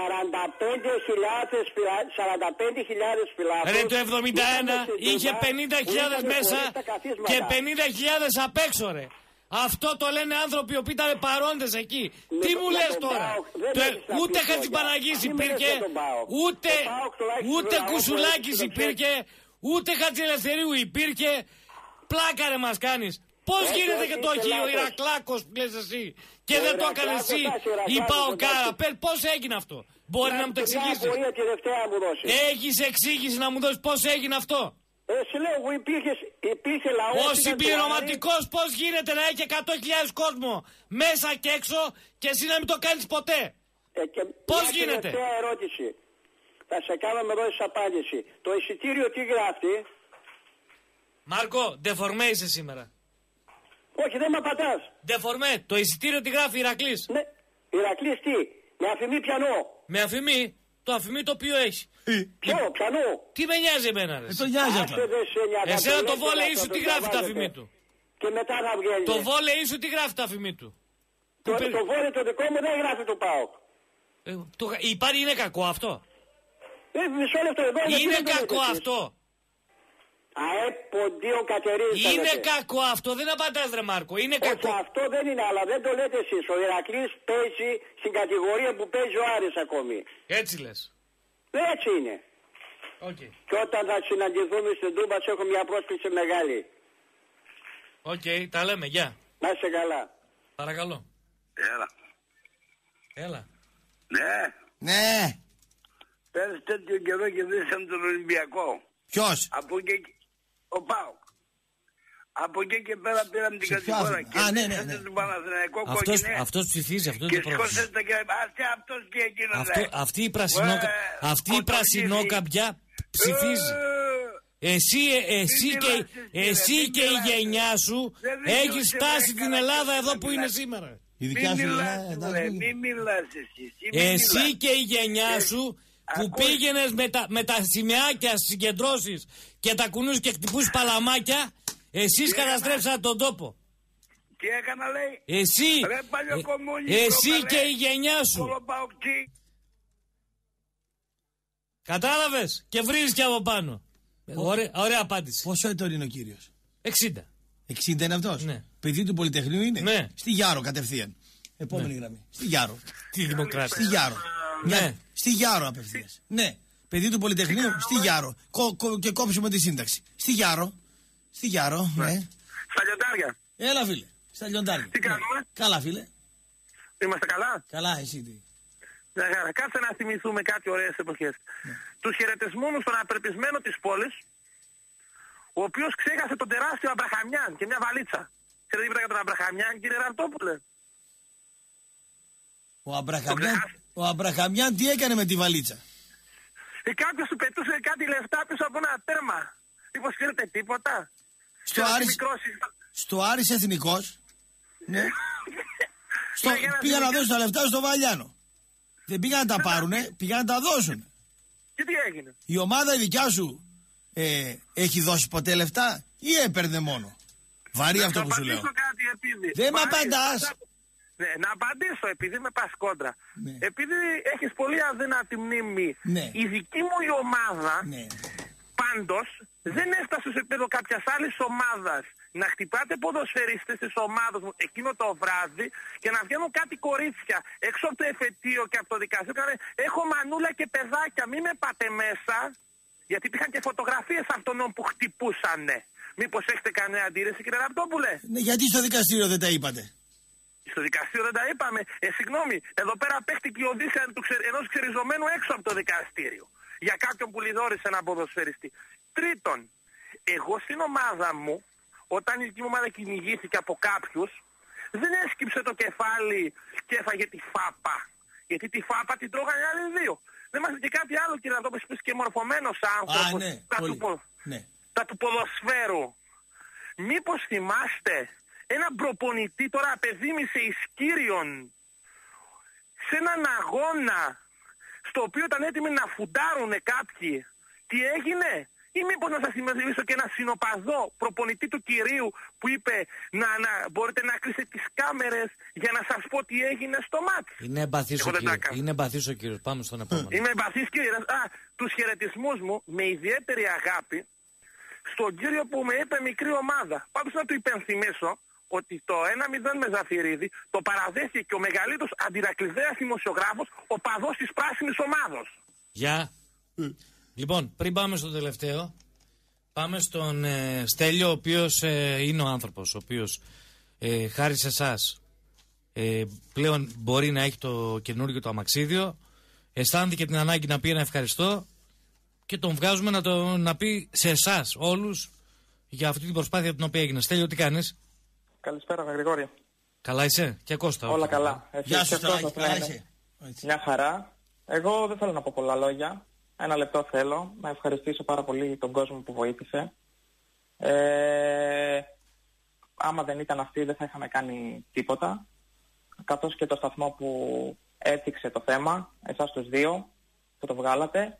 45.000 φιλάθλους. Ρε το 71 είχε 50.000 μέσα και 50.000 απ' έξω ρε. Αυτό το λένε άνθρωποι που ήταν παρόντες εκεί. Τι μου λες τώρα? Ούτε Χατζηπαναγής υπήρχε, ούτε Κουσουλάκης υπήρχε, ούτε Χατζηλευθερίου υπήρχε. Πλάκα ρε μας κάνεις. Πώς γίνεται και το έχει ο Ηρακλάκος που λες εσύ και δεν το έκανε εσύ η Παοκάρα? Πώς έγινε αυτό? Μπορεί να μου το εξηγήσεις? Έχεις εξήγηση να μου δώσεις πώς έγινε αυτό? Υπήρχε λαός. Ο συμπληρωματικός πώς γίνεται να έχει 100.000 κόσμο μέσα και έξω και εσύ να μην το κάνεις ποτέ? Πώς γίνεται? Τελευταία ερώτηση. Θα σε κάνω με δώσεις απάντηση. Το εισιτήριο τι γράφει? Μάρκο, ντεφορμέ είσαι σήμερα. Όχι, δεν με απαντάς. Ντεφορμέ, το εισιτήριο τι γράφει Ηρακλής? Ναι, Ηρακλής τι? Με αφημί πιανό. Με αφημί? Το αφημί το οποίο έχει. Ποιο, πιανό? Τι με νοιάζει εμένα ρε? Το νοιάζει αυτό. Εσένα το βόλεϊ σου τι γράφει το αφημί του? Και μετά θα βγαίνει. Το βόλεϊ σου τι γράφει το αφημί του? Το βόλεϊ το δικό μου δεν γράφει το ΠΑΟΚ. Υπάρχει, είναι κακό αυτό? Μισό λεπτό εδώ. Είναι κακό αυτό? Ποντίον Κατερίνης. Είναι κακό αυτό, δεν απαντάς ρε Μάρκο. Είναι κακό. Αυτό δεν είναι, αλλά δεν το λέτε εσείς. Ο Ηρακλής παίζει στην κατηγορία που παίζει ο Άρης ακόμη. Έτσι λες? Έτσι είναι. Okay. Και όταν θα συναντηθούμε στην Τούμπα έχω μια πρόσκληση μεγάλη. Οκ, τα λέμε, γεια. Να είσαι καλά. Παρακαλώ. Έλα. Ναι. Πέρασε τέτοιο καιρό και δίσαμε τον Ολυμπιακό. Ποιος? Από εκεί, ο ΠΑΟΚ. Από εκεί και πέρα πήραμε την κατηγορία και δίσαμε τον Παναθηναϊκό κόκκινε. Αυτός ψηφίζει, αυτό είναι το πρόβλημα. Και σκόσετε και αυτός και εκείνος. Αυτή η πρασινόκαμπιά ψηφίζει. Εσύ και η γενιά σου έχεις φτάσει την Ελλάδα εδώ που είναι σήμερα. Η δικιά σου Ελλάδα. Μην μιλάς εσύ και η γενιά σου που πήγαινες με τα σημαίακια στις συγκεντρώσεις και τα κουνούς και χτυπούς παλαμάκια, εσείς καταστρέψατε τον τόπο. Τι έκανα λέει? Εσύ και η γενιά σου. Κατάλαβες? Και βρίζεις και από πάνω. Ωραία απάντηση. Πόσο ετών είναι ο κύριος? 60. 60 είναι αυτός? Ναι. Παιδί του Πολυτεχνείου είναι? Ναι. Στη Γιάρο κατευθείαν. Επόμενη γραμμή. Στη Γιάρο. Τι δημοκράτηση. Στη Γιάρο. Ναι. Στη Γιάρο απευθείας. Ναι. Παιδί του Πολυτεχνείου στη Γιάρο. Και κόψουμε τη σύνταξη. Στη Γιάρο. Στη Γιάρο, ναι. Στα λιοντάρια. Έλα, φίλε. Στα λιοντάρια. Τι κάνουμε? Καλά, φίλε. Είμαστε καλά? Καλά, εσύ τι? Κάτσε να θυμηθούμε κάτι ωραίες εποχές. Τους χαιρετισμούς στον απερπισμένο της πόλης, ο οποίος ξέχασε τον τεράστιο Αμπραχαμιάν και μια βαλίτσα. Ξέρετε τι είπε για τον Αμπραχαμιάν, κύριε Ραπτόπουλε? Ο Αμπραχαμιάν τι έκανε με τη βαλίτσα? Κάποιος του πετούσε κάτι λεφτά πίσω από ένα τέρμα. Μήπως ξέρετε τίποτα? Στο Άρης Εθνικός. Ναι. Πήγαν να δώσουν τα λεφτά στο Βαλιάνο. Δεν πήγαν να τα πάρουνε, πήγαν να τα δώσουν. Και τι έγινε? Η ομάδα η δικιά σου έχει δώσει ποτέ λεφτά ή έπαιρνε μόνο? Βαρύ αυτό που σου λέω. Δεν με απαντάς. Ναι, να απαντήσω επειδή με πας κόντρα. Ναι. Επειδή έχεις πολύ αδύνατη μνήμη. Ναι. Η δική μου η ομάδα πάντως δεν έφτασε σε επίπεδο κάποιας άλλης ομάδας να χτυπάτε ποδοσφαιριστές της ομάδας μου εκείνο το βράδυ και να βγαίνουν κάτι κορίτσια έξω από το εφετείο και από το δικαστήριο. Έχω μανούλα και παιδάκια, μην με πάτε μέσα, γιατί υπήρχαν και φωτογραφίες αυτών που χτυπούσανε. Μήπως έχετε κανένα αντίρρηση, κύριε Ραπτόπουλε? Ναι, γιατί στο δικαστήριο δεν τα είπατε? Στο δικαστήριο δεν τα είπαμε. Συγγνώμη, εδώ πέρα παίχτηκε η οδύσσια ενός ξεριζωμένου έξω από το δικαστήριο. Για κάποιον που λιδόρισε έναν ποδοσφαιριστή. Τρίτον, εγώ στην ομάδα μου, όταν η δική μου ομάδα κυνηγήθηκε από κάποιους, δεν έσκυψε το κεφάλι και έφαγε τη φάπα. Γιατί τη φάπα την τρώγανε άλλοι δύο. Δεν είμαστε και κάτι άλλο, κύριε Ραπτόπουλε, που είσαι και μορφωμένος άνθρωπος. Ναι, τα του ποδοσφαίρου. Μήπως θυμάστε έναν προπονητή, τώρα απεδίμησε εις Κύριον, σε έναν αγώνα στο οποίο ήταν έτοιμοι να φουντάρουνε κάποιοι? Τι έγινε? Ή μήπως να σας θυμίσω και ένα συνοπαδό προπονητή του Κυρίου που είπε να μπορείτε να κλείσετε τις κάμερες για να σας πω τι έγινε στο μάτς? Είναι εμπαθής ο κύριος. Πάμε στον επόμενο. Είμαι εμπαθής, κύριε. Τους χαιρετισμούς μου με ιδιαίτερη αγάπη στον κύριο που με είπε μικρή ομάδα. Πάντως να του υπενθυμίσω ότι το 1-0 με Ζαφυρίδη το παραδέχθηκε και ο μεγαλύτερος αντιρακλιδέας δημοσιογράφος, ο παδός της πράσινης ομάδος. Γεια. Λοιπόν, πριν πάμε στο τελευταίο, πάμε στον Στέλιο, ο οποίος είναι ο άνθρωπος, ο οποίος χάρη σε εσάς πλέον μπορεί να έχει το καινούργιο το αμαξίδιο, αισθάνθηκε την ανάγκη να πει ένα ευχαριστώ και τον βγάζουμε να πει σε εσάς όλους για αυτή την προσπάθεια την οποία έγινε. Στέλιο, τι κάνεις? Καλησπέρα, Γρηγόρη. Καλά είσαι? Και Κώστα. Όλα καλά. Γεια σου, καλά είσαι? Μια χαρά. Εγώ δεν θέλω να πω πολλά λόγια. Ένα λεπτό θέλω να ευχαριστήσω πάρα πολύ τον κόσμο που βοήθησε. Άμα δεν ήταν αυτοί δεν θα είχαμε κάνει τίποτα. Καθώς και το σταθμό που έθιξε το θέμα, εσάς τους δύο που το βγάλατε.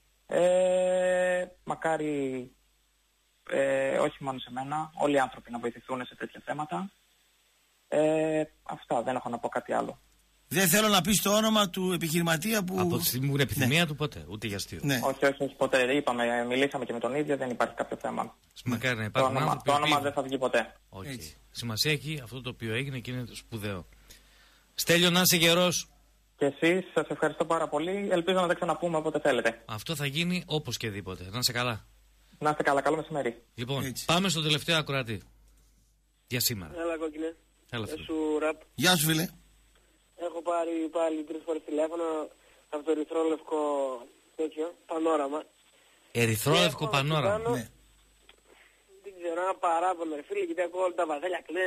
Μακάρι όχι μόνο σε μένα, όλοι οι άνθρωποι να βοηθηθούν σε τέτοια θέματα. Αυτά, δεν έχω να πω κάτι άλλο. Δεν θέλω να πεις το όνομα του επιχειρηματία που... Από τη στιγμή που είναι επιθυμία του ποτέ, ούτε για αστείο. Ναι. Όχι, ποτέ. Είπαμε, μιλήσαμε και με τον ίδιο, δεν υπάρχει κάποιο θέμα. Μακάρι να υπάρχουν άνθρωποι. Το όνομα δεν θα βγει ποτέ. Όχι. Σημασία έχει αυτό το οποίο έγινε και είναι σπουδαίο. Στέλιο, να είσαι γερός. Και εσείς, σας ευχαριστώ πάρα πολύ. Ελπίζω να τα ξαναπούμε όποτε θέλετε. Αυτό θα γίνει όπως και δίποτε. Να είσαι καλά. Να είστε καλά, καλό μεσημέρι. Λοιπόν, πάμε στο τελευταίο ακροατή. Για σήμερα. Έλα, κόκκινε. Έλα, φίλε. Γεια σου, φίλε. Έχω πάρει πάλι 3 φορές τηλέφωνο από το ερυθρόλευκο τέτοιο, πανόραμα. Ερυθρόλευκο πανόραμα, ναι. Δεν ξέρω, ένα παράπονο, φίλε, γιατί ακούω όλα τα βαδέλια, κλαίνε.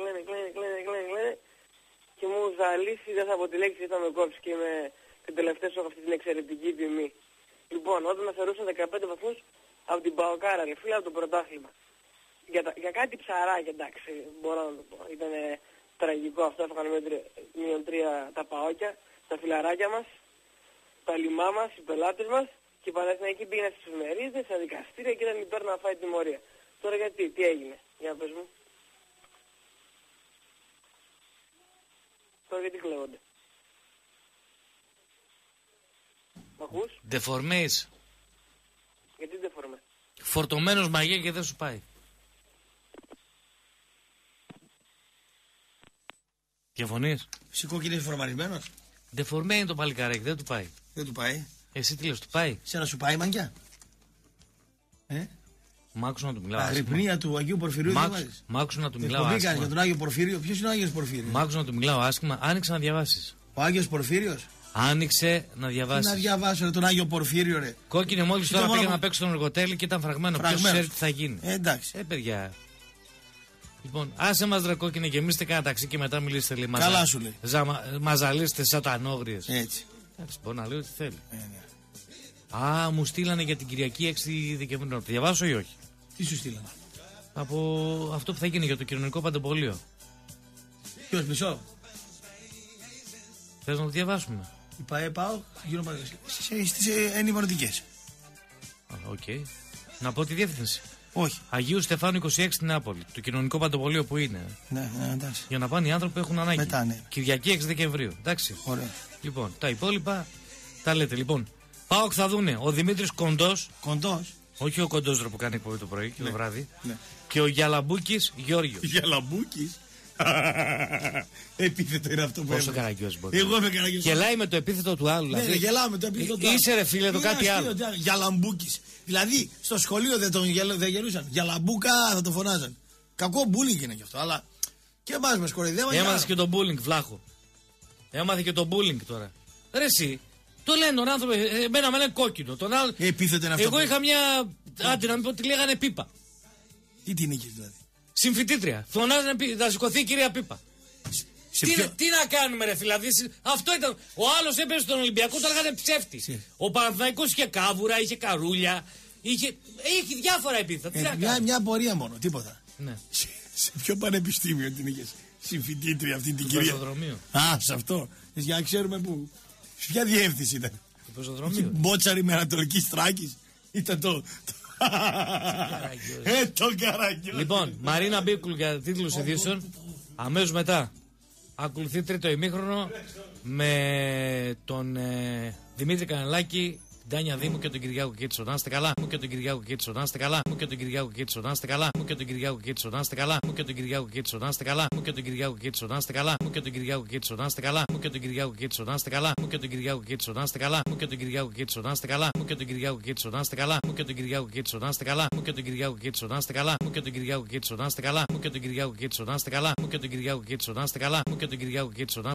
Και μου ζαλίσει, δεν θα πω τη λέξη, θα με κόψει και με την τελευταία σου αυτή την εξαιρετική τιμή. Λοιπόν, όταν με θεωρούσαν 15 βαθμούς από την Παοκάρα, φίλε, από το πρωτάθλημα. Για κάτι ψαράκι, εντάξει, μπορώ να το πω. Ήταν τραγικό αυτό, έφαγαν -3 τα παόκια, τα φιλαράκια μας, τα λιμά μας, οι πελάτες μας και η Παναθηναϊκή πήγαινε στις εφημερίδες, στα δικαστήρια και ήταν υπέρ να φάει τιμωρία. Τώρα γιατί, τι έγινε, για να πες μου. Τώρα γιατί κλαίγονται. Μ' ακούς? Δεφορμές. Γιατί δεφορμέ? Φορτωμένος μαγεία και δεν σου πάει. Διαφωνείς? Σηκώ και είναι φορμαρισμένος. Δεφορμέ είναι το παλικάράκι, δεν του πάει. Δεν του πάει. Εσύ τι λες, του πάει? Σένα σου πάει, μαγκιά? Μ' άκουσα να του μιλάω. Αγρυπνία του Αγίου Πορφυρίου δεν βάζεις? Μ' άκουσα να του μιλάω άσχημα. Για τον Άγιο Πορφύριο. Ποιος είναι ο Άγιος Πορφύριος? Μ' άκουσα να του μιλάω άσχημα. Άνοιξε να διαβάσεις. Ο Άγιος Πορφύριος. Άνοιξε να διαβάσεις. Τι να διαβάσω, τον Άγιο Πορφύριο, ρε. Κόκκινε μόλις τώρα πήγα να παίξω τον εργοτέλη και ήταν φραγμένο. Ποιος ξέρει τι θα γίνει. Εντάξει. Παιδιά. Λοιπόν, άσε μας ρε Κόκκινε, γεμίστε κανένα ταξί και μετά μιλήστε λίγο. Καλά σου λέει. Μαζαλίστε σατανόγριες. Έτσι. Εντάξει, μπορεί να λέει ό,τι θέλει. Α, μου στείλανε για την Κυριακή 6 Δεκεμβρίου. Να το διαβάσω ή όχι? Τι σου στείλανε? Από αυτό που θα γίνει για το κοινωνικό παντεπολείο. Ποιος, μισό? Θες να το διαβάσουμε? Η ΠΑΕ ΠΑΟ στις ενημερωτικές. Οκ. Να πω τη διεύθυνση. Όχι. Αγίου Στεφάνου 26 στην Νεάπολη. Το κοινωνικό παντεπολείο που είναι. Ναι, εντάξει. Για να πάνε οι άνθρωποι που έχουν ανάγκη. Μετά, ναι. Κυριακή 6 Δεκεμβρίου. Εντάξει. Ωραία. Λοιπόν, τα υπόλοιπα τα λέτε. Λοιπόν, ΠΑΟΚ θα δούνε ο Δημήτρης Κοντός. Κοντός. Όχι ο Κοντός που κάνει εκπομπή το πρωί και το βράδυ. Ναι. Και ο Γιαλαμπούκης Γιώργιος. Γιαλαμπούκης. Επίθετο είναι αυτό που Πόσο καραγκιός μπορεί. Εγώ είμαι καραγκιός. Γελάει με το επίθετο του άλλου. Ναι, δηλαδή. Γελάω με το επίθετο του άλλου. Είσαι ρε φίλε το κάτι άλλο. Γιαλαμπούκης. Δηλαδή στο σχολείο δεν γελούσαν. Γιαλαμπούκα θα το φωνάζαν. Κακό μπούλινγκ είναι κι αυτό. Αλλά και εμάς μας κοροϊδεύαν. Έμαθε και το μπούλινγκ, Βλάχο. Έμαθε και το μπούλινγκ τώρα. Ρε εσύ. Το λένε τον άνθρωπο, εμένα με λένε κόκκινο. Τον άλλο. Επίθετο είναι αυτό. Εγώ είχα μια. Άντε να μην πω τι λέγανε Πίπα. Τι την νίκη δηλαδή? Συμφοιτήτρια. Φωνάζανε να σηκωθεί η κυρία Πίπα. Τι να κάνουμε, ρε δηλαδή. Αυτό ήταν. Ο άλλο έπαιζε στον Ολυμπιακό, τον λέγανε ψεύτη. Ο Παναθηναϊκός είχε κάβουρα, είχε καρούλια. Είχε διάφορα επίθετα. Μια απορία μόνο, τίποτα. Ναι. Σε ποιο πανεπιστήμιο την είχε συμφοιτήτρια αυτή την κυρία? Α, σε αυτό. Για να ξέρουμε πού. Σε ποια διεύθυνση ήταν? Το πεζοδρομίο. Μπότσαρη με Ανατολική Στράκης. Ήταν το. Το καραγκιό. Λοιπόν, Μαρίνα Μπίκουλ για τίτλους ειδήσεων. Αμέσως μετά ακολουθεί τρίτο ημίχρονο με τον Δημήτρη Κανελάκη, την Τάνια Δήμου και τον Κυριάκο Κίτσο. Να είστε καλά. Μου και τον Κυριάκο Κίτσο. Να είστε καλά. Μου και τον Κυριάκο Κίτσο. Να είστε καλά. Μου και τον Κυριάκο Κίτσο. Να είστε καλά. Μου και τον Κυριάκο Κίτσο. Να είστε καλά. Μου και τον Κυριάκο Κίτσο. Να είστε καλά. Μου και τον Κυριάκο Κίτσο. Να είστε καλά. Μου και τον Κυριάκο Κίτσο. Να είστε καλά. Μου και τον Κυριάκο Κίτσο. Να είστε καλά. Μου και τον Κυριάκο Κίτσο. Να είστε καλά. Μου και τον Κυριάκο Κίτσο. Να είστε καλά. Μου και τον Κυριάκο Κίτσο. Να είστε καλά. Μου και τον Κυριάκο Κίτσο. Να είστε καλά. Μου και τον Κυριάκο Κίτσο. Να είστε καλά. Μου και τον Κυριάκο Κίτσο. Να είστε καλά. Μου και τον Κυριάκο Κίτσο. Να είστε καλά. Μου και τον Κυριάκο Κίτσο.